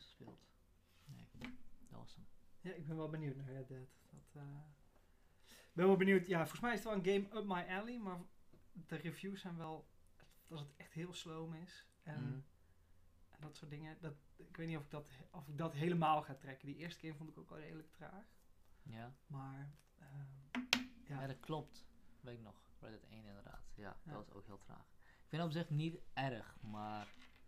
eens gespeeld. Nee, dat was hem. Ja, ik ben wel benieuwd naar Red Dead. Ben wel benieuwd. Ja, volgens mij is het wel een game up my alley, maar de reviews zijn wel als het echt heel sloom is en dat soort dingen. Ik weet niet of ik dat helemaal ga trekken. Die eerste keer vond ik ook wel redelijk traag. Ja. Maar Ja, dat klopt. Weet ik nog. Red Dead 1 inderdaad. Ja, dat was ook heel traag. Ik vind het op zich niet erg, maar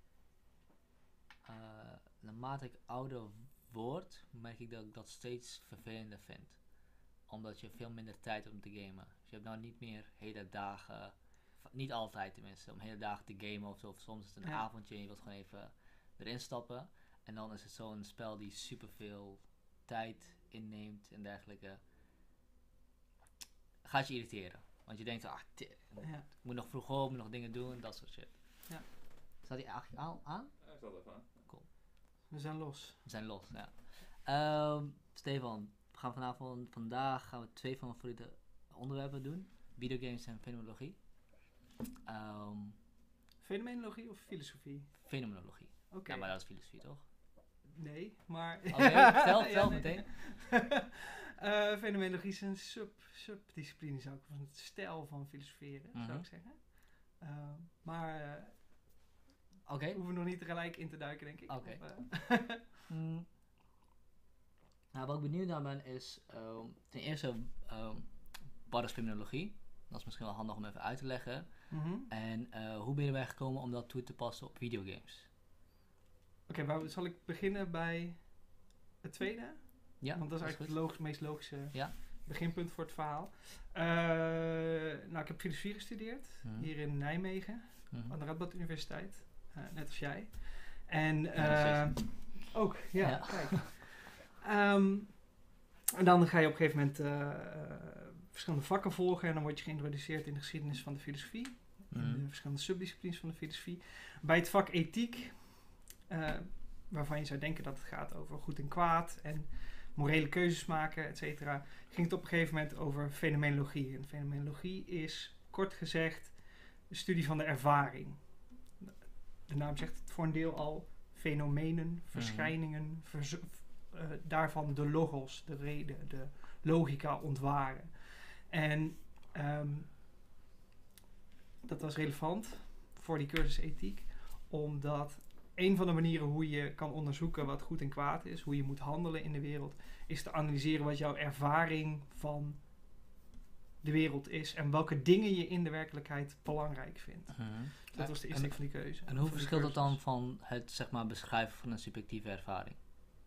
naarmate ik ouder word, merk ik dat ik dat steeds vervelender vind. Omdat je veel minder tijd hebt om te gamen. Dus je hebt nou niet meer hele dagen, niet altijd tenminste, om hele dagen te gamen of zo. Of soms is het een avondje en je wilt gewoon even erin stappen. En dan is het zo'n spel die superveel tijd inneemt en dergelijke. Gaat je irriteren. Want je denkt, ik moet nog vroeg op, moet nog dingen doen, dat soort shit. Ja. Staat hij eigenlijk al aan? Ja, ik zal even aan. Cool. We zijn los, ja. Stefan, we gaan vandaag gaan we 2 van mijn favoriete onderwerpen doen. Videogames en fenomenologie. Fenomenologie of filosofie? Fenomenologie. Oké. Ja, maar dat is filosofie, toch? Nee, maar... Oké, vertel meteen. Fenomenologie is een subdiscipline, zou ik van het stijl van filosoferen, zou ik zeggen. Maar we hoeven nog niet tegelijk in te duiken, denk ik. Oké. Nou, wat ik benieuwd naar ben is, ten eerste, wat is fenomenologie? Dat is misschien wel handig om even uit te leggen. En hoe ben je erbij gekomen om dat toe te passen op videogames? Oké, zal ik beginnen bij het tweede? Ja, want dat is eigenlijk het meest logische beginpunt voor het verhaal. Ik heb filosofie gestudeerd hier in Nijmegen, aan de Radboud Universiteit, net als jij. En ook, kijk. En dan ga je op een gegeven moment verschillende vakken volgen en dan word je geïntroduceerd in de geschiedenis van de filosofie, in de verschillende subdisciplines van de filosofie. Bij het vak ethiek, waarvan je zou denken dat het gaat over goed en kwaad en morele keuzes maken, et cetera, ging het op een gegeven moment over fenomenologie. En fenomenologie is, kort gezegd, de studie van de ervaring. De naam zegt het voor een deel al, fenomenen, verschijningen, daarvan de logos, de reden, de logica ontwaren. En dat was relevant voor die cursus ethiek, omdat een van de manieren hoe je kan onderzoeken wat goed en kwaad is, hoe je moet handelen in de wereld, is te analyseren wat jouw ervaring van de wereld is en welke dingen je in de werkelijkheid belangrijk vindt. Dat was de insteek van die keuze. En hoe verschilt dat dan van het, zeg maar, beschrijven van een subjectieve ervaring?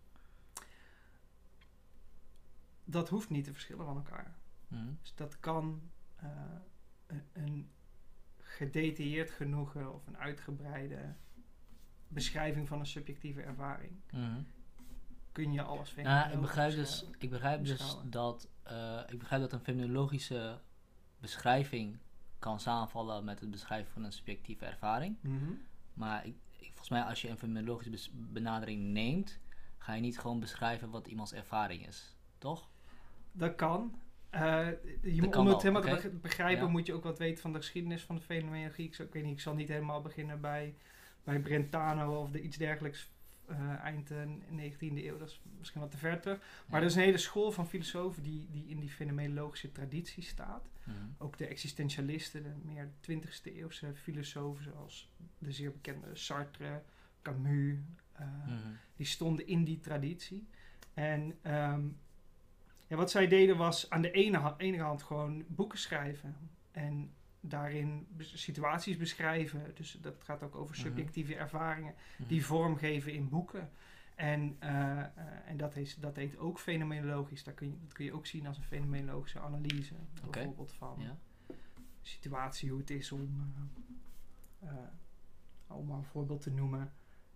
Dat hoeft niet te verschillen van elkaar. Dus dat kan een gedetailleerd genoegen of een uitgebreide beschrijving van een subjectieve ervaring. Kun je alles vinden. Ik begrijp dat een fenomenologische beschrijving kan samenvallen met het beschrijven van een subjectieve ervaring. Maar volgens mij als je een fenomenologische benadering neemt, ga je niet gewoon beschrijven wat iemands ervaring is, toch? Dat kan. Om het helemaal te begrijpen moet je ook wat weten van de geschiedenis van de fenomenologie. Ik zal niet helemaal beginnen bij Brentano of iets dergelijks eind 19e eeuw. Dat is misschien wat te ver terug. Maar er is een hele school van filosofen die in die fenomenologische traditie staat. Ook de existentialisten, de meer 20e eeuwse filosofen zoals de zeer bekende Sartre, Camus. Die stonden in die traditie. En wat zij deden was aan de ene hand gewoon boeken schrijven. En daarin situaties beschrijven. Dus dat gaat ook over subjectieve ervaringen. Die vormgeven in boeken. En dat heet ook fenomenologisch. Dat kun je ook zien als een fenomenologische analyse. Bijvoorbeeld van situatie, hoe het is om maar een voorbeeld te noemen.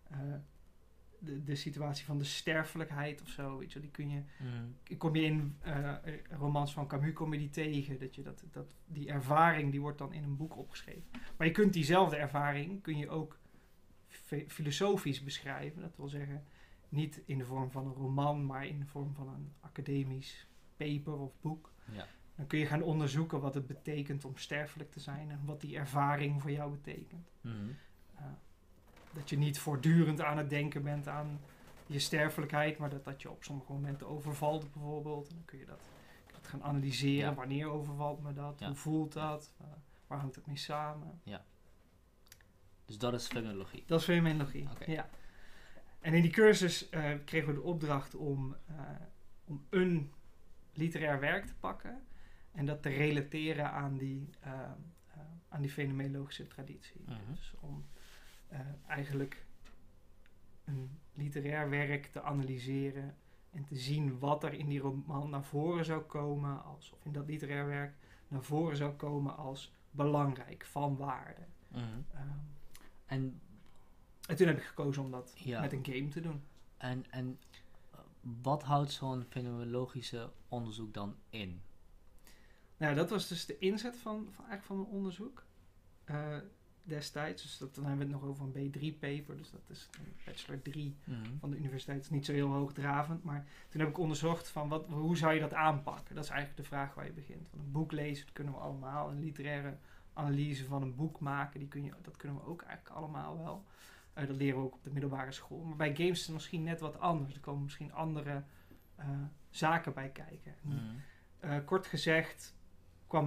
De situatie van de sterfelijkheid of zo, weet je, die kom je in romans van Camus kom je die tegen, die ervaring die wordt dan in een boek opgeschreven. Maar je kunt diezelfde ervaring kun je ook filosofisch beschrijven, dat wil zeggen niet in de vorm van een roman, maar in de vorm van een academisch paper of boek. Ja. Dan kun je gaan onderzoeken wat het betekent om sterfelijk te zijn en wat die ervaring voor jou betekent. Dat je niet voortdurend aan het denken bent aan je sterfelijkheid, maar dat je op sommige momenten overvalt bijvoorbeeld. En dan kun je dat gaan analyseren. Ja. Wanneer overvalt me dat? Ja. Hoe voelt dat? Waar hangt het mee samen? Ja. Dus dat is fenomenologie? Dat is fenomenologie, ja. En in die cursus kregen we de opdracht om een literair werk te pakken en dat te relateren aan die fenomenologische traditie. Dus om eigenlijk een literair werk te analyseren en te zien wat er in die roman naar voren zou komen, of in dat literair werk naar voren zou komen als belangrijk, van waarde. En toen heb ik gekozen om dat met een game te doen. En wat houdt zo'n fenomenologische onderzoek dan in? Nou, dat was dus de inzet van mijn onderzoek destijds. Dus dan hebben we het nog over een B3-paper. Dus dat is een bachelor 3 van de universiteit. Dat is niet zo heel hoogdravend. Maar toen heb ik onderzocht van hoe zou je dat aanpakken? Dat is eigenlijk de vraag waar je begint. Want een boek lezen, dat kunnen we allemaal. Een literaire analyse van een boek maken, dat kunnen we ook eigenlijk allemaal wel. Dat leren we ook op de middelbare school. Maar bij games is het misschien net wat anders. Er komen misschien andere zaken bij kijken. Kort gezegd kwam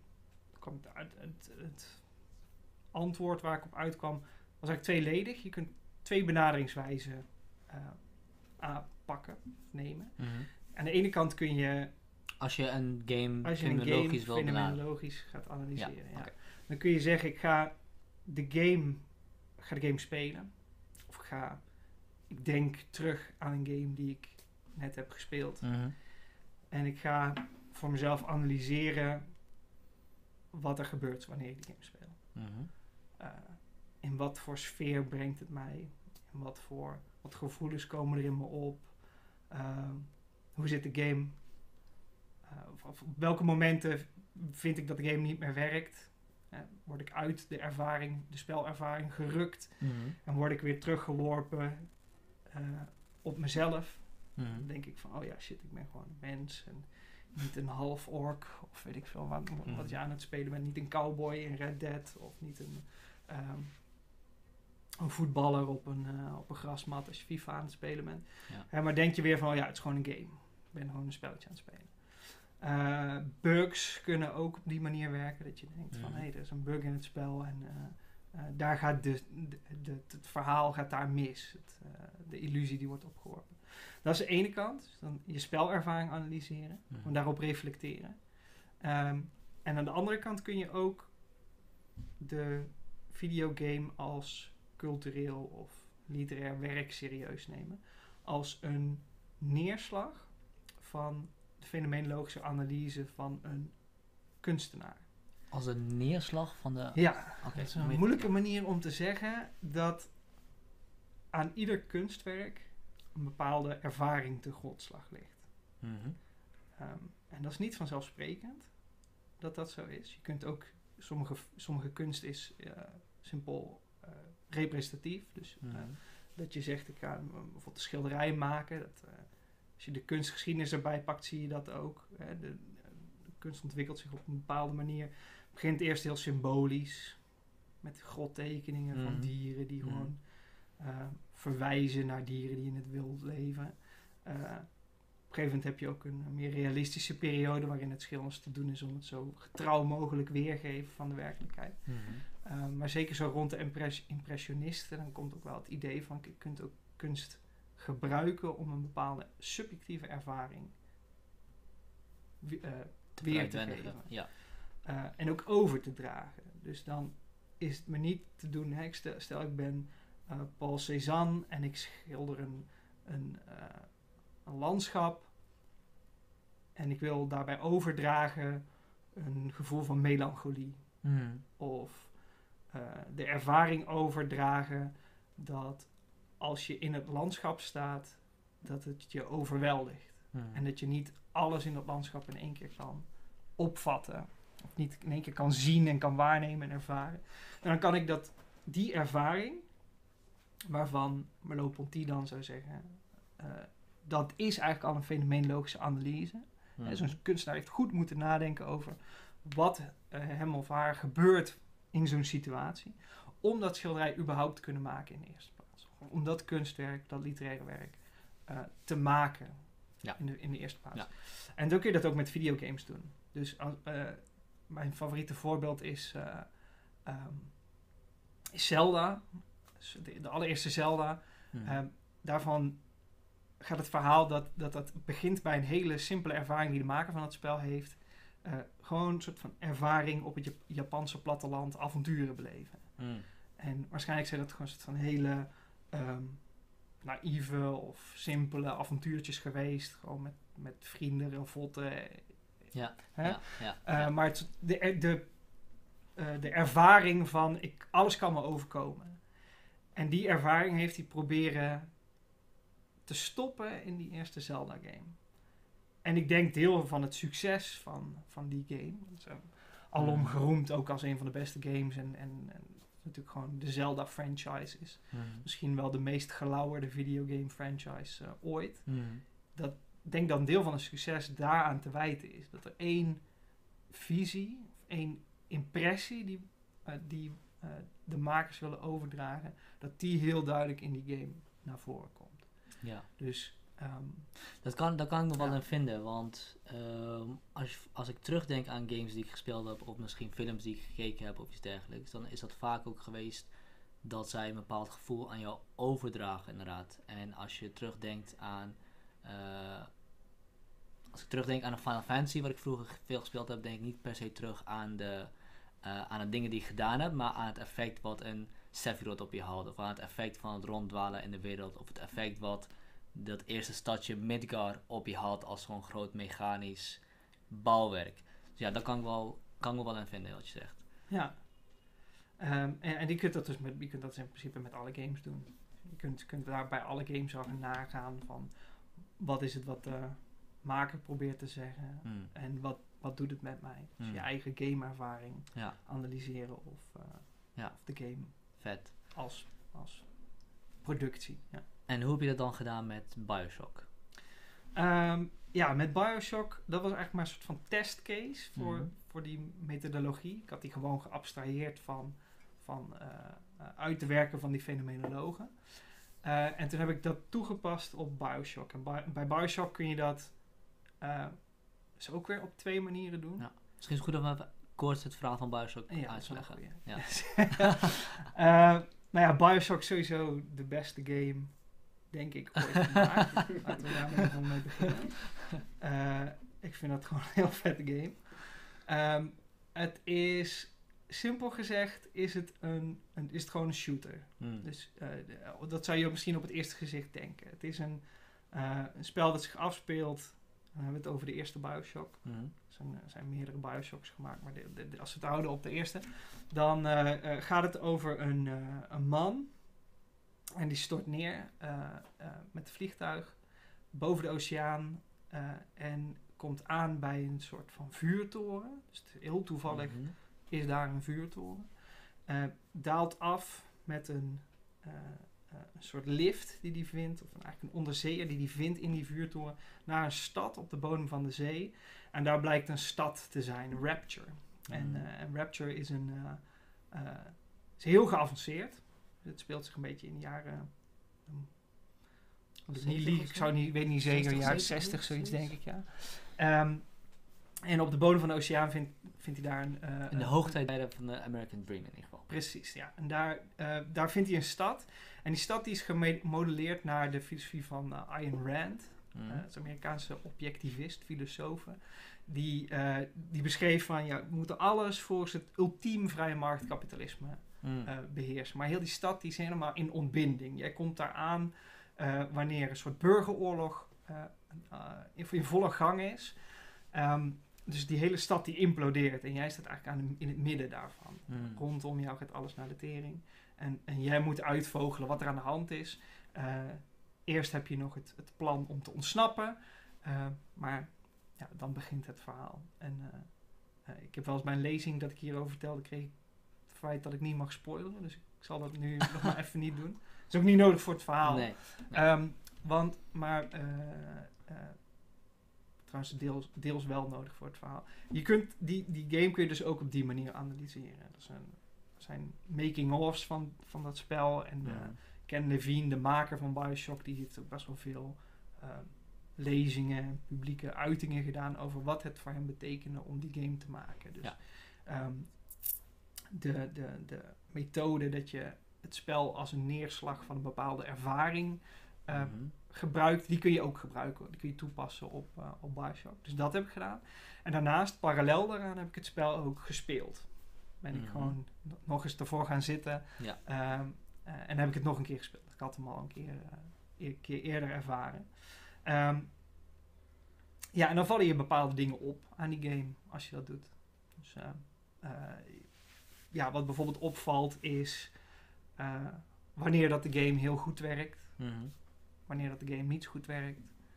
het antwoord waar ik op uitkwam, was eigenlijk tweeledig. Je kunt 2 benaderingswijzen aanpakken, nemen. Aan de ene kant kun je... Als je een game fenomenologisch gaat analyseren. Ja. Okay. Dan kun je zeggen, ik ga de game spelen. Of ik denk terug aan een game die ik net heb gespeeld. En ik ga voor mezelf analyseren wat er gebeurt wanneer ik die game speel. In wat voor sfeer brengt het mij? En wat gevoelens komen er in me op? Hoe zit de game? Op welke momenten vind ik dat de game niet meer werkt? Word ik uit de spelervaring gerukt? En word ik weer teruggeworpen op mezelf? Dan denk ik van, oh ja, shit, ik ben gewoon een mens. En niet een half ork, of weet ik veel wat je aan het spelen bent. Niet een cowboy in Red Dead, of niet een voetballer op een grasmat als je FIFA aan het spelen bent. Ja. Maar denk je weer van, het is gewoon een game. Ik ben gewoon een spelletje aan het spelen. Bugs kunnen ook op die manier werken. Dat je denkt van, er is een bug in het spel en daar gaat het verhaal gaat daar mis. De illusie die wordt opgeworpen. Dat is de ene kant. Dus dan je spelervaring analyseren. En daarop reflecteren. En aan de andere kant kun je ook de videogame als cultureel of literair werk serieus nemen. Als een neerslag van de fenomenologische analyse van een kunstenaar. Als een neerslag van de... Ja, dat is een moeilijke manier om te zeggen dat aan ieder kunstwerk een bepaalde ervaring te grondslag ligt. En dat is niet vanzelfsprekend dat zo is. Je kunt ook, sommige kunst is simpel representatief. Dus dat je zegt, ik ga bijvoorbeeld een schilderij maken. Als je de kunstgeschiedenis erbij pakt, zie je dat ook. De kunst ontwikkelt zich op een bepaalde manier. Het begint eerst heel symbolisch. Met grottekeningen van dieren die gewoon verwijzen naar dieren die in het wild leven. Op een gegeven moment heb je ook een meer realistische periode waarin het schilders te doen is om het zo getrouw mogelijk weergeven van de werkelijkheid. Maar zeker zo rond de impressionisten, dan komt ook wel het idee van, je kunt ook kunst gebruiken om een bepaalde subjectieve ervaring weer te geven. Ja. En ook over te dragen. Dus dan is het me niet te doen, stel ik ben Paul Cézanne en ik schilder een landschap en ik wil daarbij overdragen een gevoel van melancholie. Of de ervaring overdragen dat als je in het landschap staat, dat het je overweldigt. En dat je niet alles in dat landschap in één keer kan opvatten. Of niet in één keer kan zien en kan waarnemen en ervaren. En dan kan ik die ervaring, waarvan Merleau-Ponty dan zou zeggen, dat is eigenlijk al een fenomenologische analyse. Zo'n kunstenaar heeft goed moeten nadenken over wat hem of haar gebeurt in zo'n situatie. Om dat schilderij überhaupt te kunnen maken in de eerste plaats. Om dat kunstwerk, dat literaire werk, te maken. Ja. In de eerste plaats. Ja. En dan kun je dat ook met videogames doen. Dus mijn favoriete voorbeeld is Zelda. Dus de allereerste Zelda. Daarvan gaat het verhaal dat begint bij een hele simpele ervaring die de maker van het spel heeft. Gewoon een soort van ervaring op het Japanse platteland, avonturen beleven. En waarschijnlijk zijn dat gewoon een soort van hele naïeve of simpele avontuurtjes geweest. Gewoon met vrienden, revotten. Maar het, de ervaring van alles kan me overkomen. En die ervaring heeft hij proberen te stoppen in die eerste Zelda game. En ik denk deel van het succes van die game. Alom geroemd ook als een van de beste games. En natuurlijk gewoon de Zelda franchise is. Misschien wel de meest gelauwerde videogame franchise ooit. Dat denk dat een deel van het succes daaraan te wijten is. Dat er één visie, of één impressie die de makers willen overdragen, dat die heel duidelijk in die game naar voren komt. Ja. Dus dat kan ik nog wel in vinden, want als ik terugdenk aan games die ik gespeeld heb, of misschien films die ik gekeken heb of iets dergelijks, dan is dat vaak ook geweest dat zij een bepaald gevoel aan jou overdragen, inderdaad. En als je terugdenkt aan een Final Fantasy, wat ik vroeger veel gespeeld heb, denk ik niet per se terug aan de dingen die ik gedaan heb, maar aan het effect wat een Sephiroth op je had, of aan het effect van het ronddwalen in de wereld, of het effect wat dat eerste stadje Midgar op je had als zo'n groot mechanisch bouwwerk. Dus ja, daar kan ik wel in vinden, wat je zegt. Ja. En je kunt dat in principe met alle games doen. Je kunt daar bij alle games al nagaan van wat is het wat de maker probeert te zeggen en wat doet het met mij. Dus je eigen gameervaring analyseren of de game vet als productie. Ja. En hoe heb je dat dan gedaan met BioShock? Met BioShock, dat was eigenlijk maar een soort van testcase voor die methodologie. Ik had die gewoon geabstraheerd van uit te werken van die fenomenologen. En toen heb ik dat toegepast op BioShock. En bij BioShock kun je dat dus ook weer op 2 manieren doen. Ja. Misschien is het goed om even kort het verhaal van BioShock uit te leggen. BioShock is sowieso de beste game, denk ik, ooit gemaakt. Laten we daar maar mee beginnen. Ik vind dat gewoon een heel vette game. Het is, simpel gezegd, is het gewoon een shooter. Dus dat zou je misschien op het eerste gezicht denken. Het is een spel dat zich afspeelt. Dan hebben we het over de eerste BioShock. Er zijn meerdere BioShocks gemaakt, maar als we het houden op de eerste, dan gaat het over een man. En die stort neer met het vliegtuig boven de oceaan en komt aan bij een soort van vuurtoren. Dus heel toevallig is daar een vuurtoren. Daalt af met een soort lift die hij vindt, of eigenlijk een onderzeeër die hij vindt in die vuurtoren, naar een stad op de bodem van de zee. En daar blijkt een stad te zijn, Rapture. En Rapture is is heel geavanceerd. Het speelt zich een beetje in de jaren... weet niet zeker, jaren 60, zoiets denk ik, ja. En op de bodem van de oceaan vindt hij daar in de hoogtijden van de American Dream in ieder geval. Precies, ja. En daar vindt hij een stad. En die stad die is gemodelleerd naar de filosofie van Ayn Rand. Dat is een Amerikaanse objectivist, filosoof. Die beschreef van, we moeten alles volgens het ultiem vrije marktkapitalisme beheersen. Maar heel die stad die is helemaal in ontbinding. Jij komt daar aan wanneer een soort burgeroorlog in volle gang is. Dus die hele stad die implodeert. En jij staat eigenlijk in het midden daarvan. Rondom jou gaat alles naar de tering. En jij moet uitvogelen wat er aan de hand is. Eerst heb je nog het plan om te ontsnappen. Maar ja, dan begint het verhaal. En ik heb wel eens bij een lezing dat ik hierover vertelde, kreeg ik het feit dat ik niet mag spoileren. Dus ik zal dat nu nog maar even niet doen. Dat is ook niet nodig voor het verhaal. Nee. Trouwens, deels wel nodig voor het verhaal. Je kunt die game kun je dus ook op die manier analyseren. Er zijn making-ofs van dat spel. En Ken Levine, de maker van BioShock, die heeft ook best wel veel lezingen, publieke uitingen gedaan over wat het voor hem betekende om die game te maken. Dus de methode dat je het spel als een neerslag van een bepaalde ervaring gebruikt, die kun je ook gebruiken. Die kun je toepassen op Bioshock. Dus dat heb ik gedaan. En daarnaast, parallel daaraan, heb ik het spel ook gespeeld. Ben ik gewoon nog eens ervoor gaan zitten. Ja. En heb ik het nog een keer gespeeld. Ik had hem al een keer eerder ervaren. En dan vallen je bepaalde dingen op aan die game als je dat doet. Dus wat bijvoorbeeld opvalt is wanneer dat de game heel goed werkt. Wanneer dat de game niet goed werkt.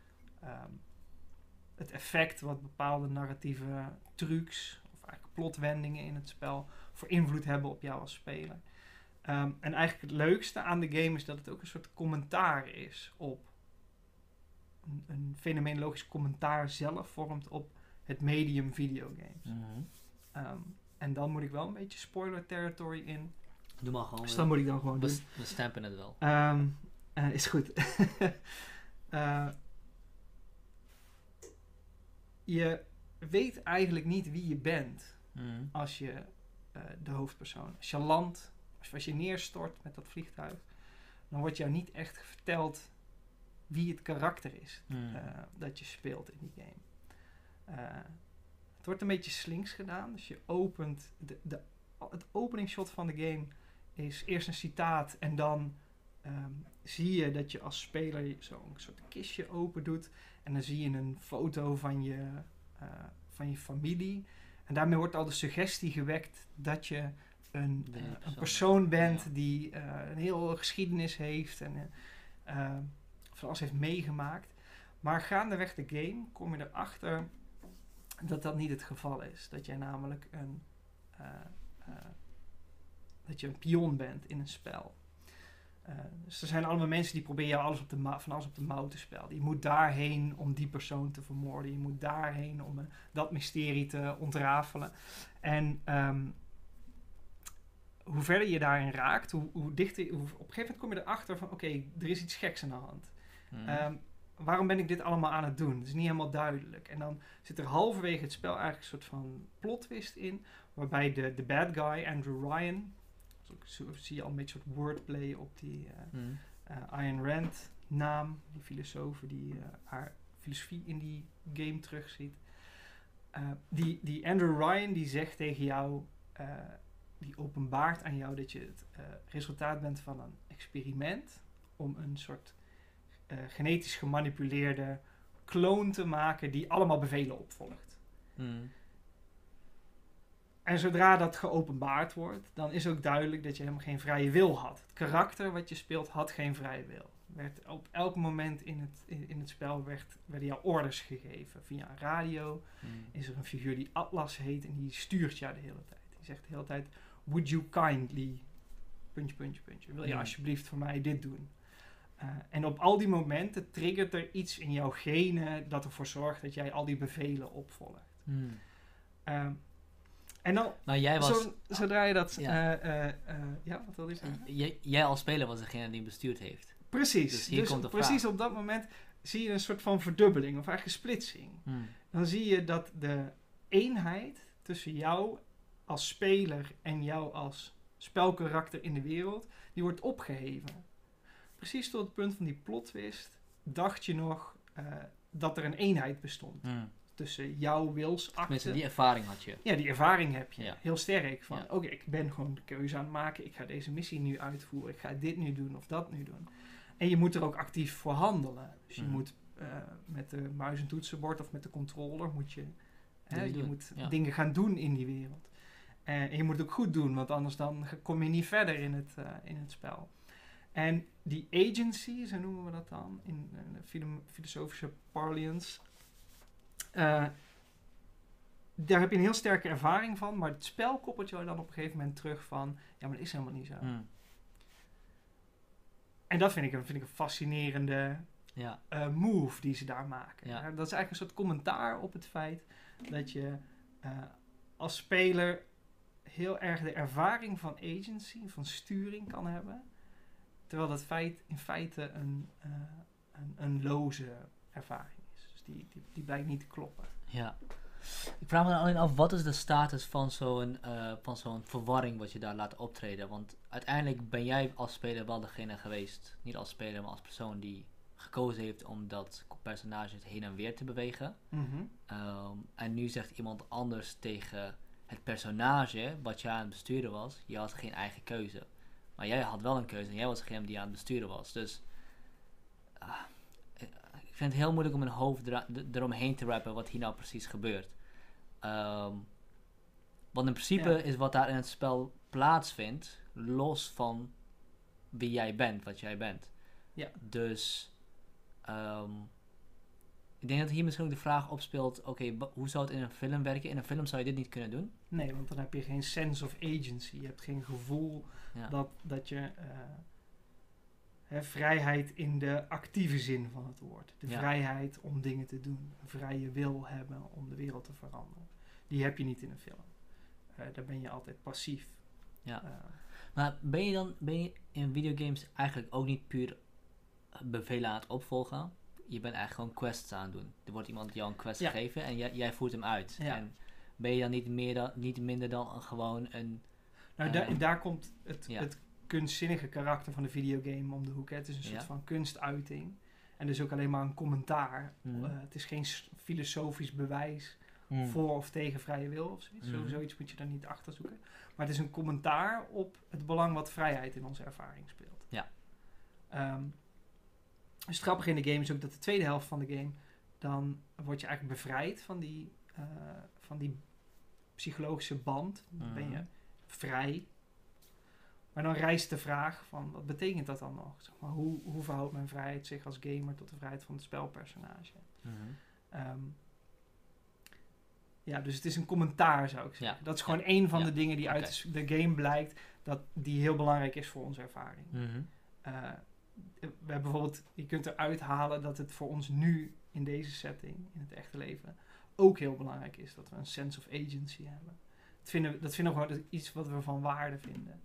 Het effect wat bepaalde narratieve trucs of eigenlijk plotwendingen in het spel voor invloed hebben op jou als speler. En eigenlijk het leukste aan de game is dat het ook een soort commentaar is op een fenomenologisch commentaar zelf vormt op het medium videogames. En dan moet ik wel een beetje spoiler territory in. Doe maar gewoon. Dus dan moet ik dan gewoon doen. We stampen het wel. Is goed. Je weet eigenlijk niet wie je bent als je de hoofdpersoon. Als je landt, als je neerstort met dat vliegtuig, dan wordt jou niet echt verteld wie het karakter is dat je speelt in die game. Het wordt een beetje slinks gedaan. Dus je opent het openingsshot van de game is eerst een citaat en dan zie je dat je als speler zo'n soort kistje open doet en dan zie je een foto van je familie en daarmee wordt al de suggestie gewekt dat je een persoon bent die een heel geschiedenis heeft en van alles heeft meegemaakt. Maar gaandeweg de game kom je erachter dat dat niet het geval is. Dat jij namelijk dat je een pion bent in een spel. Dus er zijn allemaal mensen die proberen jou van alles op de mouw te spelen. Je moet daarheen om die persoon te vermoorden. Je moet daarheen om dat mysterie te ontrafelen. En hoe verder je daarin raakt, hoe dichter... op een gegeven moment kom je erachter van... Oké, er is iets geks aan de hand. Waarom ben ik dit allemaal aan het doen? Het is niet helemaal duidelijk. En dan zit er halverwege het spel eigenlijk een soort van plot twist in. Waarbij de bad guy, Andrew Ryan... Zo zie je al een beetje een soort wordplay op die Ayn Rand naam. Die filosoof die haar filosofie in die game terugziet. Die Andrew Ryan die zegt tegen jou... die openbaart aan jou dat je het resultaat bent van een experiment... om een soort genetisch gemanipuleerde kloon te maken... die allemaal bevelen opvolgt. En zodra dat geopenbaard wordt, dan is ook duidelijk dat je helemaal geen vrije wil had. Het karakter wat je speelt had geen vrije wil. Op elk moment in het spel werden jou orders gegeven. Via een radio is er een figuur die Atlas heet en die stuurt jou de hele tijd. Die zegt de hele tijd, would you kindly... ... Wil je alsjeblieft voor mij dit doen? En op al die momenten triggert er iets in jouw genen dat ervoor zorgt dat jij al die bevelen opvolgt. En dan, jij was, zodra je dat... wat wil je zeggen? Jij als speler was degene die bestuurd heeft. Precies. Dus hier komt de precies vraag. Op dat moment zie je een soort van verdubbeling, of eigenlijk splitsing. Dan zie je dat de eenheid tussen jou als speler en jou als spelkarakter in de wereld, die wordt opgeheven. Precies tot het punt van die plot twist dacht je nog dat er een eenheid bestond. Tussen jouw wilsakte. Tenminste, die ervaring had je. Ja, die ervaring heb je. Ja. Heel sterk. Van, oké, ik ben gewoon de keuze aan het maken. Ik ga deze missie nu uitvoeren. Ik ga dit nu doen of dat nu doen. En je moet er ook actief voor handelen. Dus je moet met de muis en toetsenbord of met de controller moet je dingen gaan doen in die wereld. En je moet het ook goed doen, want anders dan kom je niet verder in het spel. En die agency, zo noemen we dat dan, in filosofische parlance... daar heb je een heel sterke ervaring van, maar het spel koppelt je dan op een gegeven moment terug van, ja, maar dat is helemaal niet zo. En dat vind ik een fascinerende move die ze daar maken. Ja. Dat is eigenlijk een soort commentaar op het feit dat je als speler heel erg de ervaring van agency, van sturing kan hebben, terwijl dat in feite een loze ervaring is. Dus die blijkt niet te kloppen. Ja. Ik vraag me dan alleen af, wat is de status van zo'n verwarring wat je daar laat optreden? Want uiteindelijk ben jij als speler wel degene geweest, niet als speler, maar als persoon die gekozen heeft om dat personage heen en weer te bewegen. Mm-hmm. En nu zegt iemand anders tegen het personage wat jij aan het besturen was, je had geen eigen keuze. Maar jij had wel een keuze en jij was degene die aan het besturen was. Dus ik vind het heel moeilijk om mijn hoofd eromheen te rappen wat hier nou precies gebeurt. Want in principe is wat daar in het spel plaatsvindt los van wie jij bent, wat jij bent. Ja. Dus ik denk dat hier misschien ook de vraag opspeelt, oké, hoe zou het in een film werken? In een film zou je dit niet kunnen doen? Nee, want dan heb je geen sense of agency. Je hebt geen gevoel dat je vrijheid in de actieve zin van het woord. De vrijheid om dingen te doen. Een vrije wil hebben om de wereld te veranderen. Die heb je niet in een film. Daar ben je altijd passief. Ja. Maar ben je in videogames eigenlijk ook niet puur bevelen aan het opvolgen? Je bent eigenlijk gewoon quests aan het doen. Er wordt iemand jou een quest gegeven en jij voert hem uit. Ja. En ben je dan niet minder dan gewoon een... Nou, daar komt het kunstzinnige karakter van de videogame om de hoek. Hè. Het is een soort van kunstuiting. En dus ook alleen maar een commentaar. Het is geen filosofisch bewijs voor of tegen vrije wil of zoiets. Zoiets moet je daar niet achter zoeken. Maar het is een commentaar op het belang wat vrijheid in onze ervaring speelt. Ja. Het grappige in de game is ook dat de tweede helft van de game, dan word je eigenlijk bevrijd van die psychologische band. Dan ben je vrij. Maar dan rijst de vraag van, wat betekent dat dan nog? Zeg maar, hoe verhoudt mijn vrijheid zich als gamer tot de vrijheid van het spelpersonage? Dus het is een commentaar, zou ik zeggen. Dat is gewoon één van de dingen die uit de game blijkt, die heel belangrijk is voor onze ervaring. We hebben bijvoorbeeld, je kunt eruit halen dat het voor ons nu in deze setting, in het echte leven, ook heel belangrijk is dat we een sense of agency hebben. Dat vinden we gewoon iets wat we van waarde vinden.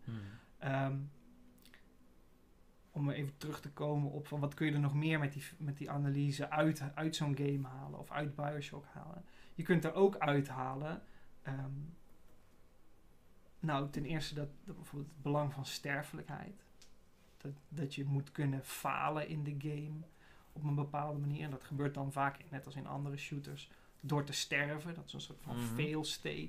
Om even terug te komen op van wat kun je er nog meer met die analyse uit zo'n game halen of uit Bioshock halen. Je kunt er ook uithalen ten eerste dat bijvoorbeeld het belang van sterfelijkheid. Dat je moet kunnen falen in de game op een bepaalde manier. En dat gebeurt dan vaak, net als in andere shooters, door te sterven. Dat is een soort van fail state.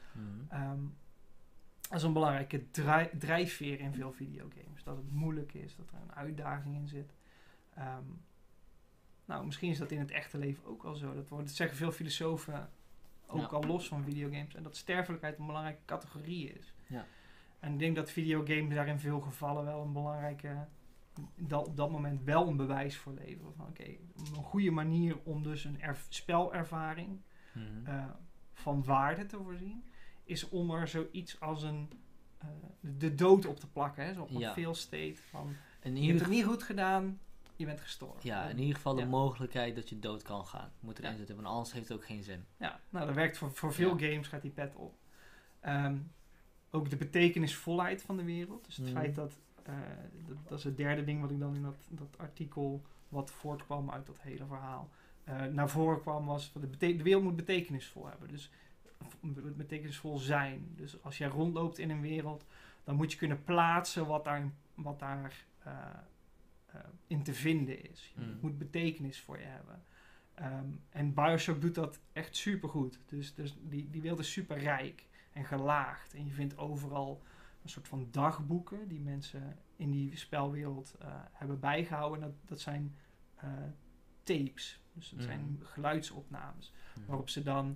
Dat is een belangrijke drijfveer in veel videogames. Dat het moeilijk is, dat er een uitdaging in zit. Misschien is dat in het echte leven ook wel zo. Dat zeggen veel filosofen ook al los van videogames. En dat sterfelijkheid een belangrijke categorie is. Ja. En ik denk dat videogames daar in veel gevallen wel een belangrijke, op dat moment wel een bewijs voor leveren. Van een goede manier om dus een spelervaring van waarde te voorzien, is om er zoiets als de dood op te plakken. Hè? Zo op een fail state van, je hebt het niet goed gedaan, je bent gestorven. Ja, in ieder geval de mogelijkheid dat je dood kan gaan. Moet erin zitten, want anders heeft het ook geen zin. Ja, dat werkt voor veel games, gaat die pet op. Ook de betekenisvolheid van de wereld. Dus het feit dat is het derde ding wat ik dan in dat artikel wat voortkwam uit dat hele verhaal naar voren kwam, was de wereld moet betekenisvol hebben. Dus betekenisvol zijn. Dus als jij rondloopt in een wereld, dan moet je kunnen plaatsen wat daar in te vinden is. Het moet betekenis voor je hebben. En Bioshock doet dat echt supergoed. Dus die wereld is super rijk en gelaagd. En je vindt overal een soort van dagboeken die mensen in die spelwereld hebben bijgehouden. Dat zijn tapes. Dus dat zijn geluidsopnames. Waarop ze dan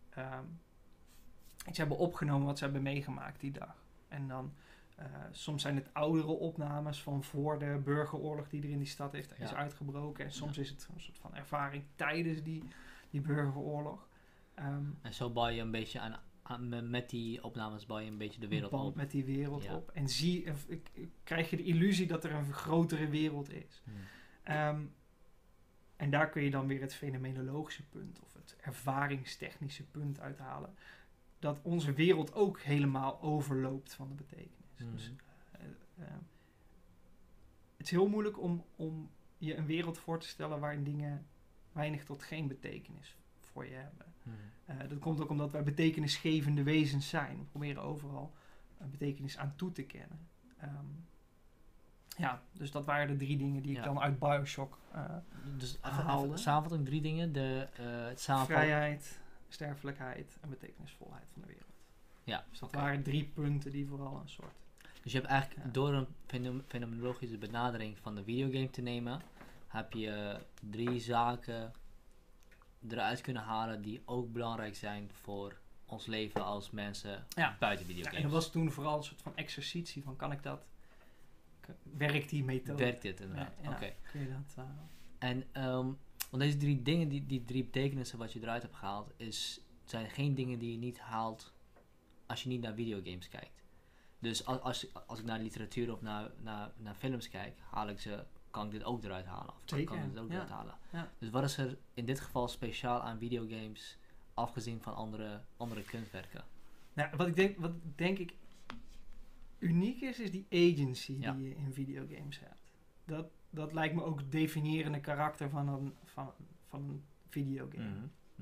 iets hebben opgenomen wat ze hebben meegemaakt die dag. En dan soms zijn het oudere opnames van voor de burgeroorlog die er in die stad is uitgebroken. En soms is het een soort van ervaring tijdens die burgeroorlog. En zo bouw je een beetje met die opnames bouw je een beetje de wereld op. Met die wereld op. En krijg je de illusie dat er een grotere wereld is. En daar kun je dan weer het fenomenologische punt of het ervaringstechnische punt uithalen. Dat onze wereld ook helemaal overloopt van de betekenis. Dus, het is heel moeilijk om je een wereld voor te stellen waarin dingen weinig tot geen betekenis voor je hebben. Dat komt ook omdat wij betekenisgevende wezens zijn. We proberen overal betekenis aan toe te kennen. Dus dat waren de 3 dingen die ik dan uit Bioshock dus haalde. Samenvatting 3 dingen. Vrijheid, sterfelijkheid en betekenisvolheid van de wereld. Ja, dus dat waren 3 punten die vooral een soort... Dus je hebt eigenlijk door een fenomenologische benadering van de videogame te nemen, heb je 3 zaken eruit kunnen halen die ook belangrijk zijn voor ons leven als mensen buiten videogames. En dat was toen vooral een soort van exercitie van kan ik dat... Werkt die methode? Werkt dit inderdaad? Oké. Kun je dat... En want deze 3 dingen, die 3 betekenissen wat je eruit hebt gehaald, zijn geen dingen die je niet haalt als je niet naar videogames kijkt. Dus als ik naar literatuur of naar films kijk, kan ik dit ook eruit halen. Of Zeker, kan ik dit ook eruit halen. Ja. Dus wat is er in dit geval speciaal aan videogames, afgezien van andere kunstwerken? Nou, wat denk ik uniek is die agency die je in videogames hebt. Dat lijkt me ook het definiërende karakter van een videogame.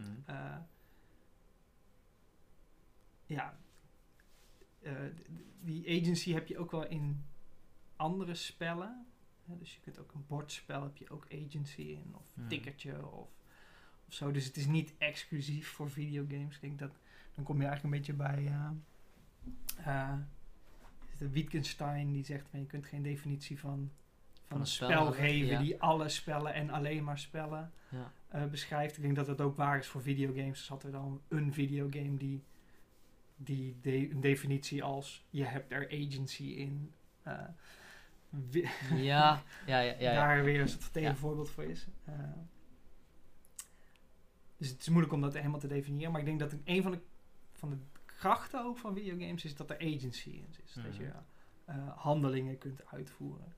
Die agency heb je ook wel in andere spellen. Dus je kunt ook een bordspel, heb je ook agency in. Of een tikkertje of zo. Dus het is niet exclusief voor videogames. Ik denk dat, dan kom je eigenlijk een beetje bij... de Wittgenstein die zegt van je kunt geen definitie van een spel geven die alle spellen en alleen maar spellen beschrijft. Ik denk dat dat ook waar is voor videogames. Dus hadden we dan een videogame die een definitie als je hebt er agency in. Daar weer een soort tegenvoorbeeld voor is. Dus het is moeilijk om dat helemaal te definiëren. Maar ik denk dat een van de krachten ook van videogames is dat er agency in is. Dat je handelingen kunt uitvoeren.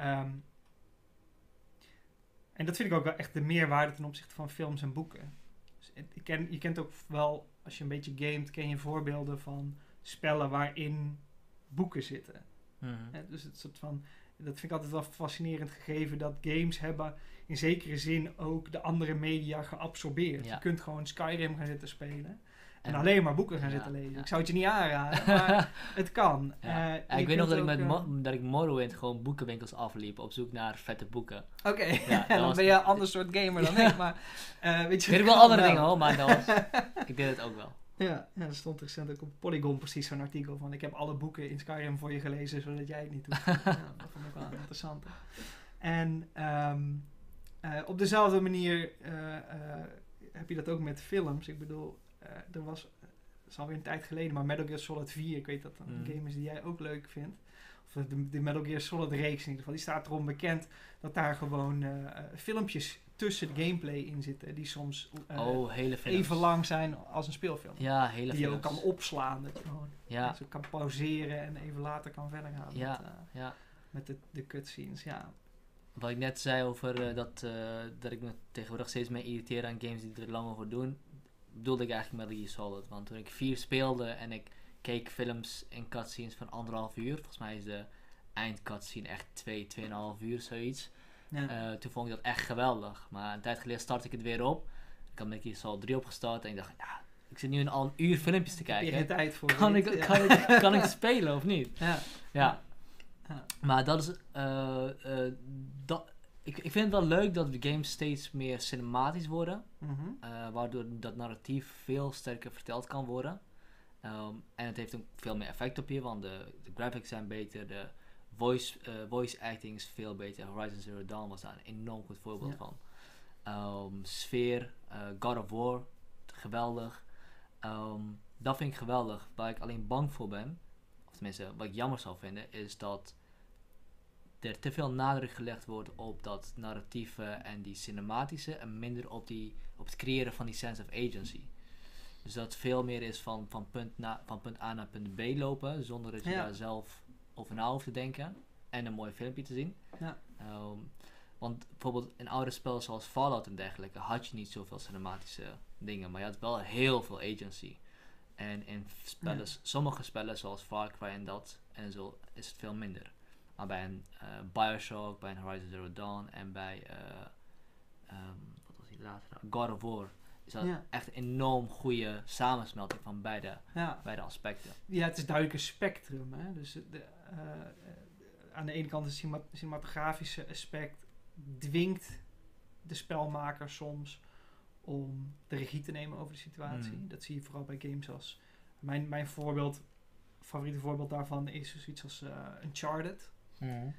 En dat vind ik ook wel echt de meerwaarde ten opzichte van films en boeken. Dus je kent ook wel, als je een beetje gamet, ken je voorbeelden van spellen waarin boeken zitten. Dus het soort van, dat vind ik altijd wel fascinerend gegeven, dat games hebben in zekere zin ook de andere media geabsorbeerd. Je kunt gewoon Skyrim gaan zitten spelen. En alleen maar boeken gaan zitten lezen. Ik zou het je niet aanraden, maar het kan. Ik weet nog dat ik Morrowind gewoon boekenwinkels afliep op zoek naar vette boeken. Oké, dan ben je een ander soort gamer dan ik. Maar, weet je, ik deed wel andere dingen hoor, maar ik deed het ook wel. Ja, er stond recent ook op Polygon precies zo'n artikel van ik heb alle boeken in Skyrim voor je gelezen, zodat jij het niet doet. Dat vond ik wel interessant. En op dezelfde manier heb je dat ook met films. Ik bedoel... het is alweer een tijd geleden, maar Metal Gear Solid 4, ik weet dat dat een game is die jij ook leuk vindt. Of de Metal Gear Solid reeks in ieder geval. Die staat erom bekend dat daar gewoon filmpjes tussen de gameplay in zitten. Die soms even lang zijn als een speelfilm. Ja, hele die je ook kan opslaan. Dat je gewoon zo kan pauzeren en even later kan verder gaan met de cutscenes. Ja. Wat ik net zei over dat ik me tegenwoordig steeds meer irriteer aan games die er lang over doen, bedoelde ik eigenlijk Metal Gear Solid. Want toen ik 4 speelde en ik keek films en cutscenes van 1,5 uur. Volgens mij is de eindcutscene echt 2,5 uur, zoiets. Toen vond ik dat echt geweldig. Maar een tijd geleden startte ik het weer op. Ik had Metal Gear Solid 3 opgestart en ik dacht, ik zit nu al een uur filmpjes te kijken. Heb je geen tijd voor? Kan ik spelen of niet? Ja. Maar dat is... Ik vind het wel leuk dat de games steeds meer cinematisch worden. Waardoor dat narratief veel sterker verteld kan worden. En het heeft ook veel meer effect op je. Want de graphics zijn beter. De voice acting is veel beter. Horizon Zero Dawn was daar een enorm goed voorbeeld van. Sfeer, God of War, geweldig. Dat vind ik geweldig. Waar ik alleen bang voor ben, of tenminste wat ik jammer zou vinden, is dat er te veel nadruk gelegd wordt op dat narratieve en die cinematische en minder op het creëren van die sense of agency. Dus dat het veel meer is van punt A naar punt B lopen, zonder dat je daar zelf over na hoeft te denken en een mooi filmpje te zien. Want bijvoorbeeld in oude spellen zoals Fallout en dergelijke had je niet zoveel cinematische dingen, maar je had wel heel veel agency. En in sommige spellen zoals Far Cry en zo is het veel minder. Maar bij een Bioshock, bij een Horizon Zero Dawn en bij wat was die God of War. Is dat echt een enorm goede samensmelting van beide aspecten. Ja, het is duidelijk een spectrum. Hè? Dus aan de ene kant het cinematografische aspect dwingt de spelmaker soms om de regie te nemen over de situatie. Dat zie je vooral bij games als... Mijn favoriete voorbeeld daarvan is zoiets als Uncharted. Een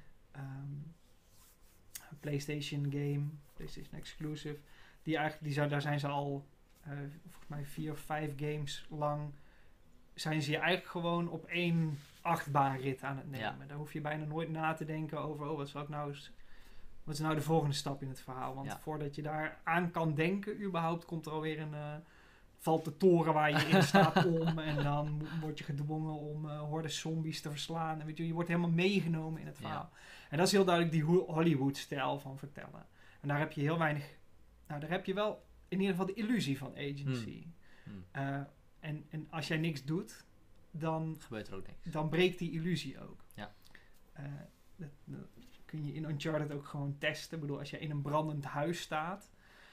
PlayStation game, PlayStation exclusive. Daar zijn ze al volgens mij 4 of 5 games lang zijn ze je eigenlijk gewoon op 1 achtbaanrit aan het nemen. Ja. Daar hoef je bijna nooit na te denken over wat is nou de volgende stap in het verhaal. Want voordat je daar aan kan denken überhaupt, komt er alweer valt de toren waar je in staat om en dan word je gedwongen om hordes zombies te verslaan. En weet je wordt helemaal meegenomen in het verhaal. En dat is heel duidelijk die Hollywood-stijl van vertellen. En daar heb je heel weinig... Nou, daar heb je wel in ieder geval de illusie van agency. En als jij niks doet, dan... gebeurt er ook niks. Dan breekt die illusie ook. Ja. Dat kun je in Uncharted ook gewoon testen. Ik bedoel, als je in een brandend huis staat...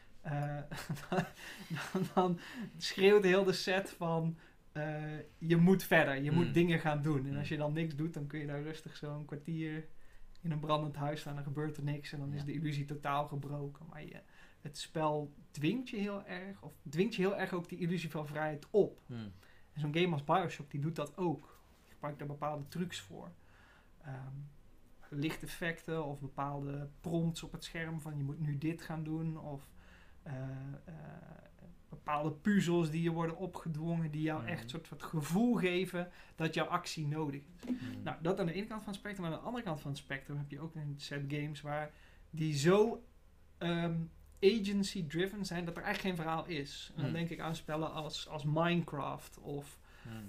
dan schreeuwt heel de set van... je moet verder, je moet dingen gaan doen. En als je dan niks doet, dan kun je daar rustig zo'n kwartier... in een brandend huis staan, dan gebeurt er niks... en dan is de illusie totaal gebroken. Maar het spel dwingt je heel erg ook die illusie van vrijheid op. En zo'n game als Bioshock, die doet dat ook. Je gebruikt daar bepaalde trucs voor. Lichteffecten of bepaalde prompts op het scherm van je moet nu dit gaan doen. Of bepaalde puzzels die je worden opgedwongen, die jou echt een soort van het gevoel geven dat jouw actie nodig is. Nou, dat aan de ene kant van het spectrum. Maar aan de andere kant van het spectrum heb je ook een set games waar die zo... agency-driven zijn, dat er eigenlijk geen verhaal is. En dan denk ik aan spellen als Minecraft of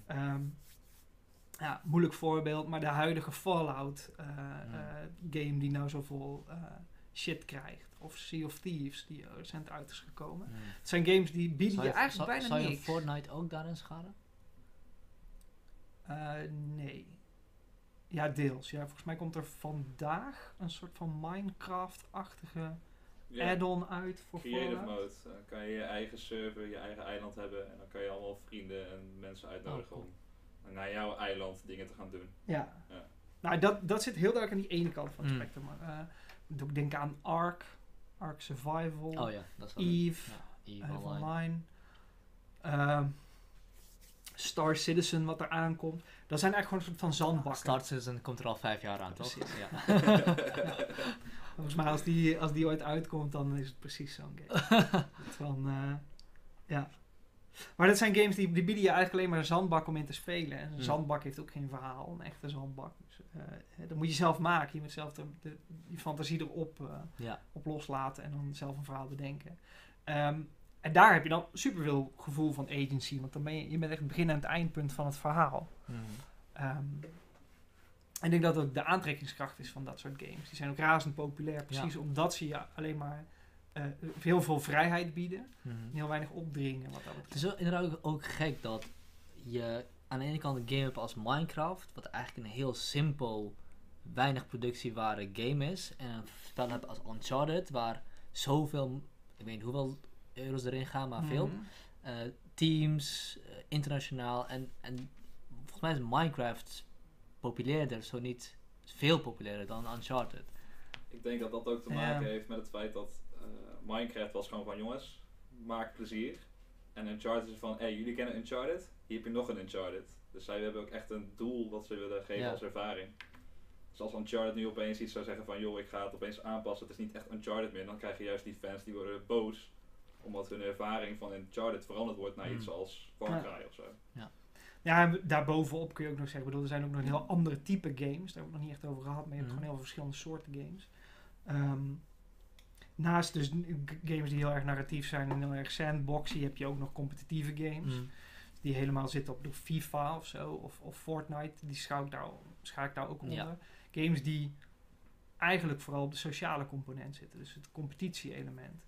moeilijk voorbeeld, maar de huidige Fallout game die nou zoveel shit krijgt. Of Sea of Thieves, die recent uit is gekomen. Het zijn games die bieden je eigenlijk bijna niks. Zou je Fortnite ook daarin scharen? Nee. Ja, deels. Ja, volgens mij komt er vandaag een soort van Minecraft-achtige add-on uit voor Creative Fallout. mode. Dan kan je je eigen server, je eigen eiland hebben. En dan kan je allemaal vrienden en mensen uitnodigen om naar jouw eiland dingen te gaan doen. Ja. Nou, dat zit heel duidelijk aan die ene kant van het spectrum. Ik moet denken aan Ark Survival, dat is Eve Online. Star Citizen wat er aankomt. Dat zijn eigenlijk gewoon een soort van zandbakken. Star Citizen komt er al 5 jaar aan, toch? Ja. Volgens mij als die ooit uitkomt, dan is het precies zo'n game. Maar dat zijn games die bieden je eigenlijk alleen maar een zandbak om in te spelen. En een zandbak heeft ook geen verhaal, een echte zandbak. Dus, dat moet je zelf maken. Je moet zelf je fantasie erop op loslaten en dan zelf een verhaal bedenken. En daar heb je dan superveel gevoel van agency. Want dan ben je bent echt het begin en het eindpunt van het verhaal. En ik denk dat dat ook de aantrekkingskracht is van dat soort games. Die zijn ook razend populair. Precies omdat ze je alleen maar heel veel vrijheid bieden. En heel weinig opdringen. Het is inderdaad ook gek dat je aan de ene kant een game hebt als Minecraft. Wat eigenlijk een heel simpel, weinig productieware game is. En een spel hebt als Uncharted. Waar zoveel, ik weet niet hoeveel euro's erin gaan, maar veel. Teams, internationaal. En volgens mij is Minecraft populairder, zo niet veel populairder dan Uncharted. Ik denk dat dat ook te maken heeft met het feit dat Minecraft was gewoon van jongens, maak plezier. En Uncharted is van, jullie kennen Uncharted? Hier heb je nog een Uncharted. Dus zij hebben ook echt een doel wat ze willen geven als ervaring. Dus als Uncharted nu opeens iets zou zeggen van, joh, ik ga het opeens aanpassen, het is niet echt Uncharted meer, dan krijg je juist die fans die worden boos. Omdat hun ervaring van Uncharted veranderd wordt naar iets als Far Cry of zo. Ja, daarbovenop kun je ook nog zeggen, er zijn ook nog een heel andere type games, daar hebben we het nog niet echt over gehad, maar je hebt gewoon heel veel verschillende soorten games. Naast dus games die heel erg narratief zijn en heel erg sandboxy, heb je ook nog competitieve games. Die helemaal zitten op de FIFA of zo, of Fortnite, die schaak ik daar ook onder. Ja. Games die eigenlijk vooral op de sociale component zitten, dus het competitie-element.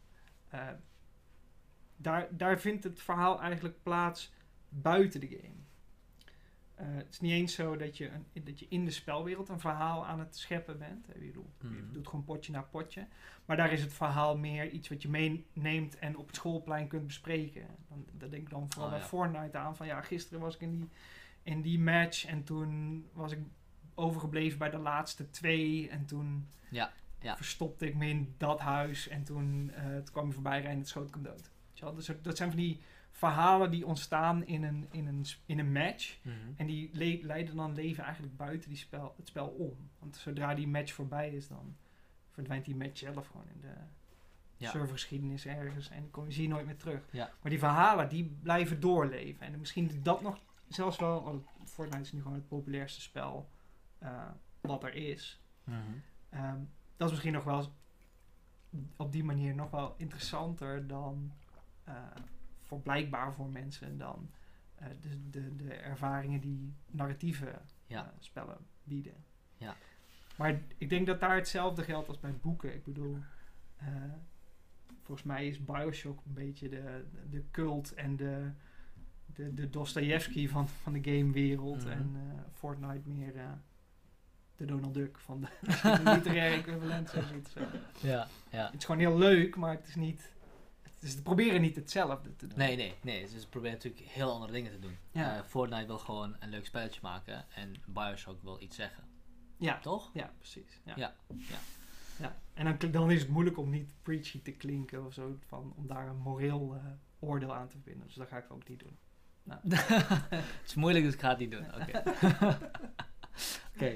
Daar vindt het verhaal eigenlijk plaats buiten de game. Het is niet eens zo dat je in de spelwereld een verhaal aan het scheppen bent. Je doet gewoon potje na potje. Maar daar is het verhaal meer iets wat je meeneemt en op het schoolplein kunt bespreken. Dat denk ik dan vooral bij Fortnite aan. Van gisteren was ik in die match en toen was ik overgebleven bij de laatste 2. En toen verstopte ik me in dat huis. En toen kwam je voorbij rijden en het schoot ik hem dood. Dus dat zijn van die verhalen die ontstaan in een match. Mm-hmm. En die leiden dan leven eigenlijk buiten het spel om. Want zodra die match voorbij is, dan verdwijnt die match zelf gewoon in de servergeschiedenis ergens. En die zie je nooit meer terug. Ja. Maar die verhalen, die blijven doorleven. En misschien dat nog zelfs wel... Want Fortnite is nu gewoon het populairste spel wat er is. Mm-hmm. Dat is misschien nog wel op die manier nog wel interessanter dan... blijkbaar voor mensen dan de ervaringen die narratieve spellen bieden. Ja. Maar ik denk dat daar hetzelfde geldt als bij boeken. Ik bedoel, volgens mij is BioShock een beetje de cult en de Dostojevski van de gamewereld. Mm-hmm. En Fortnite meer de Donald Duck van de literaire equivalent. Ja. Het is gewoon heel leuk, maar het is niet... Dus ze proberen niet hetzelfde te doen. Nee. Dus ze proberen natuurlijk heel andere dingen te doen. Ja. Fortnite wil gewoon een leuk spelletje maken. En BioShock wil iets zeggen. Ja. Toch? Ja, precies. Ja. En dan is het moeilijk om niet preachy te klinken of zo. Om daar een moreel oordeel aan te verbinden. Dus dat ga ik ook niet doen. Nou. Het is moeilijk, dus ik ga het niet doen. Oké.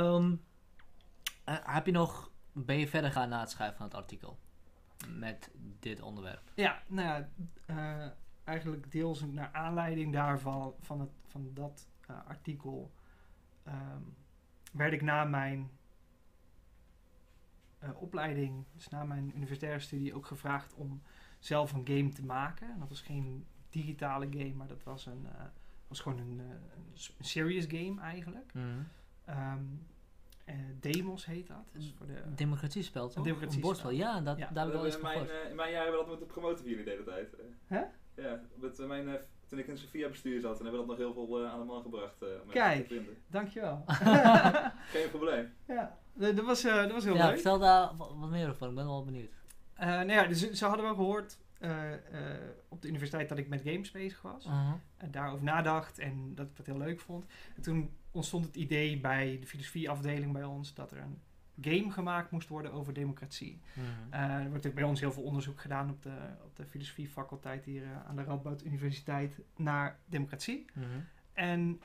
Ben je verder gaan na het schrijven van het artikel? Met dit onderwerp? Ja, nou ja, eigenlijk deels naar aanleiding daarvan, van dat artikel, werd ik na mijn opleiding, dus na mijn universitaire studie, ook gevraagd om zelf een game te maken. En dat was geen digitale game, maar dat was gewoon een serious game eigenlijk. Mm-hmm. Demos heet dat. Dus voor de democratiespel, toch? Een bordspel. Ja, daar heb ik wel eens gehoord. In mijn jaar hebben we dat moeten promoten voor jullie de hele tijd. Hè? Ja, toen ik in Sofia bestuur zat, en hebben we dat nog heel veel aan de man gebracht. Kijk, dankjewel. Geen probleem. Ja, dat was heel leuk. Ja, vertel daar wat meer over, ik ben wel benieuwd. Dus ze hadden wel gehoord op de universiteit dat ik met games bezig was. Uh-huh. En daarover nadacht en dat ik dat heel leuk vond. En toen ontstond het idee bij de filosofieafdeling bij ons dat er een game gemaakt moest worden over democratie. Mm-hmm. Er wordt ook bij ons heel veel onderzoek gedaan op de filosofiefaculteit hier aan de Radboud Universiteit naar democratie. Mm-hmm. En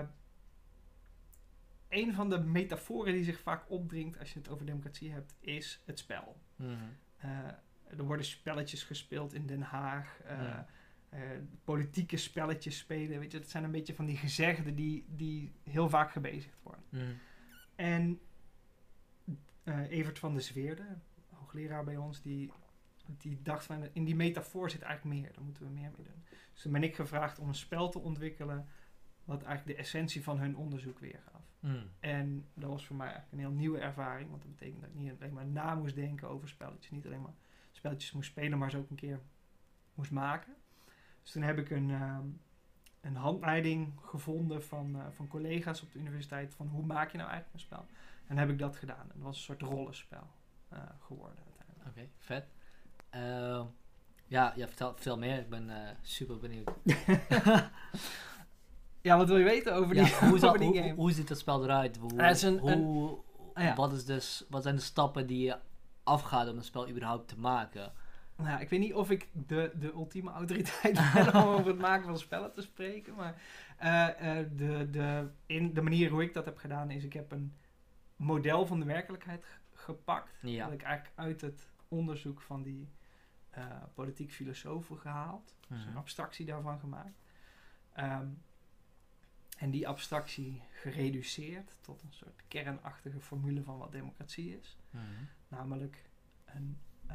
een van de metaforen die zich vaak opdringt als je het over democratie hebt, is het spel. Mm-hmm. Er worden spelletjes gespeeld in Den Haag. Politieke spelletjes spelen. Weet je, dat zijn een beetje van die gezegden die heel vaak gebezigd worden. Mm. En Evert van der Zweerde, hoogleraar bij ons, die dacht van in die metafoor zit eigenlijk meer. Daar moeten we meer mee doen. Dus toen ben ik gevraagd om een spel te ontwikkelen wat eigenlijk de essentie van hun onderzoek weergaf. Mm. En dat was voor mij eigenlijk een heel nieuwe ervaring. Want dat betekent dat ik niet alleen maar na moest denken over spelletjes. Niet alleen maar spelletjes moest spelen, maar ze ook een keer moest maken. Dus toen heb ik een handleiding gevonden van collega's op de universiteit van hoe maak je nou eigenlijk een spel. En heb ik dat gedaan. En dat was een soort rollenspel geworden uiteindelijk. Oké, vet. Vertel meer. Ik ben super benieuwd. Ja, wat wil je weten over die game? Hoe ziet dat spel eruit? Wat zijn de stappen die je afgaat om een spel überhaupt te maken? Nou, ik weet niet of ik de ultieme autoriteit ben om over het maken van spellen te spreken. Maar de manier hoe ik dat heb gedaan is, ik heb een model van de werkelijkheid gepakt. Ja. Dat ik eigenlijk uit het onderzoek van die politiek filosofen gehaald. Mm-hmm. Dus een abstractie daarvan gemaakt. En die abstractie gereduceerd tot een soort kernachtige formule van wat democratie is. Mm-hmm. Namelijk een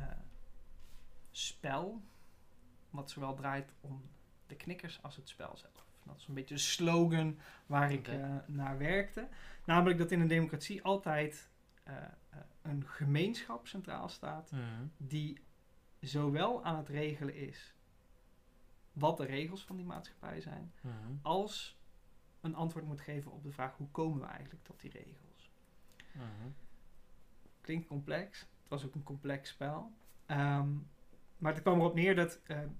spel wat zowel draait om de knikkers als het spel zelf. Dat is een beetje een slogan waar ik naar werkte. Namelijk dat in een democratie altijd een gemeenschap centraal staat, mm-hmm. die zowel aan het regelen is wat de regels van die maatschappij zijn, mm-hmm. als een antwoord moet geven op de vraag, hoe komen we eigenlijk tot die regels? Klinkt complex. Het was ook een complex spel. Maar het kwam erop neer dat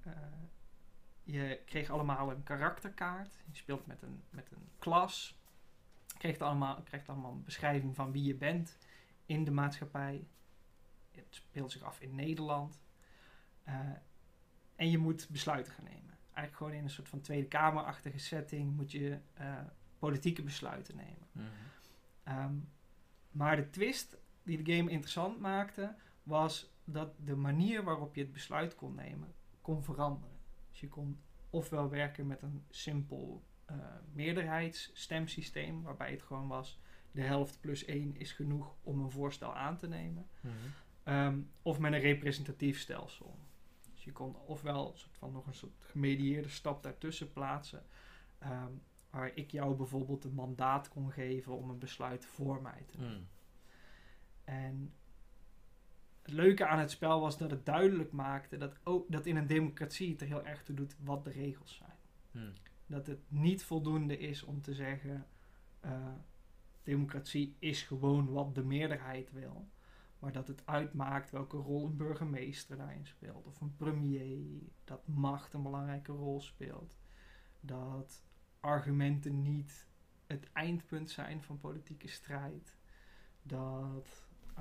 je kreeg allemaal een karakterkaart. Je speelt met een klas. Je krijgt allemaal een beschrijving van wie je bent in de maatschappij. Het speelt zich af in Nederland. En je moet besluiten gaan nemen. Eigenlijk gewoon in een soort van Tweede Kamerachtige setting moet je politieke besluiten nemen. Maar de twist die de game interessant maakte, was dat de manier waarop je het besluit kon nemen, kon veranderen. Dus je kon ofwel werken met een simpel meerderheidsstemsysteem, waarbij het gewoon was, de helft plus 1 is genoeg om een voorstel aan te nemen. Of met een representatief stelsel. Dus je kon ofwel nog een soort gemedieerde stap daartussen plaatsen, waar ik jou bijvoorbeeld een mandaat kon geven om een besluit voor mij te nemen. En het leuke aan het spel was dat het duidelijk maakte dat in een democratie het er heel erg toe doet wat de regels zijn. Dat het niet voldoende is om te zeggen, democratie is gewoon wat de meerderheid wil. Maar dat het uitmaakt welke rol een burgemeester daarin speelt. Of een premier. Dat macht een belangrijke rol speelt. Dat argumenten niet het eindpunt zijn van politieke strijd. Dat...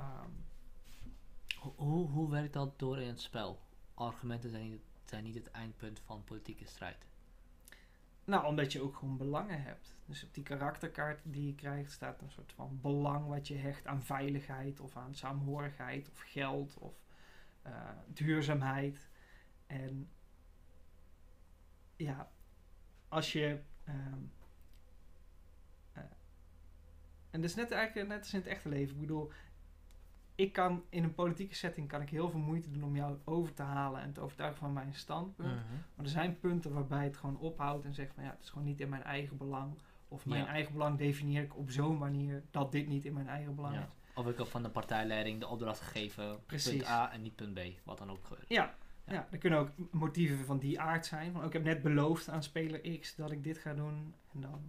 Hoe werkt dat door in het spel? Argumenten zijn niet het eindpunt van politieke strijd. Nou, omdat je ook gewoon belangen hebt. Dus op die karakterkaart die je krijgt staat een soort van belang wat je hecht aan veiligheid of aan saamhorigheid of geld of duurzaamheid. En ja, als je... en dat is net als in het echte leven. Ik bedoel, in een politieke setting kan ik heel veel moeite doen om jou over te halen en te overtuigen van mijn standpunt. Maar er zijn punten waarbij het gewoon ophoudt en zegt van ja, het is gewoon niet in mijn eigen belang. Of mijn eigen belang definieer ik op zo'n manier dat dit niet in mijn eigen belang is. Of ik heb van de partijleiding de opdracht gegeven, punt A en niet punt B, wat dan ook gebeurt. Ja, er kunnen ook motieven van die aard zijn. Want ik heb net beloofd aan speler X dat ik dit ga doen. En dan,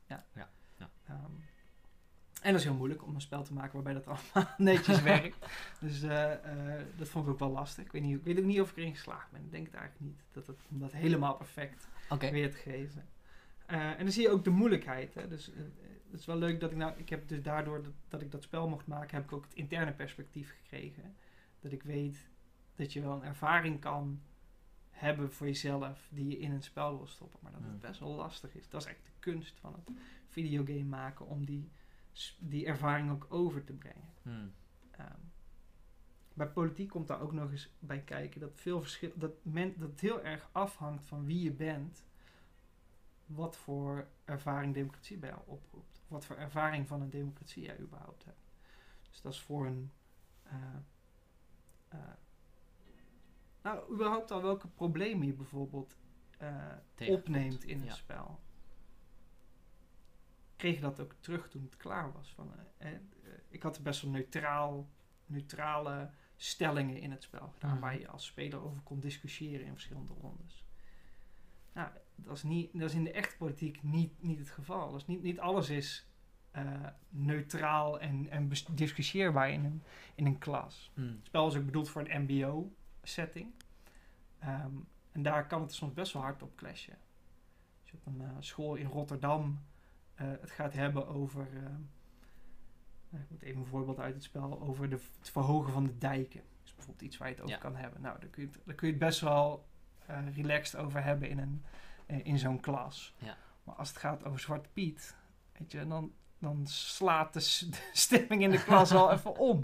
en dat is heel moeilijk om een spel te maken waarbij dat allemaal netjes werkt. Dus dat vond ik ook wel lastig. Ik weet ook niet of ik erin geslaagd ben. Ik denk het eigenlijk niet. Om dat helemaal perfect weer te geven. En dan zie je ook de moeilijkheid. Hè. Dus het is wel leuk dat ik heb dus daardoor dat ik dat spel mocht maken, heb ik ook het interne perspectief gekregen. Dat ik weet dat je wel een ervaring kan hebben voor jezelf die je in een spel wil stoppen. Maar dat het best wel lastig is. Dat is echt de kunst van het videogame maken om die ervaring ook over te brengen. Bij politiek komt daar ook nog eens bij kijken dat het heel erg afhangt van wie je bent, wat voor ervaring democratie bij jou oproept. Wat voor ervaring van een democratie jij überhaupt hebt. Dus dat is voor een... überhaupt al welke problemen je bijvoorbeeld opneemt in het spel. Kreeg je dat ook terug toen het klaar was. Ik had best wel neutrale stellingen in het spel gedaan, waar je als speler over kon discussiëren in verschillende rondes. Nou, dat is in de echte politiek niet het geval. Dus niet alles is neutraal en discussieerbaar in een klas. Het spel is ook bedoeld voor een mbo-setting. En daar kan het soms best wel hard op clashen. Als je op een school in Rotterdam het gaat hebben over... ik moet even een voorbeeld uit het spel. Over het verhogen van de dijken. Dat is bijvoorbeeld iets waar je het over kan hebben. Nou, daar kun je het best wel relaxed over hebben in zo'n klas. Ja. Maar als het gaat over Zwarte Piet, weet je, dan slaat de stemming in de klas al even om.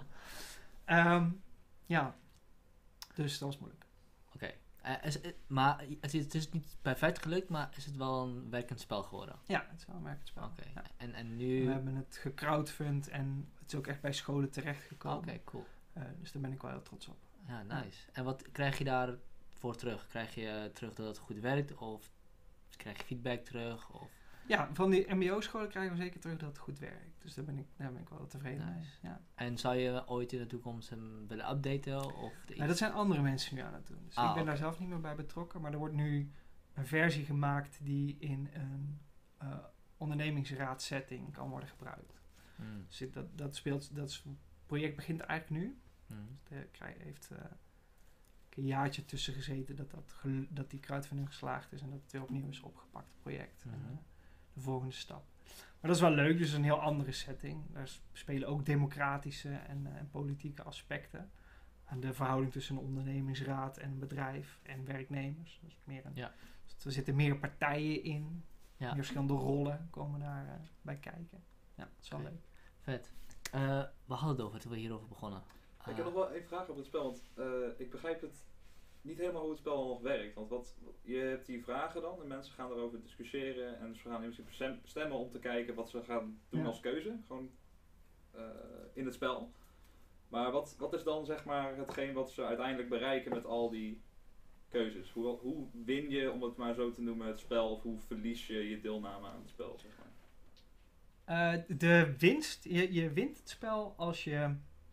Dus dat was moeilijk. Oké. Maar het is niet perfect gelukt, maar is het wel een werkend spel geworden? Ja, het is wel een werkend spel. Okay. Ja. En nu... We hebben het gecrowdfund en het is ook echt bij scholen terechtgekomen. Oké, cool. Dus daar ben ik wel heel trots op. Ja, nice. Ja. En wat krijg je daarvoor terug? Krijg je terug dat het goed werkt? Of krijg je feedback terug? Of? Ja, van die mbo-scholen krijgen we zeker terug dat het goed werkt. Dus daar ben ik wel tevreden mee. Ja. En zou je ooit in de toekomst hem willen updaten? Dat zijn andere mensen nu aan het doen. Dus ik ben daar zelf niet meer bij betrokken. Maar er wordt nu een versie gemaakt die in een ondernemingsraadsetting kan worden gebruikt. Dus dat project begint eigenlijk nu. Heeft een jaartje tussen gezeten dat die crowdfunding geslaagd is en dat het weer opnieuw is opgepakt, het project. En, de volgende stap. Maar dat is wel leuk, dus een heel andere setting. Daar spelen ook democratische en politieke aspecten. En de verhouding tussen een ondernemingsraad en een bedrijf en werknemers. Dus dus er zitten meer partijen in. Ja. Meer verschillende rollen komen daar bij kijken. Ja, dat is wel leuk. Vet. We hadden het over toen we hierover begonnen. Ik heb nog wel even vragen over het spel, want ik begrijp het niet helemaal hoe het spel nog werkt. Want je hebt die vragen dan en mensen gaan erover discussiëren en ze gaan in principe stemmen om te kijken wat ze gaan doen als keuze. Gewoon in het spel. Maar wat is dan zeg maar hetgeen wat ze uiteindelijk bereiken met al die keuzes? Hoe win je, om het maar zo te noemen, het spel of hoe verlies je je deelname aan het spel, zeg maar? De winst, je wint het spel als je...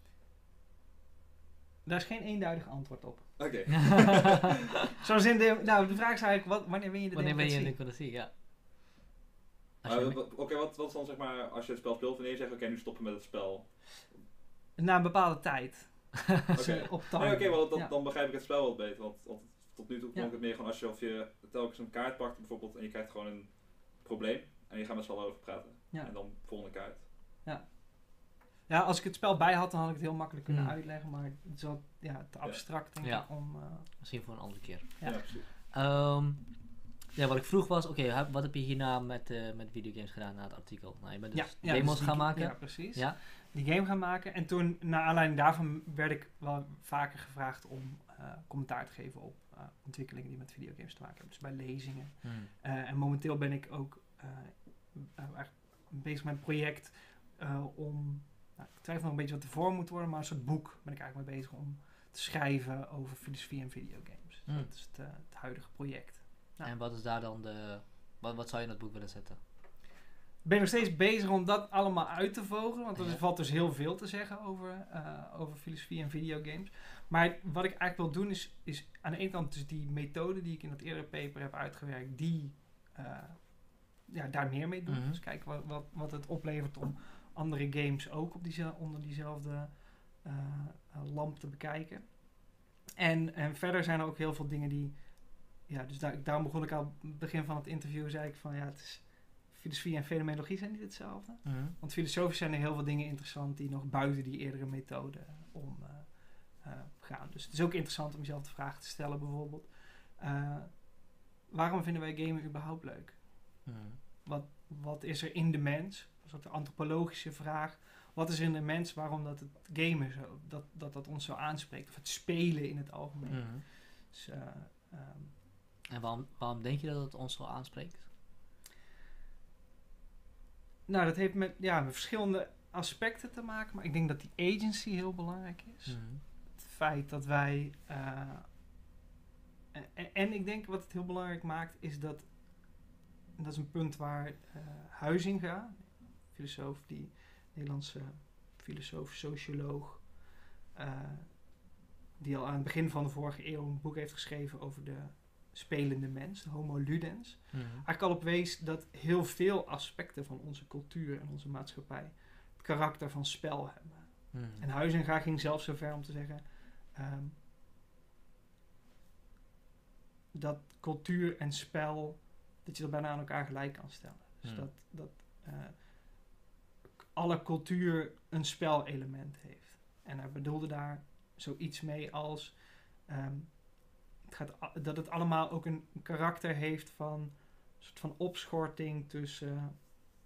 Daar is geen eenduidig antwoord op. Oké. Zoals in de vraag is eigenlijk, wanneer win je de democratie? Wanneer ben je in de democratie, ja. Wat is dan zeg maar, als je het spel speelt, wanneer je zegt, oké, nu stoppen met het spel? Na een bepaalde tijd. Dan begrijp ik het spel wat beter. Want tot nu toe klonk het meer gewoon of je telkens een kaart pakt bijvoorbeeld en je krijgt gewoon een probleem en je gaat met z'n allen over praten. Ja. En dan volgende kaart. Ja, als ik het spel bij had, dan had ik het heel makkelijk kunnen uitleggen, maar het is wel te abstract denk ik om... Misschien voor een andere keer. Ja, precies. Wat ik vroeg was, wat heb je hierna met videogames gedaan na het artikel? Nou, je bent dus demos gaan maken. Ja, precies. Ja. Die game gaan maken. En toen, naar aanleiding daarvan, werd ik wel vaker gevraagd om commentaar te geven op ontwikkelingen die met videogames te maken hebben. Dus bij lezingen. En momenteel ben ik ook bezig met een project om... ik twijfel nog een beetje wat ervoor moet worden, maar een soort boek ben ik eigenlijk mee bezig om te schrijven over filosofie en videogames. Dat is het huidige project. Nou. En wat is daar dan wat zou je in dat boek willen zetten? Ik ben nog steeds bezig om dat allemaal uit te vogelen, want er valt dus heel veel te zeggen over filosofie en videogames. Maar wat ik eigenlijk wil doen is aan de ene kant dus die methode die ik in dat eerdere paper heb uitgewerkt, daar meer mee doen. Dus kijken wat het oplevert om andere games ook onder diezelfde lamp te bekijken. En verder zijn er ook heel veel dingen die... dus daarom begon ik al het begin van het interview, zei ik van het is... Filosofie en fenomenologie zijn niet hetzelfde. Want filosofisch zijn er heel veel dingen interessant die nog buiten die eerdere methode gaan. Dus het is ook interessant om jezelf de vraag te stellen bijvoorbeeld. Waarom vinden wij gamen überhaupt leuk? Wat is er in de mens? Dat is ook de antropologische vraag. Wat is er in de mens waarom dat het gamen zo, dat ons zo aanspreekt? Of het spelen in het algemeen. Dus, en waarom denk je dat het ons zo aanspreekt? Nou, dat heeft met verschillende aspecten te maken. Maar ik denk dat die agency heel belangrijk is. Het feit dat wij... en ik denk wat het heel belangrijk maakt is dat... En dat is een punt waar Huizinga, Nederlandse filosoof, socioloog... die al aan het begin van de vorige eeuw een boek heeft geschreven over de spelende mens, de homo ludens. Eigenlijk al op wees dat heel veel aspecten van onze cultuur en onze maatschappij het karakter van spel hebben. En Huizinga ging zelfs zo ver om te zeggen dat cultuur en spel, dat je dat bijna aan elkaar gelijk kan stellen. Dus dat alle cultuur een spelelement heeft. En hij bedoelde daar zoiets mee als dat het allemaal ook een karakter heeft van een soort van opschorting tussen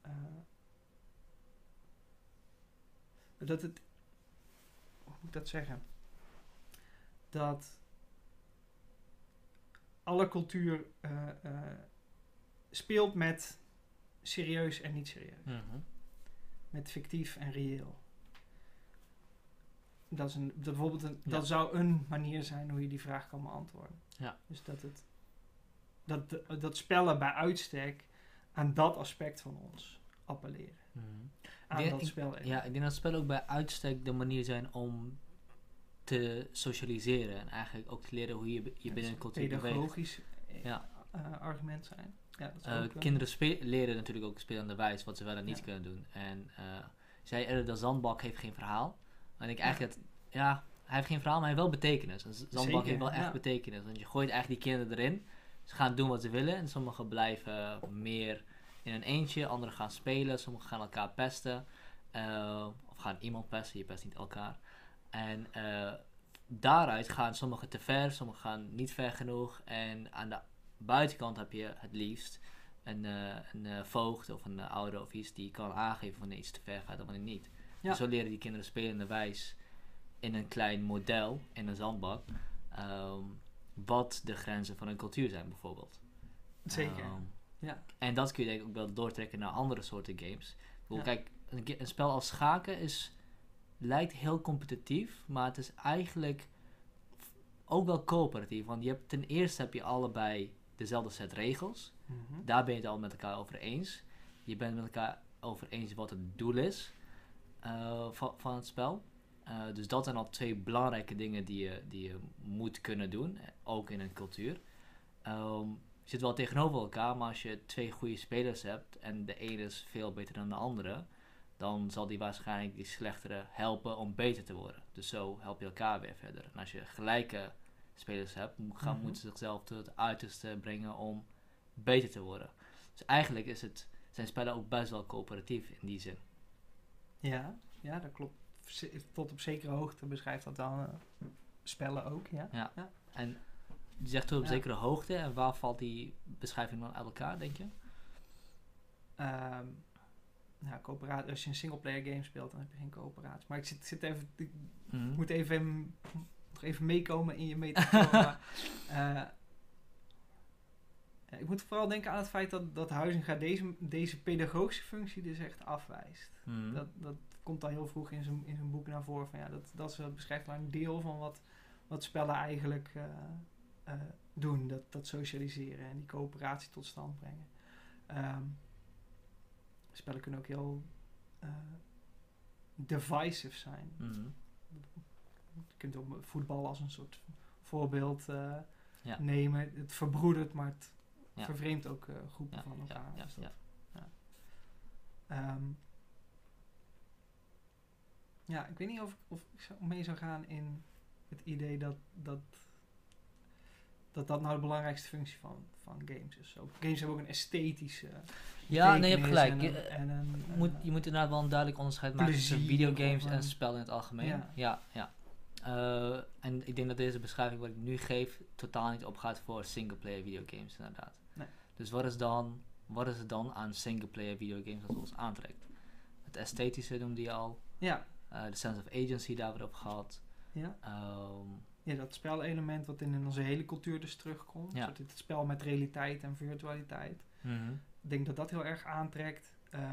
dat het, hoe moet ik dat zeggen? Dat alle cultuur speelt met serieus en niet serieus. Met fictief en reëel. Dat zou een manier zijn hoe je die vraag kan beantwoorden. Ja. Dus dat spellen bij uitstek aan dat aspect van ons appelleren. Ik denk dat spellen ook bij uitstek de manier zijn om te socialiseren en eigenlijk ook te leren hoe je binnen een cultuur beweegt. Pedagogisch argument zijn. Ja, dat is kinderen leren natuurlijk ook spelende wijs wat ze wel en niet kunnen doen. En zei eerder, de zandbak heeft geen verhaal. En ik eigenlijk hij heeft geen verhaal, maar hij heeft wel betekenis. Een zandbak heeft wel echt betekenis. Want je gooit eigenlijk die kinderen erin. Ze gaan doen wat ze willen. En sommigen blijven meer in een eentje. Anderen gaan spelen. Sommigen gaan elkaar pesten. Of gaan iemand pesten. Je pest niet elkaar. En daaruit gaan sommigen te ver. Sommigen gaan niet ver genoeg. En aan de buitenkant heb je het liefst een voogd of een ouder of iets die kan aangeven wanneer iets te ver gaat en wanneer niet. Ja. Dus zo leren die kinderen spelende wijs in een klein model, in een zandbak, wat de grenzen van een cultuur zijn bijvoorbeeld. Zeker, ja. En dat kun je denk ik ook wel doortrekken naar andere soorten games. Kijk, een spel als schaken lijkt heel competitief, maar het is eigenlijk ook wel coöperatief. Want ten eerste heb je allebei dezelfde set regels. Mm-hmm. Daar ben je het al met elkaar over eens. Je bent met elkaar over eens wat het doel is van het spel. Dus dat zijn al 2 belangrijke dingen die je moet kunnen doen. Ook in een cultuur. Je zit wel tegenover elkaar, maar als je 2 goede spelers hebt en de ene is veel beter dan de andere, dan zal die waarschijnlijk die slechtere helpen om beter te worden. Dus zo help je elkaar weer verder. En als je gelijke spelers hebt, moeten ze zichzelf tot het uiterste brengen om beter te worden. Dus eigenlijk zijn spellen ook best wel coöperatief in die zin. Ja, dat klopt. Tot op zekere hoogte beschrijft dat dan spellen ook, ja. En je zegt tot op zekere hoogte, en waar valt die beschrijving dan uit elkaar, denk je? Coöperatie. Als je een singleplayer game speelt, dan heb je geen coöperatie. Maar ik zit even... Ik moet nog even meekomen in je metafoor. Ik moet vooral denken aan het feit dat Huizinga deze pedagogische functie dus echt afwijst. Dat komt al heel vroeg in zijn boek naar voren. Van, dat beschrijft maar een deel van wat spellen eigenlijk doen. Dat socialiseren en die coöperatie tot stand brengen. Spellen kunnen ook heel divisive zijn. Je kunt ook voetbal als een soort voorbeeld nemen. Het verbroedert, maar het vervreemdt ook groepen van elkaar. Ik weet niet of ik mee zou gaan in het idee dat nou de belangrijkste functie van games is. Games hebben ook een esthetische je hebt gelijk. Je moet inderdaad wel een duidelijk onderscheid maken tussen videogames en spel in het algemeen. Ja. En ik denk dat deze beschrijving wat ik nu geef totaal niet opgaat voor singleplayer videogames inderdaad. Nee. Dus wat is het dan aan singleplayer videogames dat ons aantrekt? Het esthetische noemde je al. Ja. De sense of agency daar weer op gehad. Ja. Dat spelelement wat in onze hele cultuur dus terugkomt. Ja. Het spel met realiteit en virtualiteit. Mm-hmm. Ik denk dat heel erg aantrekt.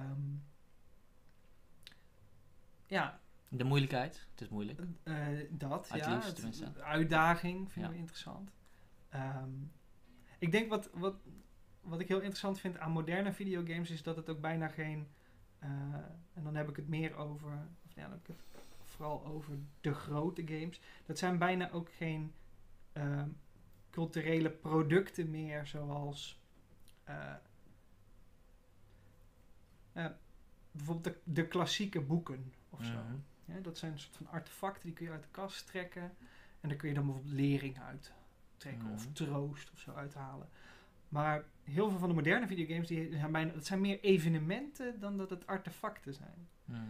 De moeilijkheid, het is moeilijk. De uitdaging vinden we interessant. Ik denk wat ik heel interessant vind aan moderne videogames is dat het ook bijna geen... en dan heb ik het meer over... dan heb ik het vooral over de grote games. Dat zijn bijna ook geen culturele producten meer, zoals bijvoorbeeld de klassieke boeken of zo. Ja, dat zijn een soort van artefacten, die kun je uit de kast trekken. En daar kun je dan bijvoorbeeld lering uit trekken of troost of zo uithalen. Maar heel veel van de moderne videogames, dat zijn meer evenementen dan dat het artefacten zijn.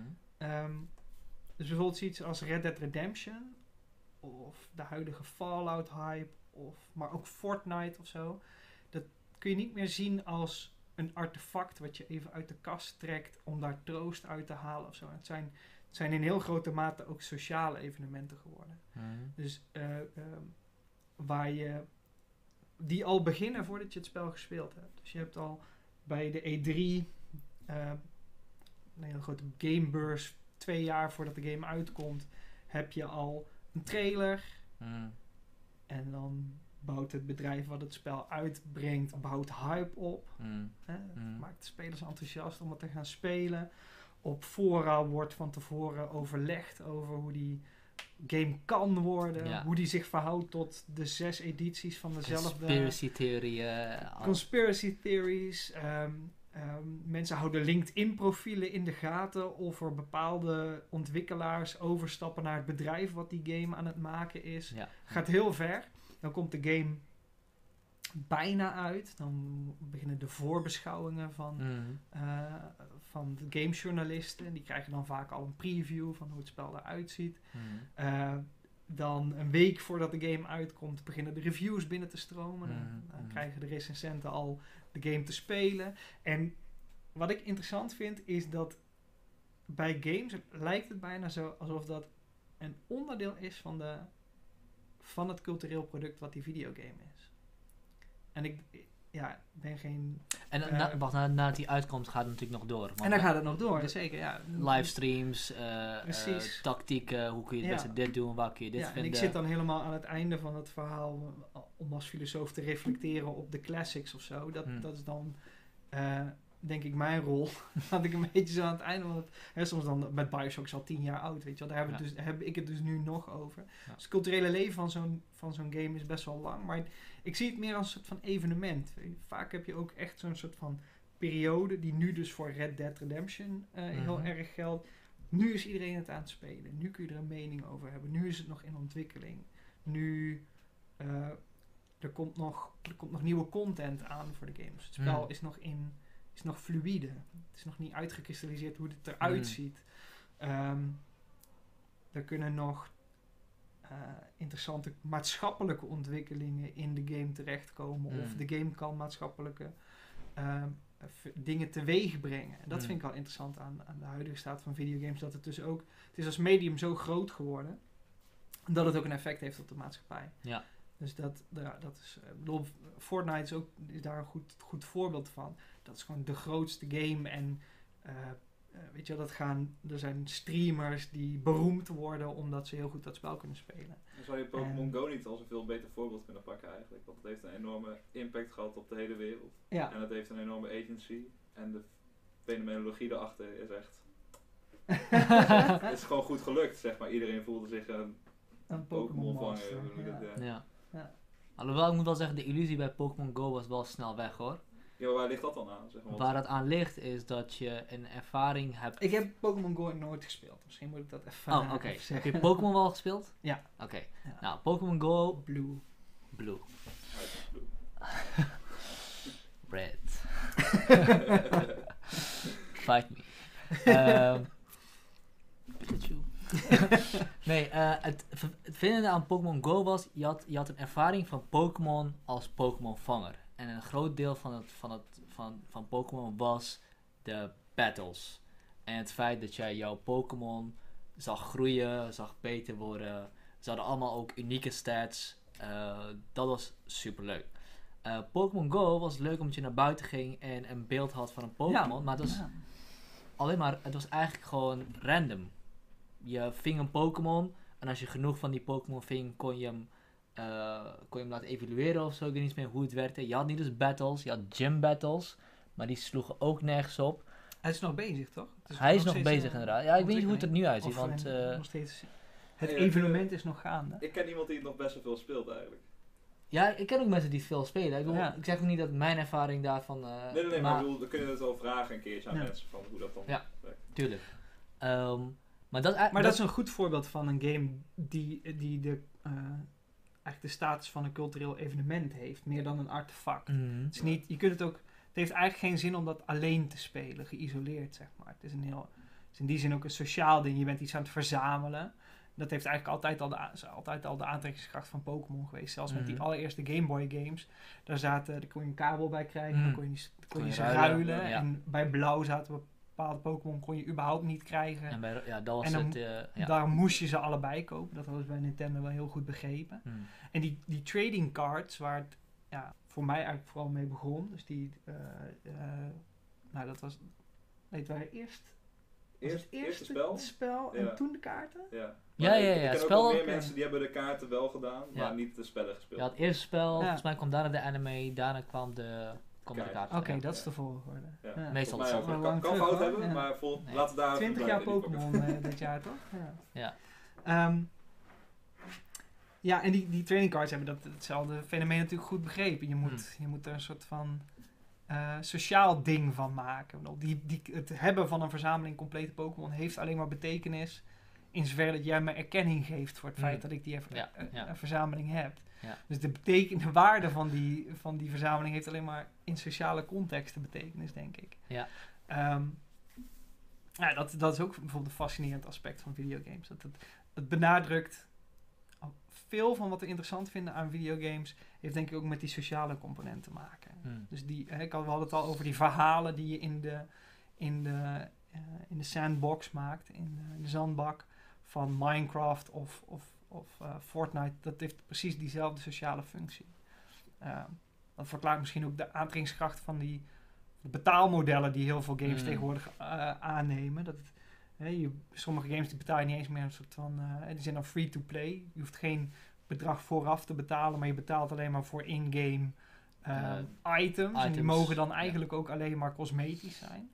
Dus bijvoorbeeld iets als Red Dead Redemption of de huidige Fallout hype, maar ook Fortnite of zo. Dat kun je niet meer zien als een artefact wat je even uit de kast trekt om daar troost uit te halen of zo. Het zijn in heel grote mate ook sociale evenementen geworden. Dus die al beginnen voordat je het spel gespeeld hebt. Dus je hebt al bij de E3 een hele grote gamebeurs 2 jaar voordat de game uitkomt, heb je al een trailer. En dan bouwt het bedrijf wat het spel uitbrengt, bouwt hype op. Maakt de spelers enthousiast om het te gaan spelen. Op fora wordt van tevoren overlegd over hoe die game kan worden. Hoe die zich verhoudt tot de 6 edities van dezelfde... Conspiracy theories. Mensen houden LinkedIn-profielen in de gaten of er bepaalde ontwikkelaars overstappen naar het bedrijf wat die game aan het maken is. Ja. Gaat heel ver. Dan komt de game bijna uit. Dan beginnen de voorbeschouwingen van de gamejournalisten. Die krijgen dan vaak al een preview van hoe het spel eruit ziet. Dan een week voordat de game uitkomt beginnen de reviews binnen te stromen. Dan krijgen de recensenten al de game te spelen. En wat ik interessant vind is dat bij games lijkt het bijna zo alsof dat een onderdeel is van het cultureel product wat die videogame is. En ik ben geen... En nadat die uitkomt gaat het natuurlijk nog door. En dan gaat het nog door, zeker, ja. Livestreams, tactieken, hoe kun je het beste dit doen, waar kun je dit vinden. En ik zit dan helemaal aan het einde van het verhaal om als filosoof te reflecteren op de classics of zo. Dat is dan, denk ik, mijn rol. Dat ik een beetje zo aan het einde van het... soms dan met Bioshock is al 10 jaar oud, weet je wel. Daar heb ik het dus nu nog over. Ja. Dus het culturele leven van zo'n game is best wel lang, maar... Ik zie het meer als een soort van evenement. Vaak heb je ook echt zo'n soort van periode die nu dus voor Red Dead Redemption heel erg geldt. Nu is iedereen het aan het spelen. Nu kun je er een mening over hebben. Nu is het nog in ontwikkeling. Nu er komt nog nieuwe content aan voor de games. Het spel is nog fluïde. Het is nog niet uitgekristalliseerd hoe het eruit ziet. Er kunnen nog interessante maatschappelijke ontwikkelingen in de game terechtkomen. Of de game kan maatschappelijke dingen teweeg brengen. En dat vind ik wel interessant aan de huidige staat van videogames. Dat het dus ook... Het is als medium zo groot geworden... dat het ook een effect heeft op de maatschappij. Ja. Dus dat is... Fortnite is daar een goed voorbeeld van. Dat is gewoon de grootste game en... weet je, er zijn streamers die beroemd worden omdat ze heel goed dat spel kunnen spelen. Dan zou je Pokémon Go niet als een veel beter voorbeeld kunnen pakken eigenlijk. Want het heeft een enorme impact gehad op de hele wereld. Ja. En het heeft een enorme agency. En de fenomenologie erachter is echt... het is gewoon goed gelukt, zeg maar. Iedereen voelde zich een Pokémon vanger. Ja. Alhoewel, ik moet wel zeggen, de illusie bij Pokémon Go was wel snel weg, hoor. Ja, waar ligt dat dan aan? Zeg maar, waar het aan ligt is dat je een ervaring hebt... Ik heb Pokémon Go nooit gespeeld. Misschien moet ik dat even even zeggen. Heb je Pokémon wel gespeeld? Ja. Oké. Ja. Nou, Pokémon Go... Blue. Red. Fight me. Pikachu. Nee, het vervelende aan Pokémon Go was... Je had een ervaring van Pokémon als Pokémon vanger. En een groot deel van Pokémon was de battles. En het feit dat jij jouw Pokémon zag groeien, zag beter worden. Ze hadden allemaal ook unieke stats. Dat was super leuk. Pokémon Go was leuk omdat je naar buiten ging en een beeld had van een Pokémon. Maar het was het was eigenlijk gewoon random. Je ving een Pokémon en als je genoeg van die Pokémon ving, kon je hem laten evalueren of zo. Ik weet niet meer hoe het werkte. Je had niet dus battles, je had gym battles, maar die sloegen ook nergens op. Hij is nog bezig, toch? Hij is nog bezig inderdaad. Ja, ik weet niet hoe het er nu uitziet. Want nog steeds, het evenement is nog gaande. Ik ken iemand die het nog best wel veel speelt eigenlijk. Ja, ik ken ook mensen die veel spelen. Ik zeg ook niet dat mijn ervaring daarvan... Nee, maar ik bedoel, we kunnen het wel vragen een keertje aan mensen van hoe dat dan werkt. Tuurlijk. Maar dat is een goed voorbeeld van een game die eigenlijk de status van een cultureel evenement heeft, meer dan een artefact. Het is niet, je kunt het ook, het heeft eigenlijk geen zin om dat alleen te spelen, geïsoleerd, zeg maar. Het is in die zin ook een sociaal ding. Je bent iets aan het verzamelen. Dat heeft eigenlijk altijd al de aantrekkingskracht van Pokémon geweest. Zelfs met die allereerste Game Boy games. Daar kon je een kabel bij krijgen, dan kon je ze ruilen. Ja. En bij blauw zaten bepaalde Pokémon kon je überhaupt niet krijgen. En dat was daar moest je ze allebei kopen. Dat hadden ze bij Nintendo wel heel goed begrepen. En die trading cards, waar het voor mij eigenlijk vooral mee begon. Dus dat was... Het waren eerst het spel en toen de kaarten? Ja. Ik ken ook meer mensen die hebben de kaarten wel gedaan, maar niet de spellen gespeeld. Ja, het eerste spel, volgens mij kwam daarna de anime, daarna kwam de kaarten. Oké, dat is de volgorde. Ja. Meestal is het kan fout hebben, maar laten we daar 20 jaar Pokémon dit jaar, toch? Ja. Ja, en die training cards hebben hetzelfde fenomeen natuurlijk goed begrepen. Je moet er een soort van sociaal ding van maken. Het hebben van een verzameling complete Pokémon heeft alleen maar betekenis in zover dat jij me erkenning geeft voor het feit dat ik die verzameling heb. Ja. Dus de waarde van die verzameling heeft alleen maar in sociale contexten betekenis, denk ik. Ja. Dat is ook bijvoorbeeld een fascinerend aspect van videogames. Het benadrukt veel van wat we interessant vinden aan videogames heeft denk ik ook met die sociale component te maken. Dus we hadden het al over die verhalen die je in de sandbox maakt, in de zandbak van Minecraft of Fortnite. Dat heeft precies diezelfde sociale functie. Dat verklaart misschien ook de aantrekkingskracht van de betaalmodellen die heel veel games tegenwoordig aannemen. Sommige games die betaal je niet eens meer een soort van... die zijn dan free to play. Je hoeft geen bedrag vooraf te betalen, maar je betaalt alleen maar voor in-game items. En die mogen dan eigenlijk ook alleen maar cosmetisch zijn.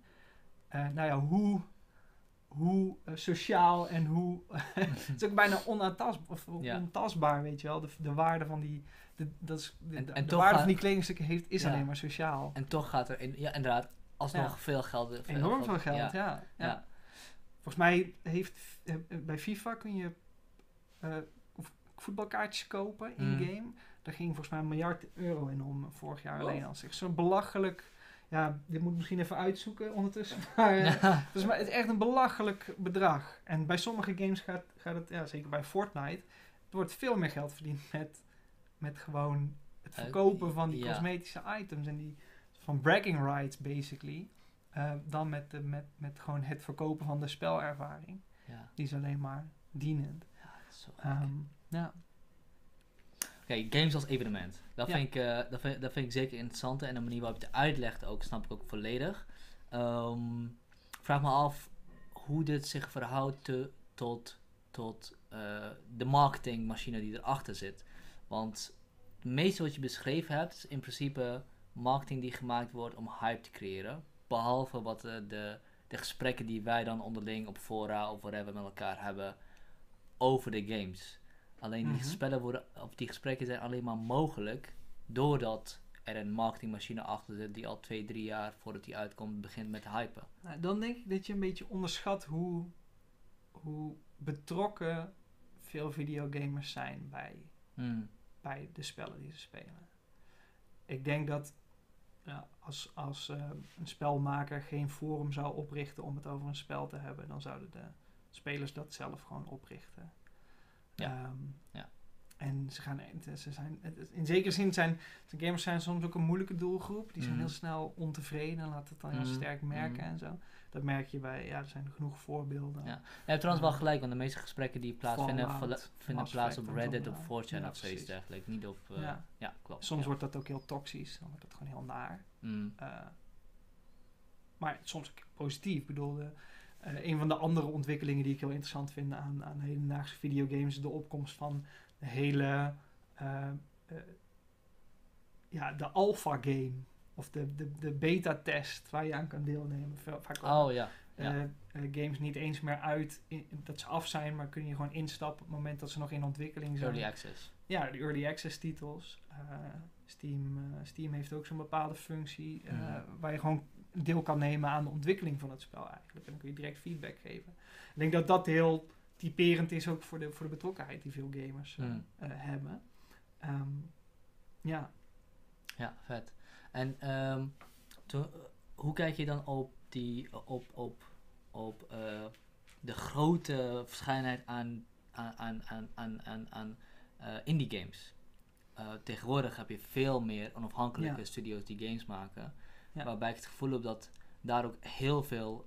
Hoe sociaal en hoe... het is ook bijna ontastbaar, weet je wel. De waarde van die... De waarde van die kledingstukken is alleen maar sociaal. En toch gaat er inderdaad alsnog veel geld... Enorm veel geld, ja. Volgens mij bij FIFA kun je voetbalkaartjes kopen in-game. Daar ging volgens mij €1 miljard in om vorig jaar alleen al. Zo'n belachelijk... Ja, dit moet ik misschien even uitzoeken ondertussen. Maar het is echt een belachelijk bedrag. En bij sommige games gaat het, zeker bij Fortnite, er wordt veel meer geld verdiend met gewoon het verkopen van die cosmetische items en die van bragging rights basically. Dan met gewoon het verkopen van de spelervaring. Ja. Die is alleen maar dienend. Ja, dat is zo Oké, games als evenement. Dat vind ik zeker interessant. En de manier waarop je het uitlegt ook, snap ik ook volledig. Vraag me af hoe dit zich verhoudt tot de marketingmachine die erachter zit. Want het meeste wat je beschreven hebt is in principe marketing die gemaakt wordt om hype te creëren. Behalve wat de gesprekken die wij dan onderling op fora of whatever met elkaar hebben over de games. Alleen die gesprekken zijn alleen maar mogelijk doordat er een marketingmachine achter zit die al 2-3 jaar voordat die uitkomt begint met hypen. Nou, dan denk ik dat je een beetje onderschat hoe betrokken veel videogamers zijn bij de spellen die ze spelen. Ik denk dat als een spelmaker geen forum zou oprichten om het over een spel te hebben, dan zouden de spelers dat zelf gewoon oprichten. En in zekere zin zijn gamers soms ook een moeilijke doelgroep. Die zijn heel snel ontevreden en laten het dan heel sterk merken en zo. Dat merk je er zijn genoeg voorbeelden. Ja. Je hebt trouwens wel gelijk, want de meeste gesprekken die plaatsvinden vinden plaats op Reddit, op 4chan of zoiets dergelijks. Niet op... klopt. Soms wordt dat ook heel toxisch, dan wordt dat gewoon heel naar. Maar soms ook positief. Ik bedoel, een van de andere ontwikkelingen die ik heel interessant vind aan hedendaagse videogames is de opkomst van de hele de alpha game of de beta test waar je aan kan deelnemen. Vaak games niet eens meer uit dat ze af zijn, maar kun je gewoon instappen op het moment dat ze nog in ontwikkeling zijn. Early access. Ja, de early access titels. Steam heeft ook zo'n bepaalde functie waar je gewoon deel kan nemen aan de ontwikkeling van het spel eigenlijk. En dan kun je direct feedback geven. Ik denk dat dat heel typerend is ook voor de betrokkenheid die veel gamers hebben. Ja, vet. En hoe kijk je dan op de grote verscheidenheid aan indie games? Tegenwoordig heb je veel meer onafhankelijke studio's die games maken. Ja. Waarbij ik het gevoel heb dat daar ook heel veel...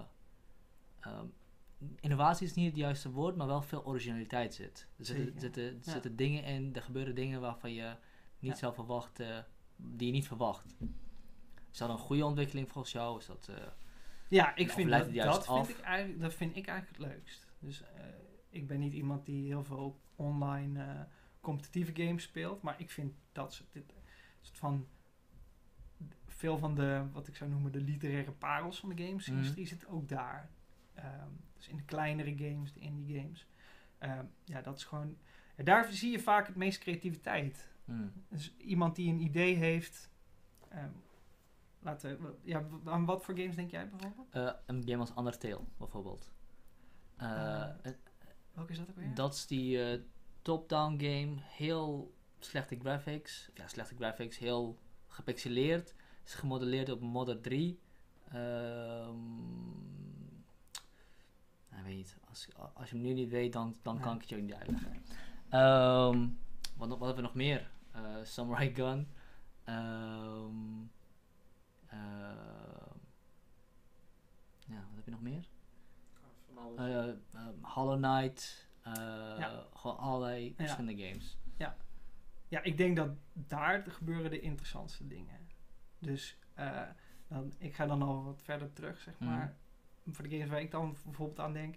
innovatie is niet het juiste woord, maar wel veel originaliteit zit. Er zitten dingen in, er gebeuren dingen waarvan je niet zou verwachten, die je niet verwacht. Is dat een goede ontwikkeling volgens jou? Is dat, ik vind dat vind ik eigenlijk het leukst. Dus ik ben niet iemand die heel veel online competitieve games speelt, maar ik vind dat soort van veel van de, wat ik zou noemen, de literaire parels van de gamesindustrie zit ook daar. Dus in de kleinere games, de indie games. Dat is gewoon... En daar zie je vaak het meest creativiteit. Dus iemand die een idee heeft. Aan wat voor games denk jij bijvoorbeeld? Een game als Undertale bijvoorbeeld. Welke is dat ook weer? Dat is die top-down game. Heel slechte graphics. Ja, slechte graphics. Heel gepixeleerd. Is gemodelleerd op Modder 3. Weet niet. Als je hem nu niet weet, dan kan ik het je ook niet uitleggen. Wat hebben we nog meer? Samurai Gun. Wat heb je nog meer? Hollow Knight. Gewoon allerlei verschillende games. Ja, ik denk dat daar gebeuren de interessantste dingen. Dus ik ga dan al wat verder terug, zeg maar. Voor de games waar ik dan bijvoorbeeld aan denk.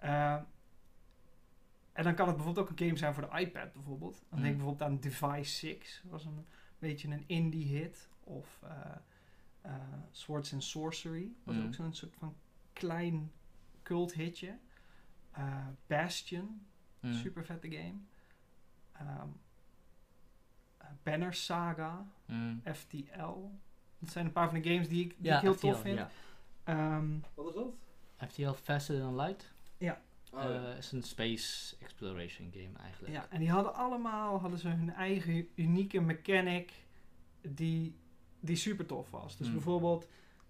En dan kan het bijvoorbeeld ook een game zijn voor de iPad bijvoorbeeld. Dan denk ik bijvoorbeeld aan Device 6. Dat was een beetje een indie hit. Of Swords and Sorcery. Was ook zo'n soort van klein cult hitje. Bastion. Super vette game. Banner Saga. FTL. Dat zijn een paar van de games die ik heel FTL, tof vind. Ja. Wat is dat? FTL Faster Than Light. Ja. Is een space exploration game eigenlijk. Ja, en die hadden ze hun eigen unieke mechanic die super tof was. Dus bijvoorbeeld,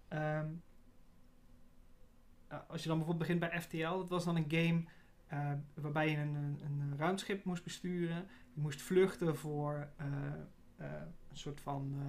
als je dan bijvoorbeeld begint bij FTL, dat was dan een game waarbij je een ruimteschip moest besturen. Je moest vluchten voor een soort van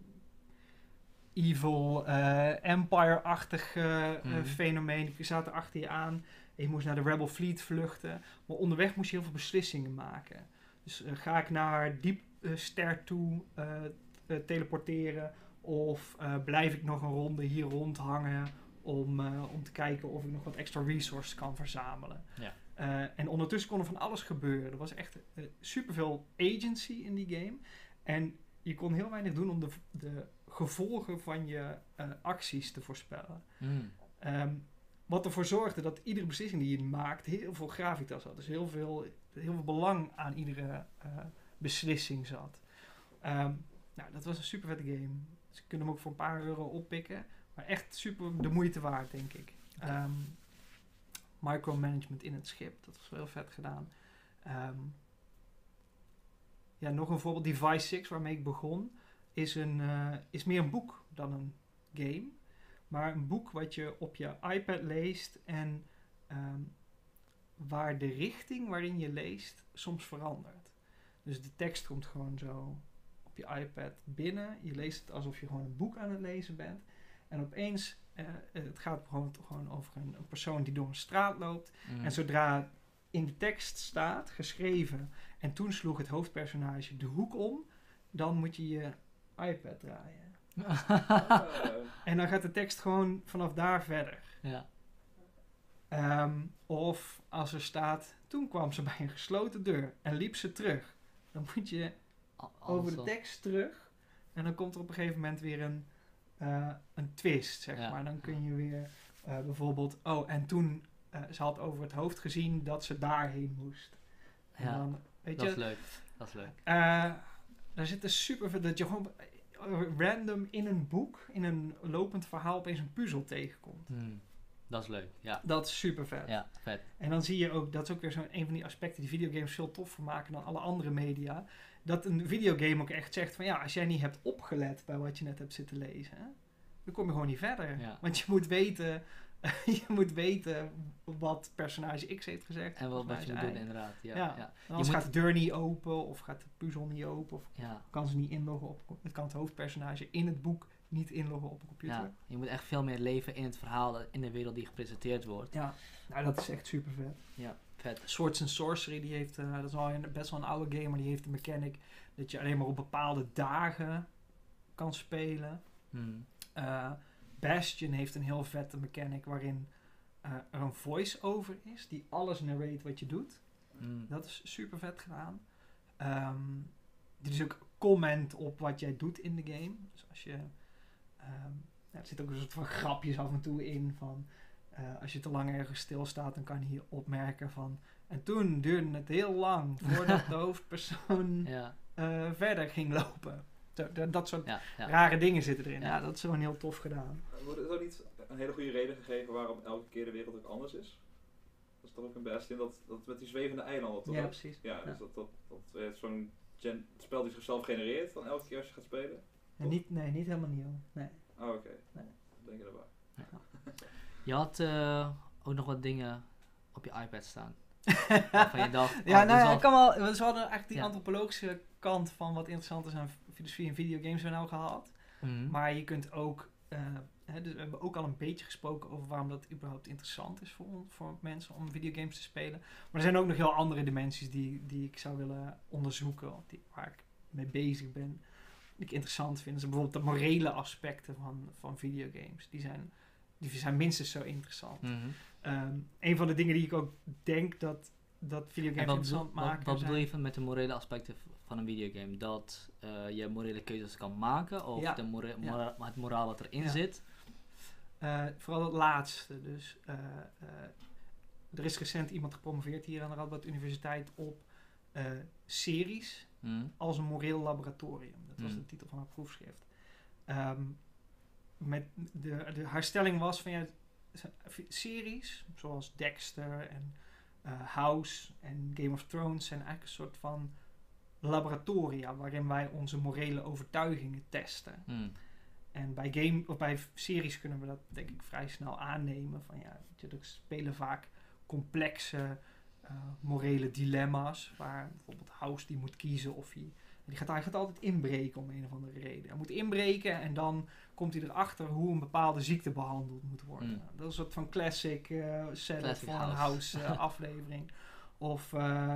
evil empire-achtig fenomeen. Die zaten achter je aan. En je moest naar de Rebel Fleet vluchten. Maar onderweg moest je heel veel beslissingen maken. Dus ga ik naar diepster toe teleporteren? Of blijf ik nog een ronde hier rondhangen om te kijken of ik nog wat extra resources kan verzamelen? Ja. En ondertussen kon er van alles gebeuren. Er was echt superveel agency in die game. En je kon heel weinig doen om de gevolgen van je acties te voorspellen. Wat ervoor zorgde dat iedere beslissing die je maakt heel veel gravitas had. Dus heel veel belang aan iedere beslissing zat. Dat was een super vette game. Dus je kunt hem ook voor een paar euro oppikken. Maar echt super de moeite waard, denk ik. Micromanagement in het schip. Dat was wel heel vet gedaan. Nog een voorbeeld. Device 6, waarmee ik begon, is meer een boek dan een game. Maar een boek wat je op je iPad leest en waar de richting waarin je leest soms verandert. Dus de tekst komt gewoon zo op je iPad binnen. Je leest het alsof je gewoon een boek aan het lezen bent. En opeens, het gaat gewoon over een persoon die door een straat loopt. En zodra in de tekst staat, geschreven, en toen sloeg het hoofdpersonage de hoek om, dan moet je je iPad draaien. En dan gaat de tekst gewoon vanaf daar verder. Ja. Of als er staat, toen kwam ze bij een gesloten deur en liep ze terug. Dan moet je over de tekst terug. En dan komt er op een gegeven moment weer een twist, zeg maar. Dan kun je weer bijvoorbeeld, en toen ze had over het hoofd gezien dat ze daarheen moest. En dan, weet dat je, is leuk. Dat is leuk. Daar zit een super veel, dat je gewoon random in een boek, in een lopend verhaal, opeens een puzzel tegenkomt. Dat is leuk, ja. Dat is super vet. Ja, vet. En dan zie je ook, dat is ook weer een van die aspecten die videogames veel toffer maken dan alle andere media. Dat een videogame ook echt zegt van als jij niet hebt opgelet bij wat je net hebt zitten lezen, dan kom je gewoon niet verder. Ja. Want je moet weten wat personage X heeft gezegd. En wat je moet doen, inderdaad. Ja. Anders gaat de deur niet open, of gaat de puzzel niet open, of kan ze niet inloggen het kan het hoofdpersonage in het boek niet inloggen op een computer. Ja, je moet echt veel meer leven in het verhaal, in de wereld die gepresenteerd wordt. Ja, dat is echt super vet. Ja, vet. Swords and Sorcery, die heeft, dat is al best wel een oude game, maar die heeft de mechanic dat je alleen maar op bepaalde dagen kan spelen. Bastion heeft een heel vette mechanic waarin er een voice-over is die alles narrate wat je doet. Dat is super vet gedaan. Die dus ook comment op wat jij doet in de game. Dus als je... er zit ook een soort van grapjes af en toe in van... als je te lang ergens stilstaat, dan kan je opmerken van... En toen duurde het heel lang voordat de hoofdpersoon verder ging lopen. Dat soort rare dingen zitten erin. Ja, dat is gewoon heel tof gedaan. Wordt er ook niet een hele goede reden gegeven waarom elke keer de wereld ook anders is? Dat is toch ook een best in dat met die zwevende eilanden, toch? Ja, precies. Ja, dus dat zo'n spel die zichzelf genereert dan elke keer als je gaat spelen? Niet helemaal nieuw. Nee. Oh, oké. Nee. Denk je erbij. Ja. Je had ook nog wat dingen op je iPad staan. Van je dacht, ik kan wel. We hadden eigenlijk die antropologische kant van wat interessant is aan filosofie en videogames we nou gehad. Mm-hmm. Maar je kunt ook, dus we hebben ook al een beetje gesproken over waarom dat überhaupt interessant is voor mensen om videogames te spelen. Maar er zijn ook nog heel andere dimensies die ik zou willen onderzoeken, waar ik mee bezig ben. Die ik interessant vind. Dus bijvoorbeeld de morele aspecten van videogames. Die zijn minstens zo interessant. Mm-hmm. Een van de dingen die ik ook denk dat videogames interessant maken. Wat bedoel je met de morele aspecten van een videogame? Dat je morele keuzes kan maken? Of het moraal wat erin zit? Vooral het laatste. Dus er is recent iemand gepromoveerd hier aan de Radboud Universiteit op series als een moreel laboratorium. Dat was de titel van haar proefschrift. Haar stelling was van series zoals Dexter en House en Game of Thrones zijn eigenlijk een soort van laboratoria waarin wij onze morele overtuigingen testen. En bij series kunnen we dat denk ik vrij snel aannemen. Van er spelen vaak complexe morele dilemma's waar bijvoorbeeld House die moet kiezen of hij gaat altijd inbreken om een of andere reden. Hij moet inbreken en dan komt hij erachter hoe een bepaalde ziekte behandeld moet worden. Dat is een soort van classic setup van een House aflevering. Of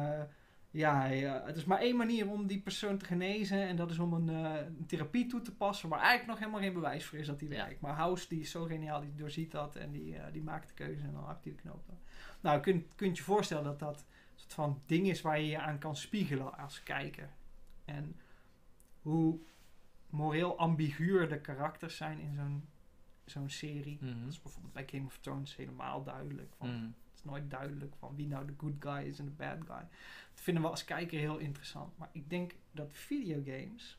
het is maar één manier om die persoon te genezen en dat is om een therapie toe te passen waar eigenlijk nog helemaal geen bewijs voor is dat die werkt. Maar House die is zo geniaal, die doorziet dat en die maakt de keuze en dan hakt hij de knoop dan. Nou, je kunt je voorstellen dat dat een soort van ding is waar je je aan kan spiegelen als kijker. En hoe moreel ambiguur de karakters zijn in zo'n serie. Dat is bijvoorbeeld bij Game of Thrones helemaal duidelijk. Het is nooit duidelijk van wie nou de good guy is en de bad guy. Dat vinden we als kijker heel interessant. Maar ik denk dat videogames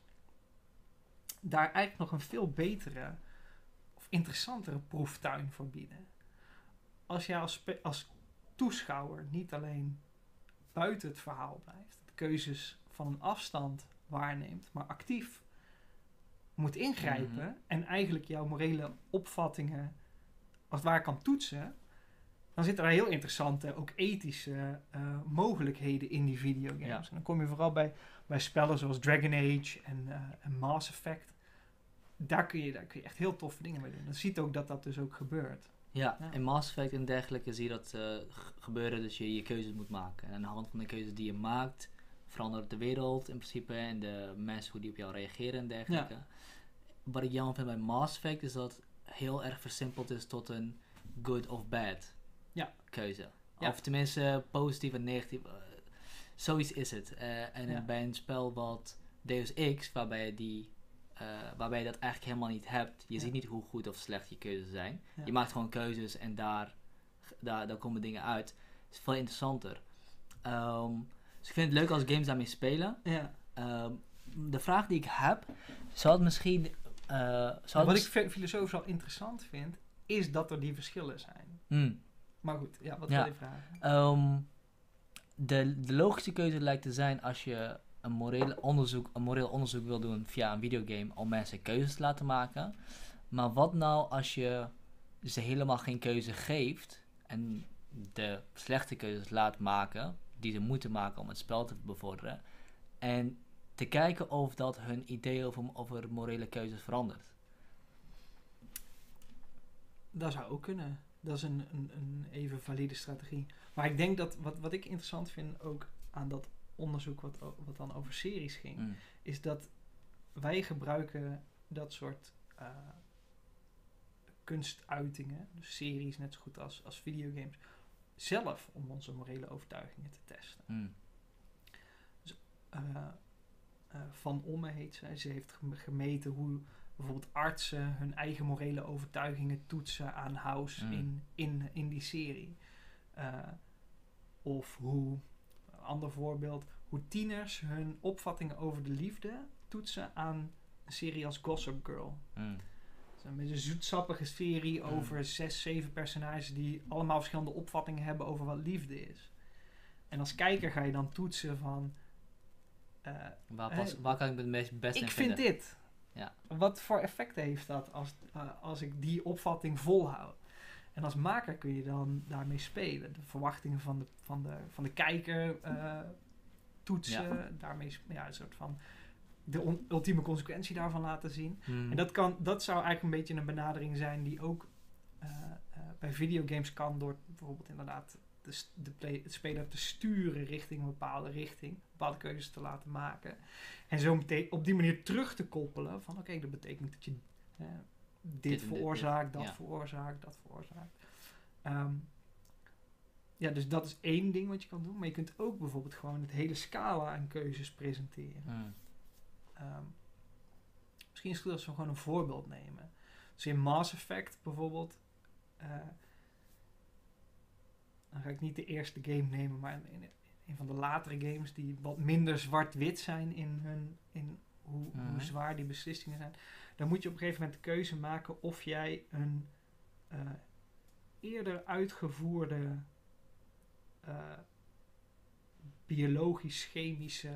daar eigenlijk nog een veel betere of interessantere proeftuin voor bieden. Als jij als toeschouwer niet alleen buiten het verhaal blijft, de keuzes van een afstand waarneemt, maar actief moet ingrijpen en eigenlijk jouw morele opvattingen als het ware kan toetsen, dan zitten er heel interessante, ook ethische mogelijkheden in die videogames. Ja. En dan kom je vooral bij spellen zoals Dragon Age en Mass Effect. Daar kun je echt heel toffe dingen mee doen. Dan ziet ook dat dus ook gebeurt. Ja, in Mass Effect en dergelijke zie je dat gebeuren, dus je keuzes moet maken. En aan de hand van de keuzes die je maakt, verandert de wereld in principe en de mensen hoe die op jou reageren en dergelijke. Ja. Wat ik jammer vind bij Mass Effect is dat het heel erg versimpeld is tot een good of bad keuze. Ja. Of tenminste positief en negatief. Zoiets is het. Bij een spel wat Deus Ex, waarbij je dat eigenlijk helemaal niet hebt. Je ziet niet hoe goed of slecht je keuzes zijn. Ja. Je maakt gewoon keuzes en daar komen dingen uit. Het is veel interessanter. Dus ik vind het leuk als games daarmee spelen. Ja. De vraag die ik heb, zou het misschien... wat ik filosofisch wel interessant vind, is dat er die verschillen zijn. Maar goed, wat wil je vragen? De logische keuze lijkt te zijn als je een moreel onderzoek wil doen via een videogame om mensen keuzes te laten maken. Maar wat nou als je ze helemaal geen keuze geeft en de slechte keuzes laat maken die ze moeten maken om het spel te bevorderen en te kijken of dat hun idee over morele keuzes verandert? Dat zou ook kunnen. Dat is een even valide strategie. Maar ik denk dat wat ik interessant vind ook aan dat onderzoek wat dan over series ging, is dat wij gebruiken dat soort kunstuitingen, dus series net zo goed als videogames, zelf om onze morele overtuigingen te testen. Dus, Van Omme heet zij. Ze heeft gemeten hoe bijvoorbeeld artsen hun eigen morele overtuigingen toetsen aan House in die serie. Of een ander voorbeeld, hoe tieners hun opvattingen over de liefde toetsen aan een serie als Gossip Girl. Het is een beetje een zoetsappige serie over 6, 7 personages die allemaal verschillende opvattingen hebben over wat liefde is. En als kijker ga je dan toetsen van... waar kan ik het best in vinden? Ik vind dit. Ja. Wat voor effect heeft dat als ik die opvatting volhoud? En als maker kun je dan daarmee spelen. De verwachtingen van de kijker toetsen. Ja. Daarmee een soort van de ultieme consequentie daarvan laten zien. En dat zou eigenlijk een beetje een benadering zijn die ook bij videogames kan door bijvoorbeeld inderdaad het speler te sturen richting een bepaalde richting. Bepaalde keuzes te laten maken. En zo op die manier terug te koppelen van oké, dat betekent dat je dit veroorzaakt, dat veroorzaakt, dat veroorzaakt. Dus dat is één ding wat je kan doen. Maar je kunt ook bijvoorbeeld gewoon het hele scala aan keuzes presenteren. Misschien is het goed als we gewoon een voorbeeld nemen. Dus in Mass Effect bijvoorbeeld... dan ga ik niet de eerste game nemen, maar in een van de latere games die wat minder zwart-wit zijn in hoe zwaar die beslissingen zijn. Dan moet je op een gegeven moment de keuze maken of jij een eerder uitgevoerde biologisch-chemische...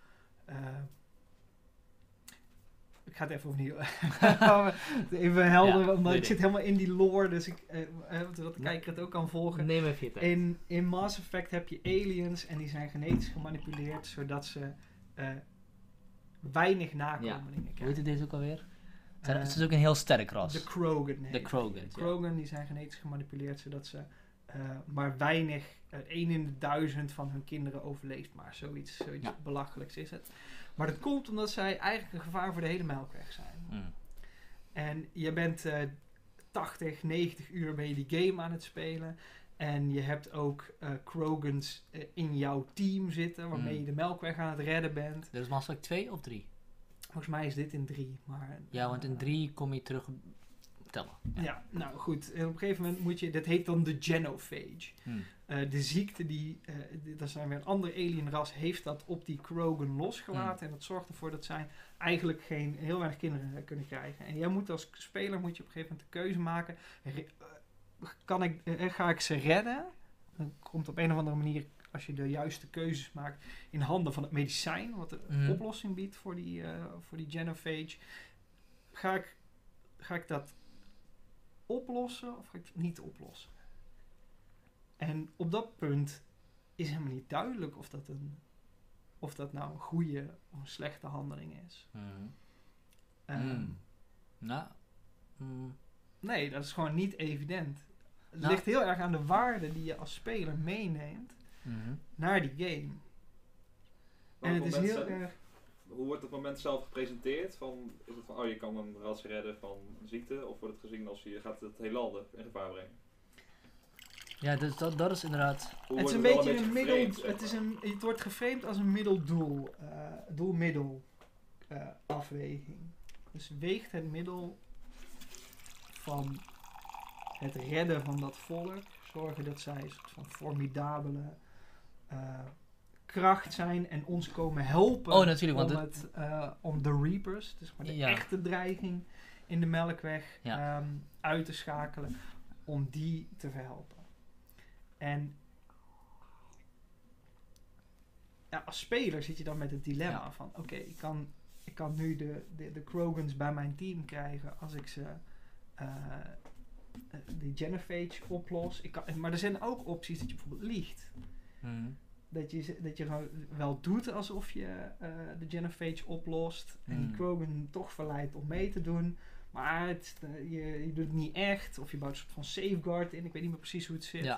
ik ga het even opnieuw. Even helder, omdat ik zit helemaal in die lore, dus zodat de kijker het ook kan volgen. Neem even je tijd. In Mass Effect heb je aliens en die zijn genetisch gemanipuleerd, zodat ze weinig nakomelingen krijgen. Hoe heet dit ook alweer? Het is ook een heel sterk ras. De Krogan. De Krogan, die zijn genetisch gemanipuleerd, zodat ze maar weinig, 1 in de 1000 van hun kinderen overleeft. Maar zoiets belachelijks is het. Maar dat komt omdat zij eigenlijk een gevaar voor de hele Melkweg zijn. En je bent 80, 90 uur ben je die game aan het spelen. En je hebt ook Krogans in jouw team zitten, waarmee je de Melkweg aan het redden bent. Dat is Mass Effect 2 of 3? Volgens mij is dit in 3. Maar, want in 3 kom je terug tellen. Ja, nou goed. En op een gegeven moment moet je... Dat heet dan de genophage. De ziekte dat zijn weer een ander alienras, heeft dat op die Krogan losgelaten. En dat zorgt ervoor dat zij eigenlijk heel weinig kinderen kunnen krijgen. En jij moet als speler op een gegeven moment de keuze maken. Ga ik ze redden? Dan komt op een of andere manier, als je de juiste keuzes maakt, in handen van het medicijn, wat een oplossing biedt voor die genophage. Ga ik dat oplossen of ga ik het niet oplossen? En op dat punt is helemaal niet duidelijk of dat nou een goede of een slechte handeling is. Nee, dat is gewoon niet evident. Het ligt heel erg aan de waarde die je als speler meeneemt naar die game. En het is heel erg... Hoe wordt het moment zelf gepresenteerd? Is het van, je kan een ras redden van een ziekte? Of wordt het gezien als je gaat het heelal in gevaar brengen? Ja, dus dat is inderdaad... Het is een beetje een middel... Het wordt geframed als een middeldoel. Doel-middel afweging. Dus weegt het middel van het redden van dat volk. Zorgen dat zij een soort van formidabele kracht zijn en ons komen helpen om de Reapers, dus maar de echte dreiging in de Melkweg uit te schakelen, om die te verhelpen. En als speler zit je dan met het dilemma van oké, ik kan nu de Krogans bij mijn team krijgen als ik ze die genophage oplos. Maar er zijn ook opties dat je bijvoorbeeld liegt. Dat je wel doet alsof je de genophage oplost. En die Krogan toch verleidt om mee te doen. Maar je doet het niet echt. Of je bouwt een soort van safeguard in. Ik weet niet meer precies hoe het zit.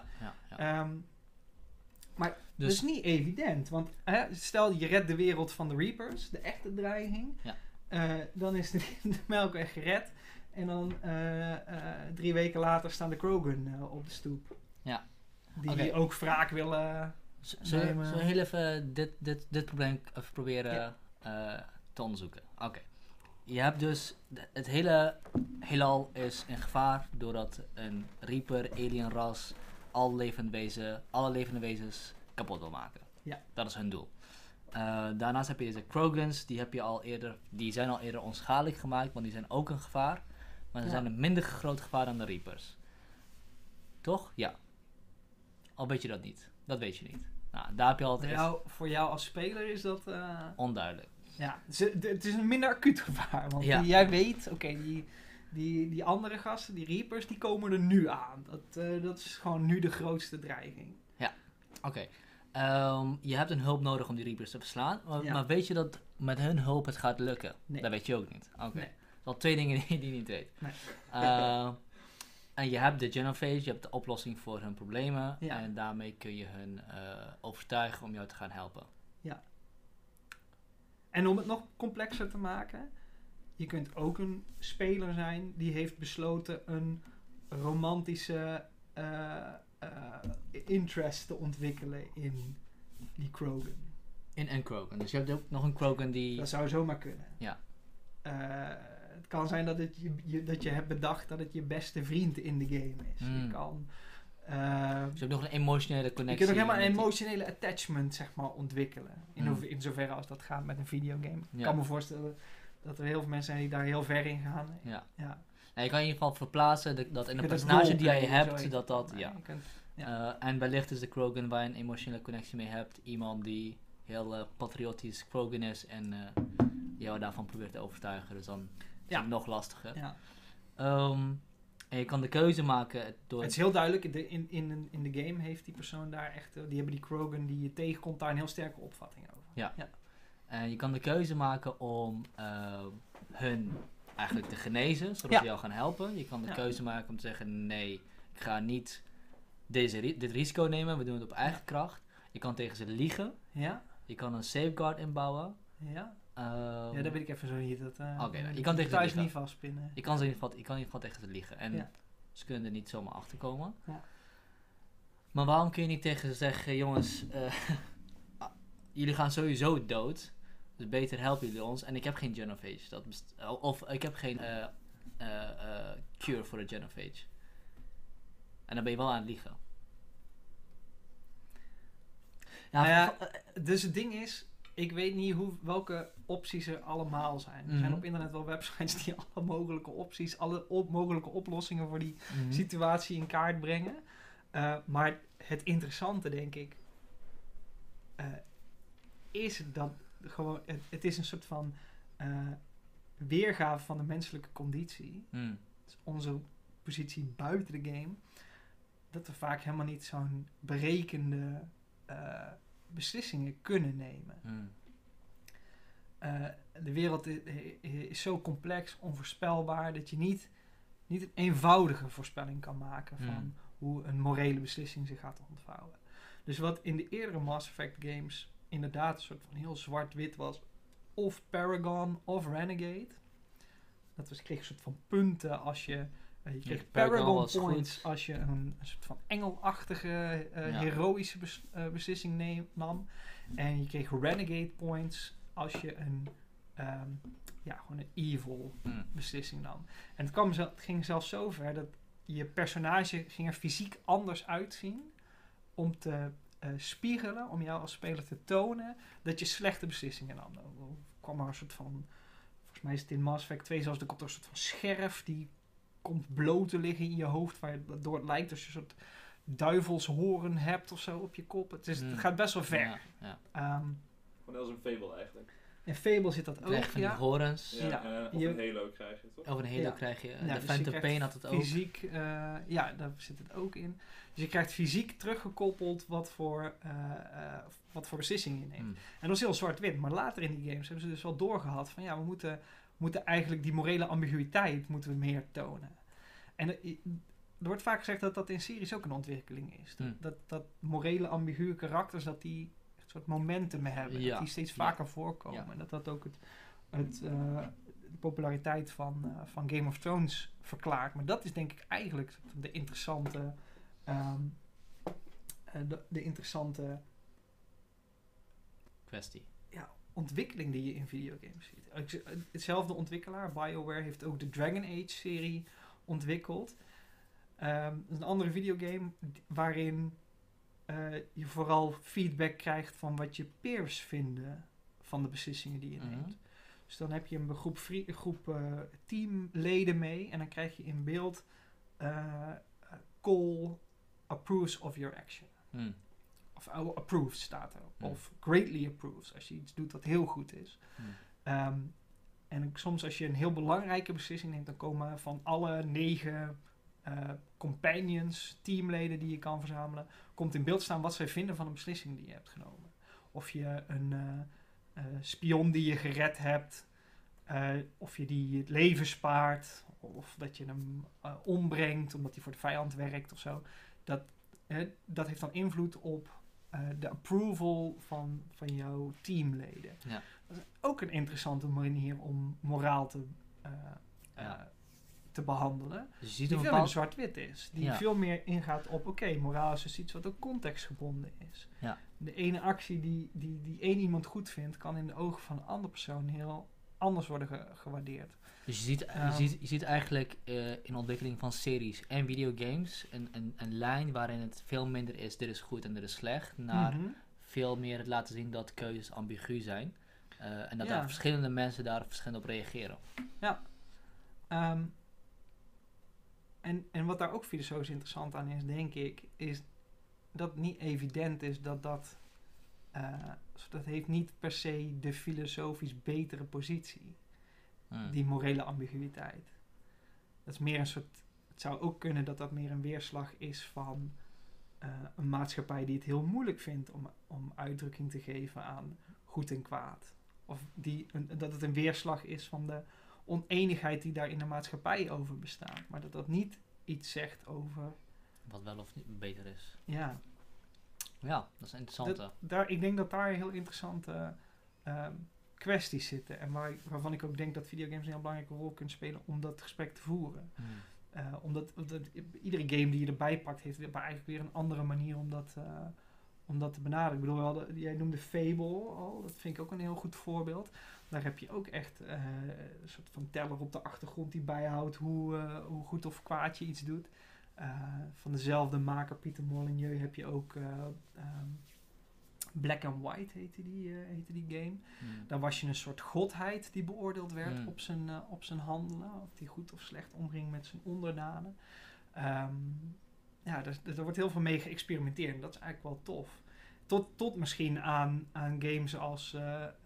Maar dat is niet evident. Want stel je redt de wereld van de Reapers. De echte dreiging. Dan is de Melkweg gered. En dan 3 weken later staan de Krogan op de stoep. Die ook wraak willen... Zullen we heel even dit probleem even proberen te onderzoeken? Oké. Je hebt dus... Het hele heelal is in gevaar doordat een Reaper, alienras, alle levende wezens kapot wil maken. Ja. Dat is hun doel. Daarnaast heb je deze Krogans, die zijn al eerder onschadelijk gemaakt, want die zijn ook een gevaar. Maar ze zijn een minder groot gevaar dan de Reapers. Toch? Ja. Al weet je dat niet. Dat weet je niet. Nou, daar heb je altijd... Voor jou als speler is dat... onduidelijk. Ja, het is een minder acuut gevaar. Want jij weet, die andere gasten, die Reapers, die komen er nu aan. Dat is gewoon nu de grootste dreiging. Ja, oké. Je hebt een hulp nodig om die Reapers te verslaan. Maar weet je dat met hun hulp het gaat lukken? Nee. Dat weet je ook niet. Oké. Nee. Dat zijn 2 dingen die je niet weet. Nee. En je hebt de Genophage, je hebt de oplossing voor hun problemen. Ja. En daarmee kun je hun overtuigen om jou te gaan helpen. Ja. En om het nog complexer te maken, je kunt ook een speler zijn die heeft besloten een romantische interest te ontwikkelen in die Krogan. In een Krogan. Dus je hebt ook nog een Krogan die... Dat zou zomaar kunnen. Ja. Het kan zijn dat je hebt bedacht dat het je beste vriend in de game is. Je kan... dus je hebt nog een emotionele connectie. Je kunt ook helemaal een emotionele attachment, zeg maar, ontwikkelen. In zoverre als dat gaat met een videogame. Ik kan me voorstellen dat er heel veel mensen zijn die daar heel ver in gaan. Ja. Nou, je kan in ieder geval verplaatsen dat in een personage die jij hebt, en wellicht is de Krogan waar je een emotionele connectie mee hebt, iemand die heel patriotisch Krogan is en jou daarvan probeert te overtuigen. Dus dan is het nog lastiger. Ja. En je kan de keuze maken door... Het is heel duidelijk, in de game heeft die persoon daar echt... die hebben die Krogan die je tegenkomt daar een heel sterke opvatting over. Ja. En je kan de keuze maken om hun eigenlijk te genezen, zodat ze jou gaan helpen. Je kan de keuze maken om te zeggen, nee, ik ga niet dit risico nemen, we doen het op eigen kracht. Je kan tegen ze liegen. Ja. Je kan een safeguard inbouwen. Ja. Ja, dat weet ik even zo niet. Je kan tegen thuis ze niet vastpinnen. Je kan in ieder geval tegen ze liegen. En ze kunnen er niet zomaar achter komen. Ja. Maar waarom kun je niet tegen ze zeggen, jongens, jullie gaan sowieso dood. Dus beter helpen jullie ons. En ik heb geen Genophage. Of ik heb geen cure voor de Genophage. En dan ben je wel aan het liegen. Dus het ding is, ik weet niet welke opties er allemaal zijn. Er zijn op internet wel websites die alle mogelijke opties, mogelijke oplossingen voor die situatie in kaart brengen. Maar het interessante, denk ik, is dat gewoon, het is een soort van weergave van de menselijke conditie. Dus onze positie buiten de game. Dat we vaak helemaal niet zo'n berekende beslissingen kunnen nemen. De wereld is zo complex, onvoorspelbaar, dat je niet een eenvoudige voorspelling kan maken van hoe een morele beslissing zich gaat ontvouwen. Dus wat in de eerdere Mass Effect games inderdaad een soort van heel zwart-wit was, of Paragon of Renegade. Je kreeg een soort van punten als je kreeg Paragon points als je een soort van engelachtige, heroïsche beslissing nam. En je kreeg Renegade points als je gewoon een evil beslissing nam. En het ging zelfs zo ver dat je personage ging er fysiek anders uitzien om te spiegelen, om jou als speler te tonen dat je slechte beslissingen nam. Dan kwam er een soort van, volgens mij is het in Mass Effect 2 zelfs, er komt er een soort van scherf die komt bloot te liggen in je hoofd, waardoor het lijkt als je een soort duivelshoren hebt of zo op je kop. Het gaat best wel ver. Gewoon als een Fable eigenlijk. In Fable zit dat ook. Krijg je van die horens. Of een Halo krijg je, toch? Of een Halo krijg je. De dus Phantom Pain had het ook. Fysiek, daar zit het ook in. Dus je krijgt fysiek teruggekoppeld wat voor beslissingen je neemt. En dat is heel zwart-wit. Maar later in die games hebben ze dus wel doorgehad van we moeten eigenlijk die morele ambiguïteit moeten we meer tonen. En er wordt vaak gezegd dat dat in series ook een ontwikkeling is. Dat morele ambiguë karakters, dat die echt soort momentum hebben. Dat die steeds vaker voorkomen. En dat ook de populariteit van Game of Thrones verklaart. Maar dat is denk ik eigenlijk de interessante kwestie. Ja, ontwikkeling die je in videogames ziet. Hetzelfde ontwikkelaar, BioWare, heeft ook de Dragon Age-serie ontwikkeld. Dat is een andere videogame waarin je vooral feedback krijgt van wat je peers vinden van de beslissingen die je neemt. Dus dan heb je een groep teamleden mee en dan krijg je in beeld Cole approves of your action. Of approves staat er. Of greatly approves als je iets doet wat heel goed is. En soms als je een heel belangrijke beslissing neemt, dan komen van alle 9 companions, teamleden die je kan verzamelen, komt in beeld staan wat zij vinden van een beslissing die je hebt genomen. Of je een spion die je gered hebt, of je die het leven spaart, of dat je hem ombrengt omdat hij voor de vijand werkt of zo. Dat heeft dan invloed op de approval van jouw teamleden. Ja. Dat is ook een interessante manier om moraal te behandelen. Dus die veel meer zwart-wit is. Die veel meer ingaat op, oké, moraal is dus iets wat ook contextgebonden is. Ja. De ene actie die één iemand goed vindt, kan in de ogen van een andere persoon heel anders worden gewaardeerd. Dus je ziet eigenlijk in de ontwikkeling van series en videogames een lijn waarin het veel minder is, dit is goed en dit is slecht, naar veel meer het laten zien dat keuzes ambigu zijn. En dat daar verschillende mensen daar verschillend op reageren. Ja. En wat daar ook filosofisch interessant aan is, denk ik, is dat het niet evident is dat heeft niet per se de filosofisch betere positie. Die morele ambiguïteit. Dat is meer een soort. Het zou ook kunnen dat meer een weerslag is van een maatschappij die het heel moeilijk vindt om uitdrukking te geven aan goed en kwaad. Of dat het een weerslag is van de oneenigheid die daar in de maatschappij over bestaat. Maar dat niet iets zegt over wat wel of niet beter is. Ja. Ja, dat is interessant. Ik denk dat daar heel interessante kwesties zitten. En waarvan ik ook denk dat videogames een heel belangrijke rol kunnen spelen om dat gesprek te voeren. Omdat iedere game die je erbij pakt heeft eigenlijk weer een andere manier om dat te benaderen. Ik bedoel, jij noemde Fable al. Dat vind ik ook een heel goed voorbeeld. Daar heb je ook echt een soort van teller op de achtergrond die bijhoudt hoe goed of kwaad je iets doet. Van dezelfde maker, Pieter Molyneux, heb je ook Black and White heette die game. Daar was je een soort godheid die beoordeeld werd op zijn handelen. Of die goed of slecht omging met zijn onderdanen. Er wordt heel veel mee geëxperimenteerd. En dat is eigenlijk wel tof. Tot misschien aan games als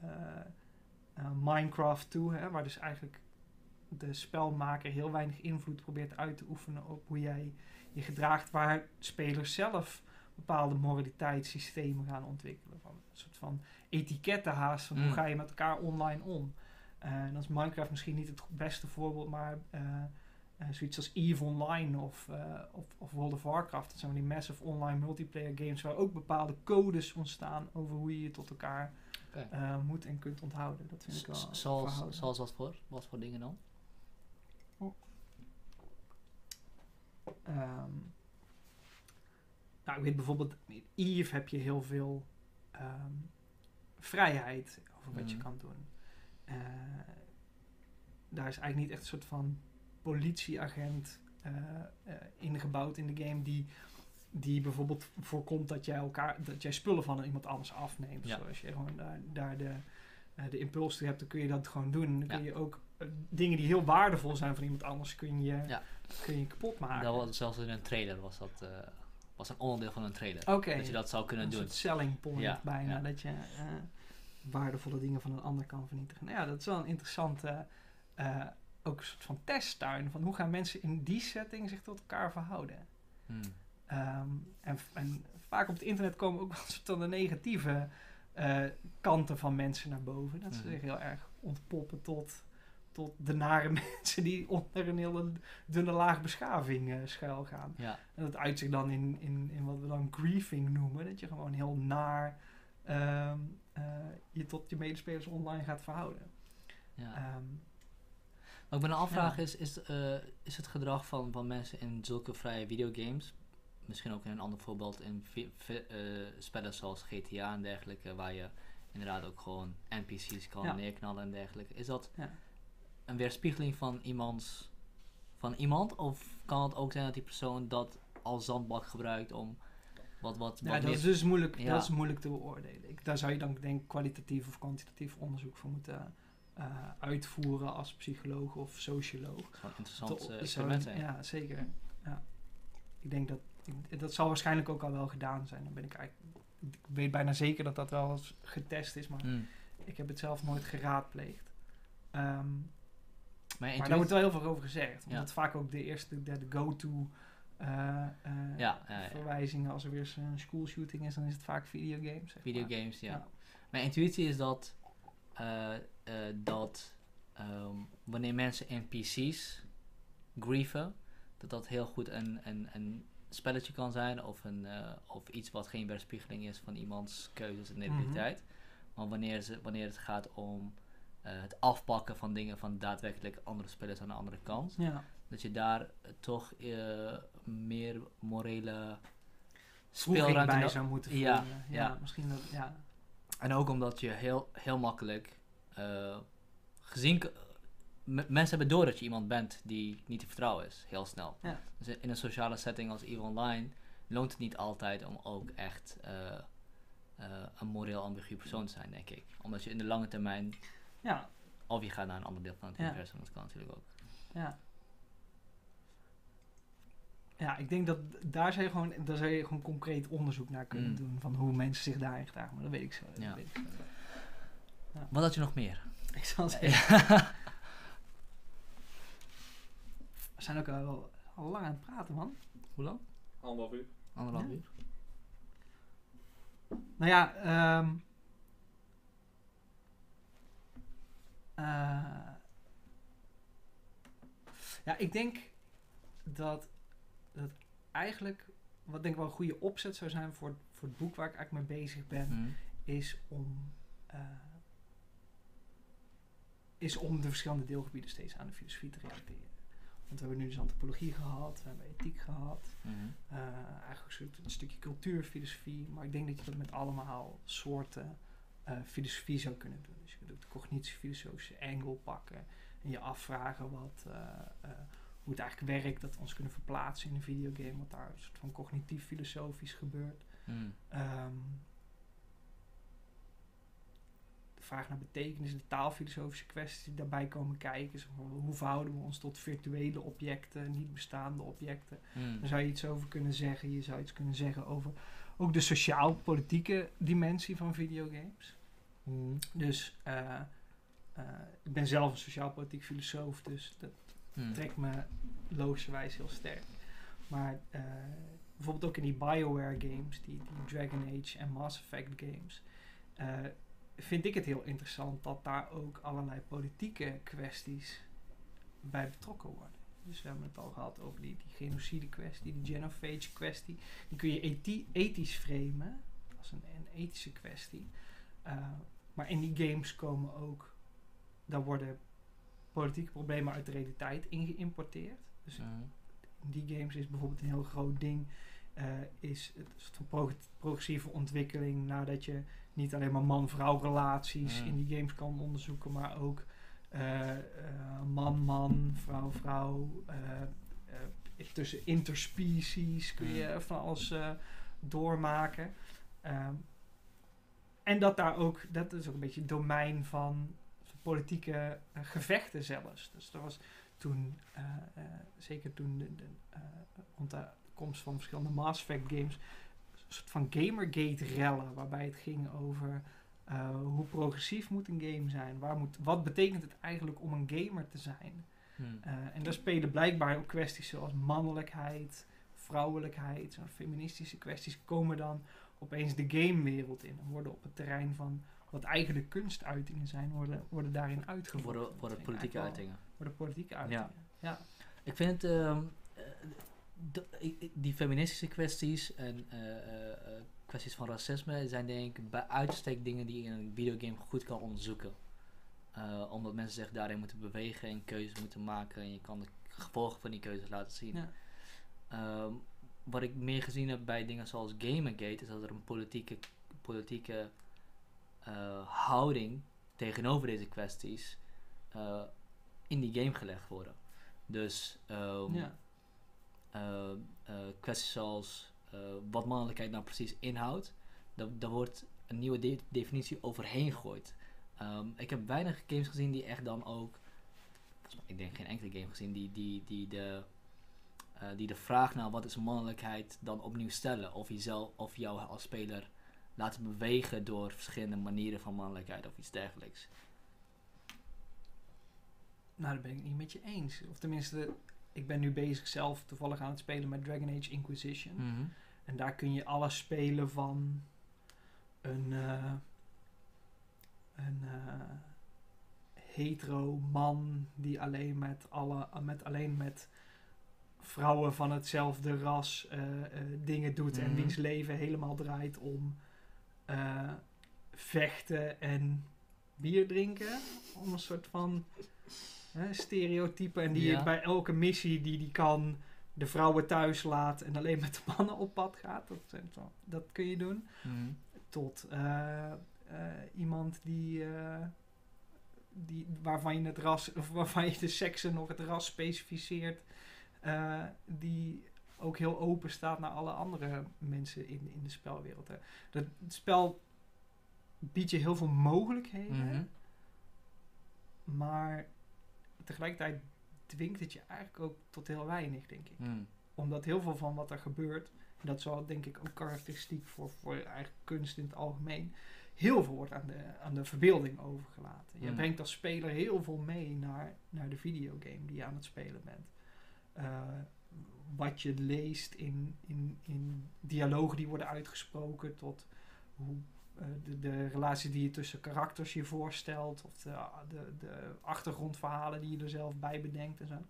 Minecraft toe. Hè, waar dus eigenlijk de spelmaker heel weinig invloed probeert uit te oefenen op hoe jij je gedraagt. Waar spelers zelf bepaalde moraliteitssystemen gaan ontwikkelen. Van een soort van etiketten haast. Van hoe ga je met elkaar online om. En dan is Minecraft misschien niet het beste voorbeeld. Maar zoiets als EVE Online of World of Warcraft. Dat zijn die massive online multiplayer games. Waar ook bepaalde codes ontstaan over hoe je tot elkaar moet en kunt onthouden. Dat vind ik wel. Zoals wat voor dingen dan? Ik weet bijvoorbeeld, in EVE heb je heel veel vrijheid over wat je kan doen. Daar is eigenlijk niet echt een soort van politieagent ingebouwd in de game die bijvoorbeeld voorkomt dat jij spullen van iemand anders afneemt. Ja. Zoals je gewoon daar de impuls toe hebt, dan kun je dat gewoon doen. Dan kun je ook dingen die heel waardevol zijn van iemand anders kun je kapot maken. Dat was zelfs in een trailer was een onderdeel van een trailer. Okay. Dat je dat zou kunnen doen. Een soort selling point bijna. Dat je waardevolle dingen van een ander kan vernietigen. Nou ja, dat is wel een interessante ook een soort van testtuin. Van hoe gaan mensen in die setting zich tot elkaar verhouden. En vaak op het internet komen ook wel een soort van de negatieve kanten van mensen naar boven. Dat ze zich heel erg ontpoppen tot de nare mensen die onder een hele dunne laag beschaving schuil gaan. Ja. En dat uit zich dan in wat we dan griefing noemen. Dat je gewoon heel naar je tot je medespelers online gaat verhouden. Ja. Wat ik me afvraag is het gedrag van mensen in zulke vrije videogames, misschien ook in een ander voorbeeld in spellen zoals GTA en dergelijke, waar je inderdaad ook gewoon NPC's kan neerknallen en dergelijke. Is dat een weerspiegeling van iemand? Of kan het ook zijn dat die persoon dat als zandbak gebruikt om Dat is dus moeilijk, dat is moeilijk te beoordelen. Daar zou je dan denk ik kwalitatief of kwantitatief onderzoek voor moeten uitvoeren als psycholoog of socioloog. Gewoon interessant experiment zijn. Ja, zeker. Ja. Ik denk dat zal waarschijnlijk ook al wel gedaan zijn. Dan ben ik weet bijna zeker dat dat wel eens getest is, maar ik heb het zelf nooit geraadpleegd. Maar daar wordt wel heel veel over gezegd. Omdat het vaak ook de go-to verwijzingen. Als er weer een schoolshooting is, dan is het vaak videogames. Videogames, ja. Mijn intuïtie is dat wanneer mensen NPC's grieven, dat heel goed een spelletje kan zijn of iets wat geen weerspiegeling is van iemands keuzes en identiteit. Maar wanneer het gaat om het afpakken van dingen van daadwerkelijk andere spelers aan de andere kant, dat je daar toch meer morele speelruimte bij zou moeten voelen. Ja, misschien dat, ja. En ook omdat je heel makkelijk mensen hebben door dat je iemand bent die niet te vertrouwen is, heel snel. Ja. Dus in een sociale setting als EVE Online loont het niet altijd om ook echt een moreel ambigu persoon te zijn, denk ik. Omdat je in de lange termijn, of je gaat naar een ander deel van het universum, dat kan natuurlijk ook. Ja. Ja, ik denk dat daar zou je gewoon concreet onderzoek naar kunnen doen van hoe mensen zich daarin gedragen. Maar dat weet ik zo. Ja. Wat had je nog meer? Ik zal het zeggen. We zijn ook al lang aan het praten, man. Hoe lang? 1,5 uur. 1,5 uur. Nou ja, ik denk dat eigenlijk, wat denk ik wel een goede opzet zou zijn voor het boek waar ik eigenlijk mee bezig ben, is om de verschillende deelgebieden steeds aan de filosofie te relateren. Want we hebben nu dus antropologie gehad, we hebben ethiek gehad, eigenlijk een stukje cultuurfilosofie, maar ik denk dat je dat met allemaal soorten filosofie zou kunnen doen. Dus je kunt ook de cognitiefilosofische angle pakken en je afvragen hoe het eigenlijk werkt, dat we ons kunnen verplaatsen in een videogame, wat daar een soort van cognitief-filosofisch gebeurt. De vraag naar betekenis, de taalfilosofische kwesties die daarbij komen kijken. Zeg maar, hoe verhouden we ons tot virtuele objecten, niet bestaande objecten? Daar zou je iets over kunnen zeggen. Je zou iets kunnen zeggen over ook de sociaal-politieke dimensie van videogames. Dus ik ben zelf een sociaal-politiek filosoof, dus dat trekt me logischerwijs heel sterk. Maar bijvoorbeeld ook in die BioWare games, die Dragon Age en Mass Effect games, vind ik het heel interessant dat daar ook allerlei politieke kwesties bij betrokken worden. Dus we hebben het al gehad over die genocide kwestie, die genophage kwestie. Die kun je ethisch framen, als een ethische kwestie. Maar in die games komen ook, daar worden politieke problemen uit de realiteit ingeïmporteerd. Dus in die games is bijvoorbeeld een heel groot ding, is het soort van progressieve ontwikkeling, nadat je niet alleen maar man-vrouw relaties in die games kan onderzoeken, maar ook man-man, vrouw-vrouw, tussen interspecies kun je van alles doormaken. En dat is ook een beetje het domein van politieke gevechten zelfs. Dus er was toen, zeker toen rond de komst van verschillende Mass Effect games, een soort van Gamergate-rellen, waarbij het ging over hoe progressief moet een game zijn, wat betekent het eigenlijk om een gamer te zijn. En daar spelen blijkbaar ook kwesties zoals mannelijkheid, vrouwelijkheid, feministische kwesties komen dan opeens de gamewereld in en worden op het terrein van wat eigenlijk kunstuitingen zijn, worden daarin uitgevoerd. Worden politieke uitingen. Worden politieke uitingen, ja. Ik vind die feministische kwesties en kwesties van racisme zijn denk ik bij uitstek dingen die je in een videogame goed kan onderzoeken. Omdat mensen zich daarin moeten bewegen en keuzes moeten maken en je kan de gevolgen van die keuzes laten zien. Ja. Wat ik meer gezien heb bij dingen zoals Gamergate is dat er een politieke houding tegenover deze kwesties in die game gelegd worden. Dus kwesties zoals wat mannelijkheid nou precies inhoudt, daar wordt een nieuwe definitie overheen gegooid. Ik heb weinig games gezien die echt dan ook, ik denk geen enkele game gezien, die de vraag naar wat is mannelijkheid dan opnieuw stellen. Of jou als speler laten bewegen door verschillende manieren van mannelijkheid of iets dergelijks. Nou, dat ben ik niet met je eens. Of tenminste, ik ben nu bezig zelf toevallig aan het spelen met Dragon Age Inquisition. Mm-hmm. En daar kun je alles spelen van een hetero man die alleen met vrouwen van hetzelfde ras dingen doet en wiens leven helemaal draait om vechten en bier drinken. Om een soort van stereotype. En die bij elke missie die kan de vrouwen thuis laat en alleen met de mannen op pad gaat. Dat kun je doen. Mm-hmm. Tot iemand waarvan je het ras, of waarvan je de seksen of het ras specificeert, die ook heel open staat naar alle andere mensen in de spelwereld. Hè. Het spel biedt je heel veel mogelijkheden, maar tegelijkertijd dwingt het je eigenlijk ook tot heel weinig, denk ik. Omdat heel veel van wat er gebeurt, en dat is wel denk ik ook karakteristiek voor eigen kunst in het algemeen, heel veel wordt aan de verbeelding overgelaten. Je brengt als speler heel veel mee naar de videogame die je aan het spelen bent. Wat je leest in dialogen die worden uitgesproken, tot hoe de relatie die je tussen karakters je voorstelt, of de achtergrondverhalen die je er zelf bij bedenkt en zo.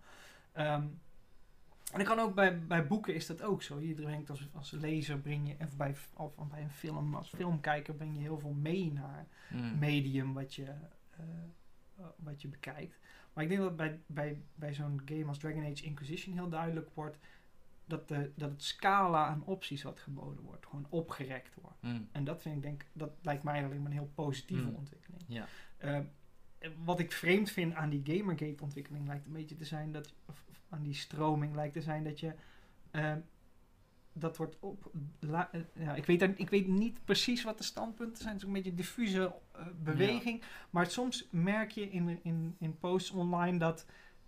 En dat kan ook bij boeken is dat ook zo. Je brengt als lezer of bij een film, als filmkijker breng je heel veel mee naar het medium wat je bekijkt. Maar ik denk dat bij zo'n game als Dragon Age Inquisition heel duidelijk wordt dat het scala aan opties wat geboden wordt gewoon opgerekt wordt. En dat dat lijkt mij alleen maar een heel positieve ontwikkeling. Ja. Wat ik vreemd vind aan die Gamergate ontwikkeling lijkt een beetje te zijn aan die stroming lijkt te zijn dat je dat wordt ik weet niet precies wat de standpunten zijn. Het is ook een beetje een diffuse beweging. Ja. Maar soms merk je in posts online dat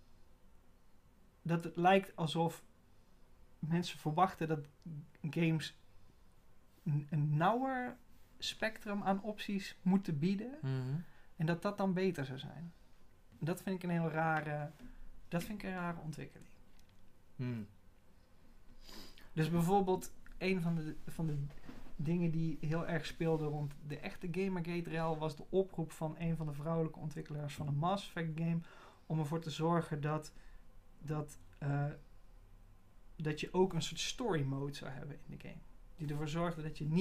het lijkt alsof mensen verwachten dat games een nauwer spectrum aan opties moeten bieden. En dat dan beter zou zijn. Dat vind ik een heel rare ontwikkeling. Dus bijvoorbeeld een van de dingen die heel erg speelden rond de echte Gamergate-rel was de oproep van een van de vrouwelijke ontwikkelaars van een Mass Effect game om ervoor te zorgen dat je ook een soort story mode zou hebben in de game. Die ervoor zorgde dat je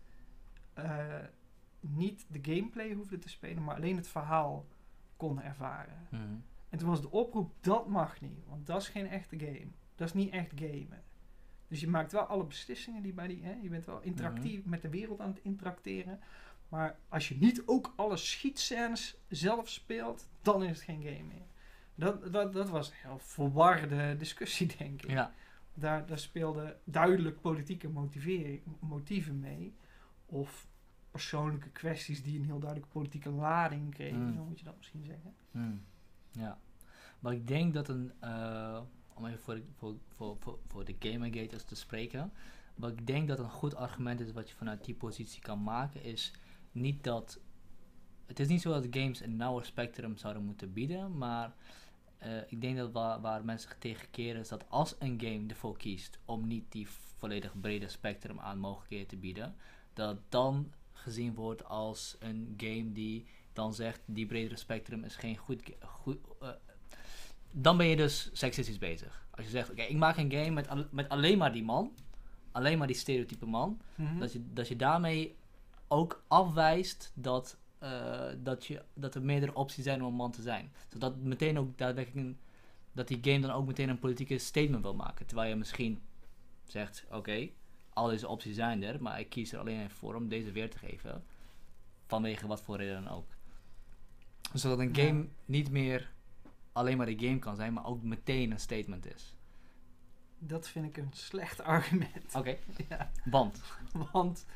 niet de gameplay hoefde te spelen, maar alleen het verhaal kon ervaren. En toen was de oproep, dat mag niet, want dat is geen echte game. Dat is niet echt gamen. Dus je maakt wel alle beslissingen die bij je bent wel interactief met de wereld aan het interacteren, maar als je niet ook alle schietscènes zelf speelt, dan is het geen game meer. Dat was een heel verwarde discussie, denk ik. Ja. Daar speelden duidelijk politieke motieven mee, of persoonlijke kwesties die een heel duidelijke politieke lading kregen, zo moet je dat misschien zeggen. Ja, maar ik denk dat om even voor de Gamergaters te spreken, wat ik denk dat een goed argument is wat je vanuit die positie kan maken, is niet dat, het is niet zo dat games een nauwer spectrum zouden moeten bieden, maar ik denk dat waar mensen tegen keren is dat als een game ervoor kiest om niet die volledig brede spectrum aan mogelijkheden te bieden, dat dan gezien wordt als een game die dan zegt die bredere spectrum is geen goed dan ben je dus seksistisch bezig. Als je zegt, oké, ik maak een game met alleen maar die man, alleen maar die stereotype man, dat je daarmee ook afwijst dat er meerdere opties zijn om een man te zijn. Zodat meteen ook daadwerkelijk dat die game dan ook meteen een politieke statement wil maken. Terwijl je misschien zegt, oké, al deze opties zijn er, maar ik kies er alleen even voor om deze weer te geven. Vanwege wat voor reden dan ook. Zodat een game niet meer alleen maar de game kan zijn, maar ook meteen een statement is. Dat vind ik een slecht argument. Oké. Ja. Want?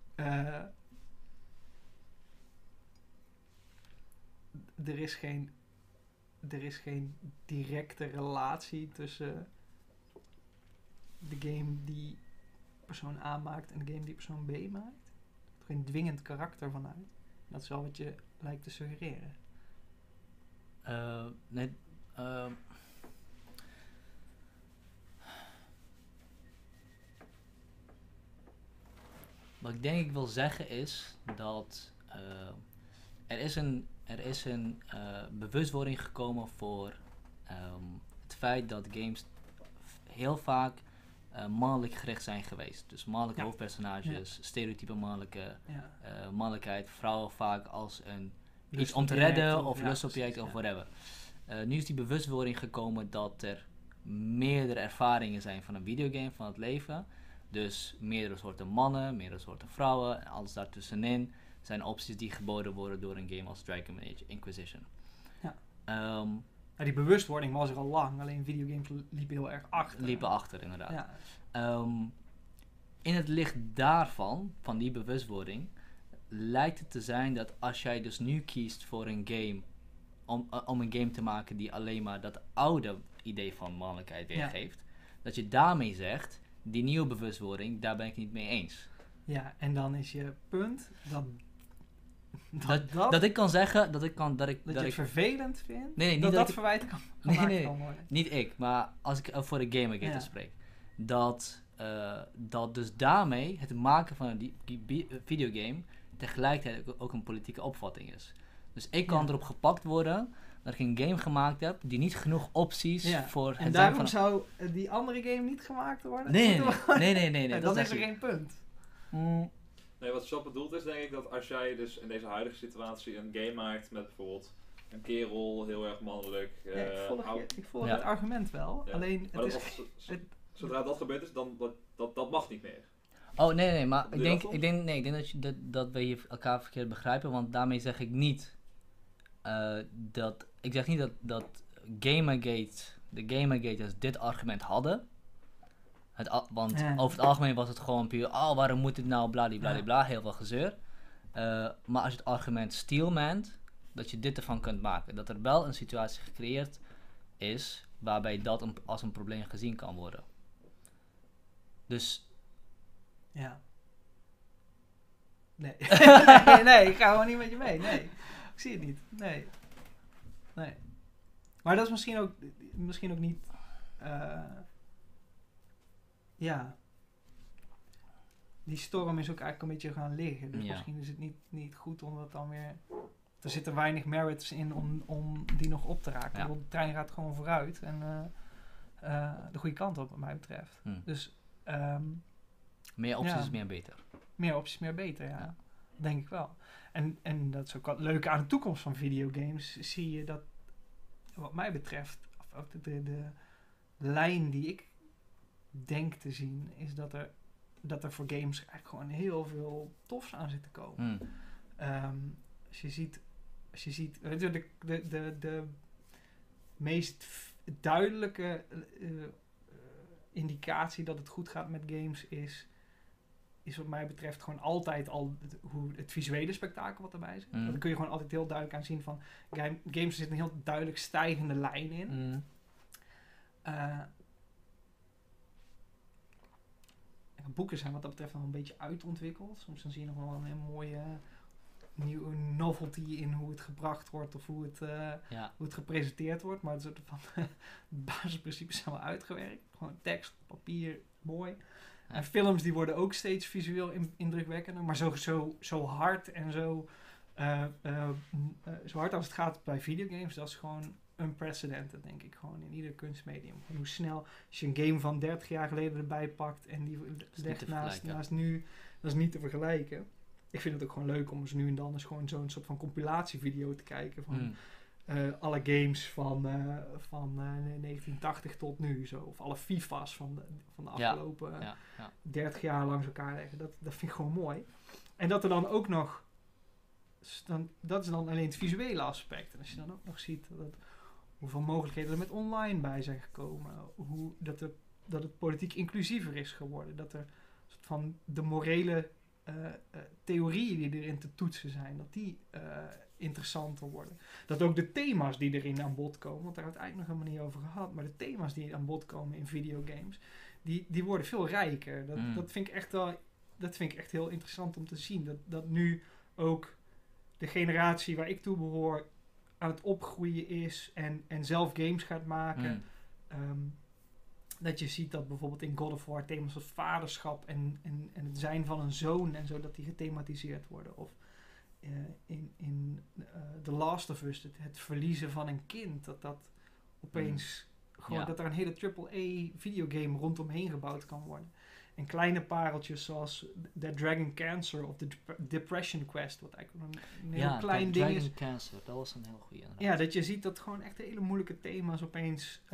Er is geen directe relatie tussen de game die persoon A maakt en de game die persoon B maakt. Er is geen dwingend karakter vanuit. Dat is wel wat je lijkt te suggereren. Nee. Wat ik denk ik wil zeggen is dat er is een bewustwording gekomen voor het feit dat games heel vaak mannelijk gericht zijn geweest. Dus mannelijke hoofdpersonages, stereotype mannelijkheid, vrouwen vaak als iets om te redden of lustobject of whatever. Nu is die bewustwording gekomen dat er meerdere ervaringen zijn van een videogame, van het leven. Dus meerdere soorten mannen, meerdere soorten vrouwen en alles daartussenin zijn opties die geboden worden door een game als Dragon Age Inquisition. Ja. Die bewustwording was er al lang, alleen videogames liepen heel erg achter. Liepen achter, inderdaad. Ja. In het licht daarvan, van die bewustwording, lijkt het te zijn dat als jij dus nu kiest voor een game, om een game te maken die alleen maar dat oude idee van mannelijkheid weergeeft, dat je daarmee zegt, die nieuwe bewustwording, daar ben ik niet mee eens. Ja, en dan is je punt dat ik kan zeggen dat je het vervelend vindt. Nee, niet dat verwijt kan gemaakt kan worden. Niet ik, maar als ik voor de Gamergate spreek, dat dus daarmee het maken van een videogame tegelijkertijd ook een politieke opvatting is. Dus ik kan erop gepakt worden dat ik een game gemaakt heb die niet genoeg opties voor het en daarom zou die andere game niet gemaakt worden? Nee. Dat is er geen punt. Nee, wat Shop bedoelt is denk ik dat als jij dus in deze huidige situatie een game maakt met bijvoorbeeld een kerel, heel erg mannelijk. Ik volg het argument wel, alleen zodra dat gebeurd is, dan dat mag niet meer. Oh nee, maar ik denk dat we hier elkaar verkeerd begrijpen, want daarmee zeg ik niet dat de Gamergaters dit argument hadden. Want over het algemeen was het gewoon puur, waarom moet dit nou, bladibladibla, heel veel gezeur. Maar als je het argument steelmant, dat je dit ervan kunt maken. Dat er wel een situatie gecreëerd is, waarbij dat als een probleem gezien kan worden. Dus... Ja. Nee. nee, ik ga gewoon niet met je mee. Nee, ik zie het niet. Nee. Maar dat is misschien ook niet... Die storm is ook eigenlijk een beetje gaan liggen. Dus misschien is het niet goed om dat dan weer... Er zitten weinig merits in om die nog op te raken. Ja. De trein gaat gewoon vooruit. En de goede kant op, wat mij betreft. Dus... meer opties is meer beter. Meer opties, meer beter, ja. Denk ik wel. En dat is ook wat leuk aan de toekomst van videogames. Zie je dat, wat mij betreft, de lijn die ik denk te zien, is dat er voor games eigenlijk gewoon heel veel tofs aan zit te komen. Als je ziet de meest duidelijke indicatie dat het goed gaat met games is wat mij betreft gewoon altijd al het visuele spektakel wat erbij zit. Daar kun je gewoon altijd heel duidelijk aan zien van games zit een heel duidelijk stijgende lijn in. Boeken zijn wat dat betreft nog een beetje uitontwikkeld. Soms dan zie je nog wel een hele mooie nieuwe novelty in hoe het gebracht wordt of hoe het gepresenteerd wordt. Maar het soort van basisprincipes zijn wel uitgewerkt. Gewoon tekst, papier, mooi. Ja. En films die worden ook steeds visueel indrukwekkender. Maar zo hard en zo hard als het gaat bij videogames, dat is gewoon unprecedented, denk ik. Gewoon in ieder kunstmedium. En hoe snel, als je een game van 30 jaar geleden erbij pakt en die legt naast nu, dat is niet te vergelijken. Ik vind het ook gewoon leuk om eens nu en dan eens gewoon zo'n soort van compilatievideo te kijken van alle games van 1980 tot nu. Zo. Of alle FIFA's van de afgelopen 30 jaar langs elkaar leggen. Dat vind ik gewoon mooi. En dat er dan ook nog... dat is dan alleen het visuele aspect. En als je dan ook nog ziet hoeveel mogelijkheden er met online bij zijn gekomen. Dat er het politiek inclusiever is geworden. Dat er soort van de morele theorieën die erin te toetsen zijn, dat die interessanter worden. Dat ook de thema's die erin aan bod komen, want daar hebben we het eigenlijk nog helemaal niet over gehad, maar de thema's die aan bod komen in videogames, die worden veel rijker. Dat vind ik echt heel interessant om te zien. Dat nu ook de generatie waar ik toe behoor aan het opgroeien is en zelf games gaat maken. Dat je ziet dat bijvoorbeeld in God of War thema's als vaderschap en het zijn van een zoon en zo, dat die gethematiseerd worden. Of in The Last of Us, het verliezen van een kind, dat opeens gewoon dat er een hele AAA videogame rondomheen gebouwd kan worden. En kleine pareltjes zoals The Dragon Cancer of The Depression Quest, wat eigenlijk een heel klein ding is. Dragon Cancer, dat was een heel goede. Ja, dat je ziet dat gewoon echt hele moeilijke thema's opeens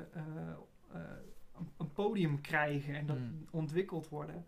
een podium krijgen en dat ontwikkeld worden.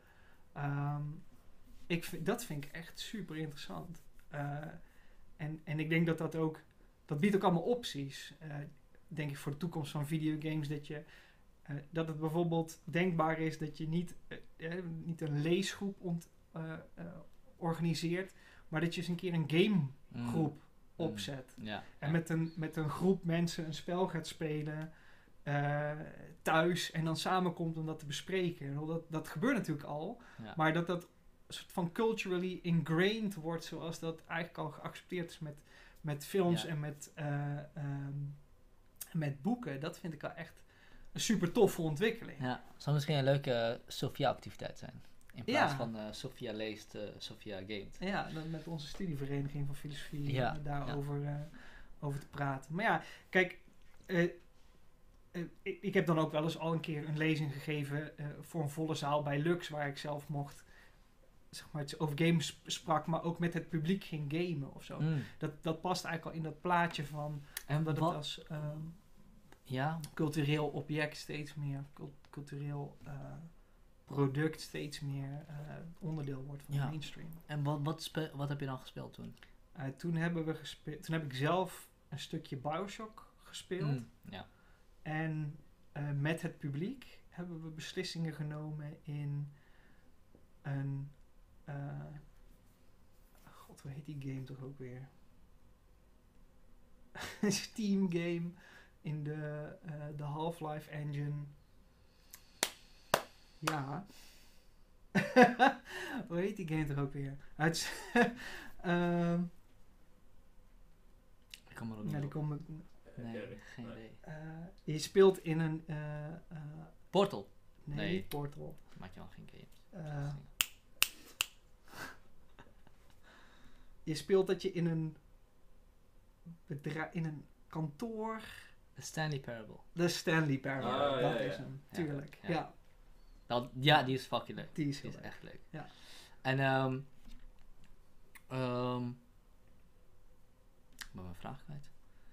Dat vind ik echt super interessant. En ik denk dat biedt ook allemaal opties. Denk ik voor de toekomst van videogames, dat het bijvoorbeeld denkbaar is dat je niet een leesgroep organiseert, maar dat je eens een keer een gamegroep opzet. En met een groep mensen een spel gaat spelen thuis en dan samenkomt om dat te bespreken. Dat gebeurt natuurlijk al, maar dat een soort van culturally ingrained wordt, zoals dat eigenlijk al geaccepteerd is met films en met boeken. Dat vind ik al echt een super toffe ontwikkeling. Ja, zou misschien een leuke Sophia-activiteit zijn. In plaats van Sophia leest, Sophia gamet. Ja, met onze studievereniging van filosofie daarover over te praten. Maar ja, kijk, ik heb dan ook wel eens al een keer een lezing gegeven voor een volle zaal bij Lux, waar ik zelf mocht, zeg maar, over games sprak, maar ook met het publiek ging gamen of zo. Dat past eigenlijk al in dat plaatje van en dat het als cultureel object steeds meer, cultureel product steeds meer onderdeel wordt van de mainstream. En wat heb je dan gespeeld toen? Toen heb ik zelf een stukje BioShock gespeeld. En met het publiek hebben we beslissingen genomen in een hoe heet die game toch ook weer? Een Steam game in de Half-Life engine. Ja. Hoe heet die game toch ook weer? Ik kom er ook niet op. Nee, geen idee. Je speelt in een Portal? Nee, niet Portal. Maak je al geen games. Je speelt dat je in een kantoor. The Stanley Parable. The Stanley Parable, dat is hem, tuurlijk. Ja, die is fucking leuk. Die is echt leuk. Ja. En ik ben mijn vraag kwijt.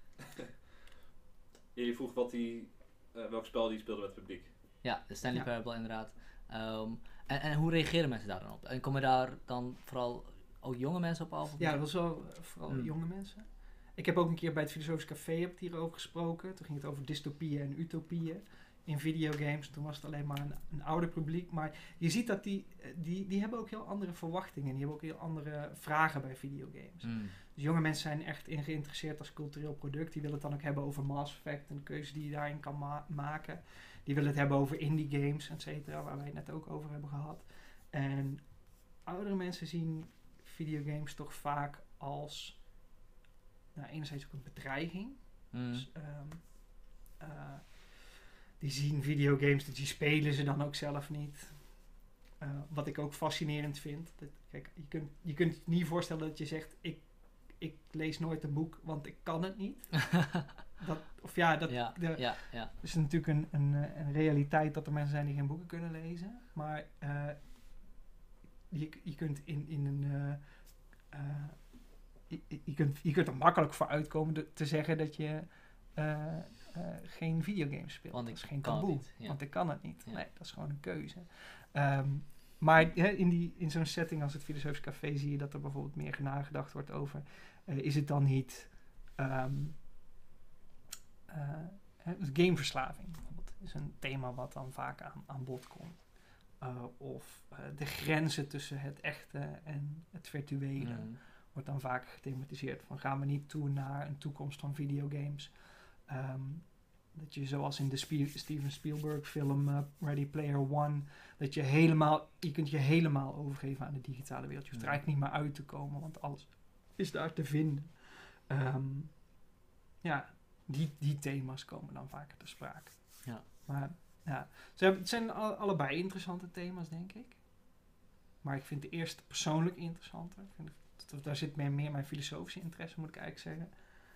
Je vroeg welk spel die speelde met het publiek. Ja, de Stanley Parable inderdaad. En hoe reageren mensen daar dan op? En komen daar dan vooral ook jonge mensen op af? Ja, dat was wel vooral jonge mensen. Ik heb ook een keer bij het Filosofisch Café hierover gesproken. Toen ging het over dystopieën en utopieën in videogames. Toen was het alleen maar een ouder publiek. Maar je ziet dat die hebben ook heel andere verwachtingen. Die hebben ook heel andere vragen bij videogames. Dus jonge mensen zijn echt geïnteresseerd als cultureel product. Die willen het dan ook hebben over Mass Effect en de keuze die je daarin kan maken. Die willen het hebben over indie games, et cetera, waar wij het net ook over hebben gehad. En oudere mensen zien videogames toch vaak als enerzijds ook een bedreiging. Dus, die zien videogames, die spelen ze dan ook zelf niet. Wat ik ook fascinerend vind. Kijk, je kunt je niet voorstellen dat je zegt, ik lees nooit een boek, want ik kan het niet. Dat is natuurlijk een realiteit dat er mensen zijn die geen boeken kunnen lezen. Maar je kunt je kunt er makkelijk voor uitkomen te zeggen dat je geen videogames speelt. Want dat is geen taboe. Want ik kan het niet. Ja. Nee, dat is gewoon een keuze. Maar in zo'n setting als het Filosofisch Café zie je dat er bijvoorbeeld meer nagedacht wordt over, is het dan niet gameverslaving bijvoorbeeld. is een thema wat dan vaak aan bod komt. Of de grenzen tussen het echte en het virtuele wordt dan vaak gethematiseerd. Van gaan we niet toe naar een toekomst van videogames. Dat je zoals in de Steven Spielberg film Ready Player One, dat je kunt je helemaal overgeven aan de digitale wereld. Je hoeft er eigenlijk niet meer uit te komen, want alles is daar te vinden. Die thema's komen dan vaker ter sprake. Ja. Maar ja, het zijn allebei interessante thema's, denk ik. Maar ik vind de eerste persoonlijk interessanter. Daar zit meer mijn filosofische interesse, moet ik eigenlijk zeggen.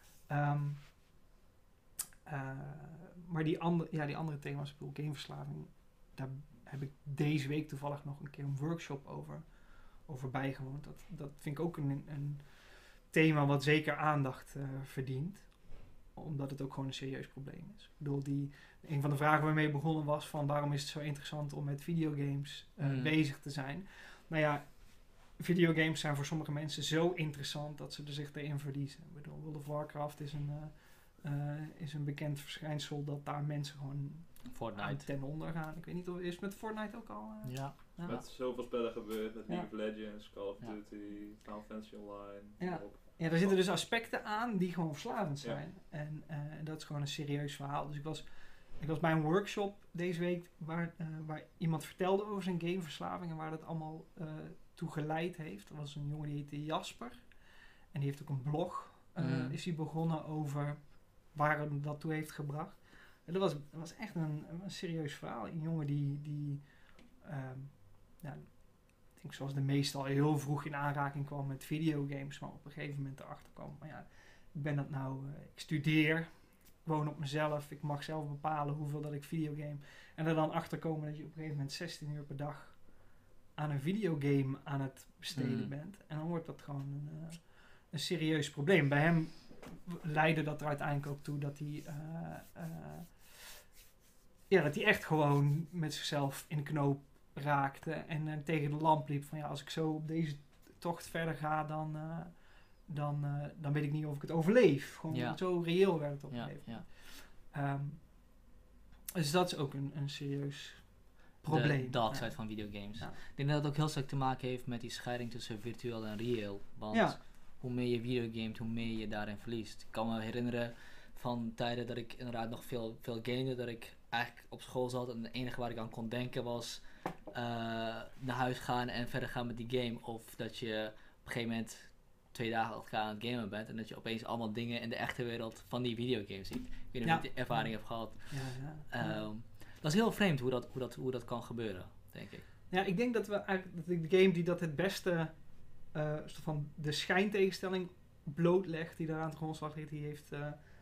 Maar die andere thema's, ik bedoel gameverslaving, daar heb ik deze week toevallig nog een keer een workshop over bijgewoond. Dat vind ik ook een thema wat zeker aandacht verdient. Omdat het ook gewoon een serieus probleem is. Ik bedoel, een van de vragen waarmee begonnen was van waarom is het zo interessant om met videogames bezig te zijn. Nou ja, videogames zijn voor sommige mensen zo interessant dat ze er zich erin verliezen. Ik bedoel, World of Warcraft is een bekend verschijnsel dat daar mensen gewoon ten onder gaan. Ik weet niet, is het met Fortnite ook al? Ja. Met zoveel spellen gebeurd, met League of Legends, Call of Duty, Final Fantasy Online. Ja, daar zitten dus aspecten aan die gewoon verslavend zijn. Ja. En dat is gewoon een serieus verhaal. Dus ik was bij een workshop deze week waar iemand vertelde over zijn gameverslaving en waar dat allemaal toe geleid heeft. Er was een jongen die heette Jasper. En die heeft ook een blog. Is hij begonnen over waar hem dat toe heeft gebracht. En dat was echt een serieus verhaal. Een jongen die ik denk zoals de meeste al heel vroeg in aanraking kwam met videogames, maar op een gegeven moment erachter kwam. Maar ja, ik ben dat nou, ik studeer, ik woon op mezelf, ik mag zelf bepalen hoeveel dat ik videogame. En er dan achter komen dat je op een gegeven moment 16 uur per dag aan een videogame aan het besteden bent. En dan wordt dat gewoon een serieus probleem. Bij hem leidde dat er uiteindelijk ook toe dat hij dat hij echt gewoon met zichzelf in de knoop raakte en tegen de lamp liep van als ik zo op deze tocht verder ga, dan weet ik niet of ik het overleef. Gewoon zo reëel werd het op een gegeven moment. Dus dat is ook een serieus probleem. De dark side van videogames. Ja. Ik denk dat het ook heel sterk te maken heeft met die scheiding tussen virtueel en reëel. Want hoe meer je videogamet, hoe meer je daarin verliest. Ik kan me herinneren van tijden dat ik inderdaad nog veel gamede, dat ik eigenlijk op school zat en het enige waar ik aan kon denken was naar huis gaan en verder gaan met die game. Of dat je op een gegeven moment 2 dagen achter elkaar aan het gamen bent en dat je opeens allemaal dingen in de echte wereld van die videogames ziet. Ik weet niet of je die ervaring hebt gehad. Dat is heel vreemd hoe dat kan gebeuren, denk ik. Ja, ik denk dat we eigenlijk de game die dat het beste van de schijntegenstelling blootlegt, die daar aan de grondslag ligt, die heeft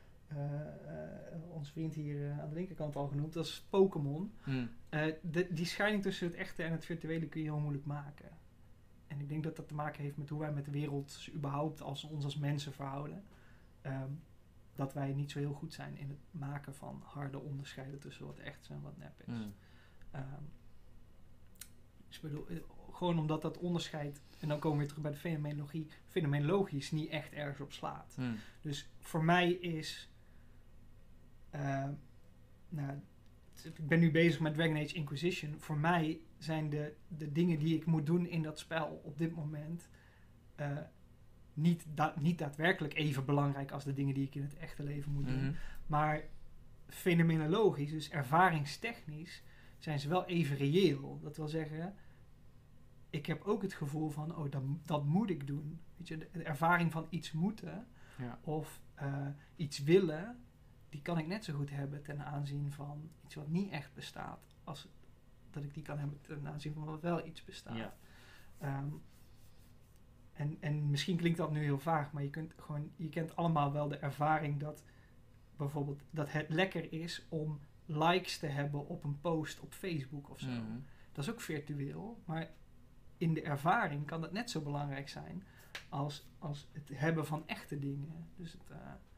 onze vriend hier aan de linkerkant al genoemd, dat is Pokémon. Die scheiding tussen het echte en het virtuele kun je heel moeilijk maken. En ik denk dat dat te maken heeft met hoe wij met de wereld überhaupt ons als mensen verhouden. Dat wij niet zo heel goed zijn in het maken van harde onderscheiden tussen wat echt is en wat nep is. Dus ik bedoel, gewoon omdat dat onderscheid, en dan komen we weer terug bij de fenomenologie niet echt ergens op slaat. Dus voor mij is ik ben nu bezig met Dragon Age Inquisition. Voor mij zijn de dingen die ik moet doen in dat spel op dit moment niet daadwerkelijk even belangrijk als de dingen die ik in het echte leven moet doen. Maar fenomenologisch, dus ervaringstechnisch, zijn ze wel even reëel. Dat wil zeggen, ik heb ook het gevoel van, dat moet ik doen. Weet je, de ervaring van iets moeten of iets willen, die kan ik net zo goed hebben ten aanzien van iets wat niet echt bestaat, als dat ik die kan hebben ten aanzien van wat wel iets bestaat. Ja. En misschien klinkt dat nu heel vaag, maar je kent allemaal wel de ervaring dat bijvoorbeeld dat het lekker is om likes te hebben op een post op Facebook of zo. Dat is ook virtueel, maar in de ervaring kan dat net zo belangrijk zijn als het hebben van echte dingen. Dus het,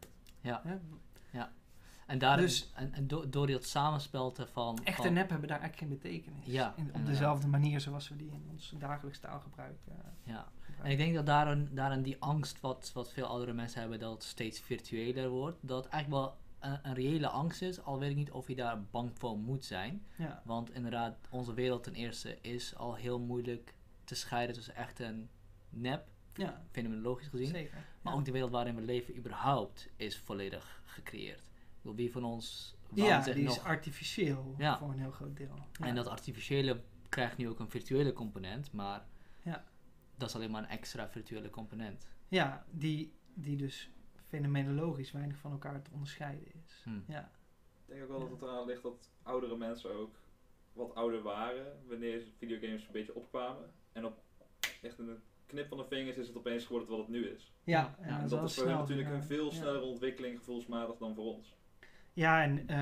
En door dat samenspel van echt en nep hebben daar eigenlijk geen betekenis. Op dezelfde manier zoals we die in ons dagelijks taalgebruik gebruiken. En ik denk dat daarin die angst wat veel oudere mensen hebben dat het steeds virtueler wordt, dat eigenlijk wel een reële angst is, al weet ik niet of je daar bang voor moet zijn. Ja. Want inderdaad, onze wereld ten eerste is al heel moeilijk te scheiden tussen echt en nep, fenomenologisch gezien. Zeker. Maar ook de wereld waarin we leven überhaupt is volledig gecreëerd. Ik bedoel, wie van ons... Die is artificieel voor een heel groot deel. Ja. En dat artificiële krijgt nu ook een virtuele component, maar dat is alleen maar een extra virtuele component. Ja, die dus fenomenologisch weinig van elkaar te onderscheiden is. Ja. Ik denk ook wel dat het eraan ligt dat oudere mensen ook wat ouder waren wanneer videogames een beetje opkwamen. En op echt een knip van de vingers is het opeens geworden wat het nu is. Ja, en dat is voor hen natuurlijk een veel snellere ontwikkeling gevoelsmatig dan voor ons. Ja,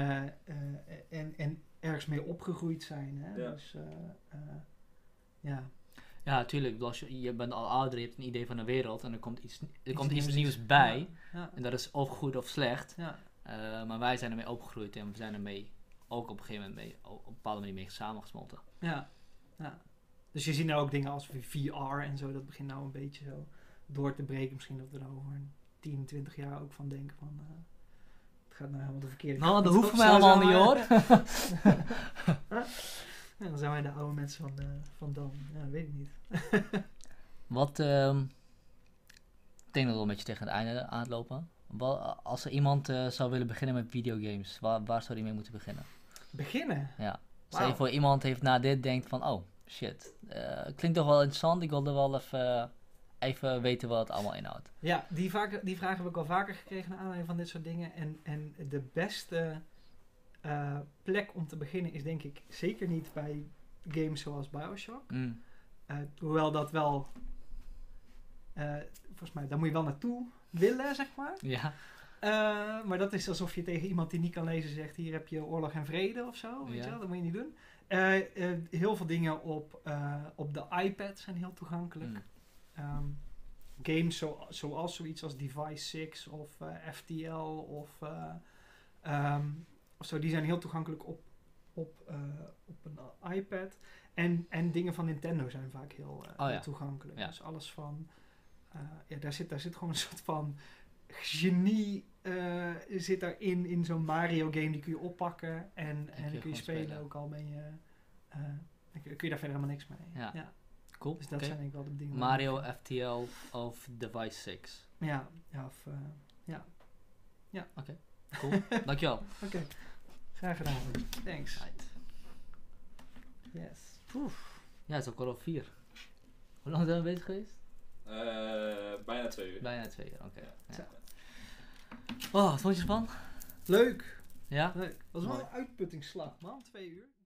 en ergens mee opgegroeid zijn. Hè? Ja. Dus, Ja, natuurlijk. Als je bent al ouder, je hebt een idee van de wereld en er komt iets nieuws bij. Ja. En dat is of goed of slecht. Ja. Maar wij zijn ermee opgegroeid en we zijn ermee ook op een gegeven moment mee, op een bepaalde manier mee samengesmolten. Ja. Dus je ziet nou ook dingen als VR en zo, dat begint nou een beetje zo door te breken. Misschien dat we er over 10, 20 jaar ook van denken van... het gaat nou helemaal de verkeerde kant. Nou, dat hoeven wij allemaal niet, hoor. Ja, dan zijn wij de oude mensen van dan. Ja, weet ik niet. Wat, ik denk dat we een beetje tegen het einde aan het lopen. Als er iemand zou willen beginnen met videogames, waar zou die mee moeten beginnen? Beginnen? Ja. Stel je voor iemand heeft na dit denkt van, oh shit, klinkt toch wel interessant, ik wilde wel even weten wat het allemaal inhoudt. Ja, die vraag heb ik al vaker gekregen naar aanleiding van dit soort dingen. En de beste plek om te beginnen is denk ik zeker niet bij games zoals BioShock. Hoewel dat wel, volgens mij, daar moet je wel naartoe willen, zeg maar. Ja. Maar dat is alsof je tegen iemand die niet kan lezen zegt, hier heb je oorlog en vrede of zo. Weet je wel? Dat moet je niet doen. Heel veel dingen op de iPad zijn heel toegankelijk. Games zoals zoiets als Device 6 of FTL of zo, die zijn heel toegankelijk op een iPad. En dingen van Nintendo zijn vaak heel toegankelijk. Ja. Dus alles van... daar zit gewoon een soort van genie zit daarin, in zo'n Mario game, die kun je oppakken en dan kun je spelen. Ook al ben je... dan kun je daar verder helemaal niks mee. Ja. Cool. Dus dat zijn denk ik wel de dingen. Mario, FTL of Device 6. Ja. Oké, cool. Dankjewel. Oké. Graag gedaan. Thanks. Right. Yes. Ja, het is ook al 4. Hoe lang zijn we bezig geweest? Bijna 2 uur. Bijna 2 uur, oké. Ja. Wat vond je ervan? Leuk. Ja? Leuk. Dat was wel een uitputtingsslag, man. 2 uur.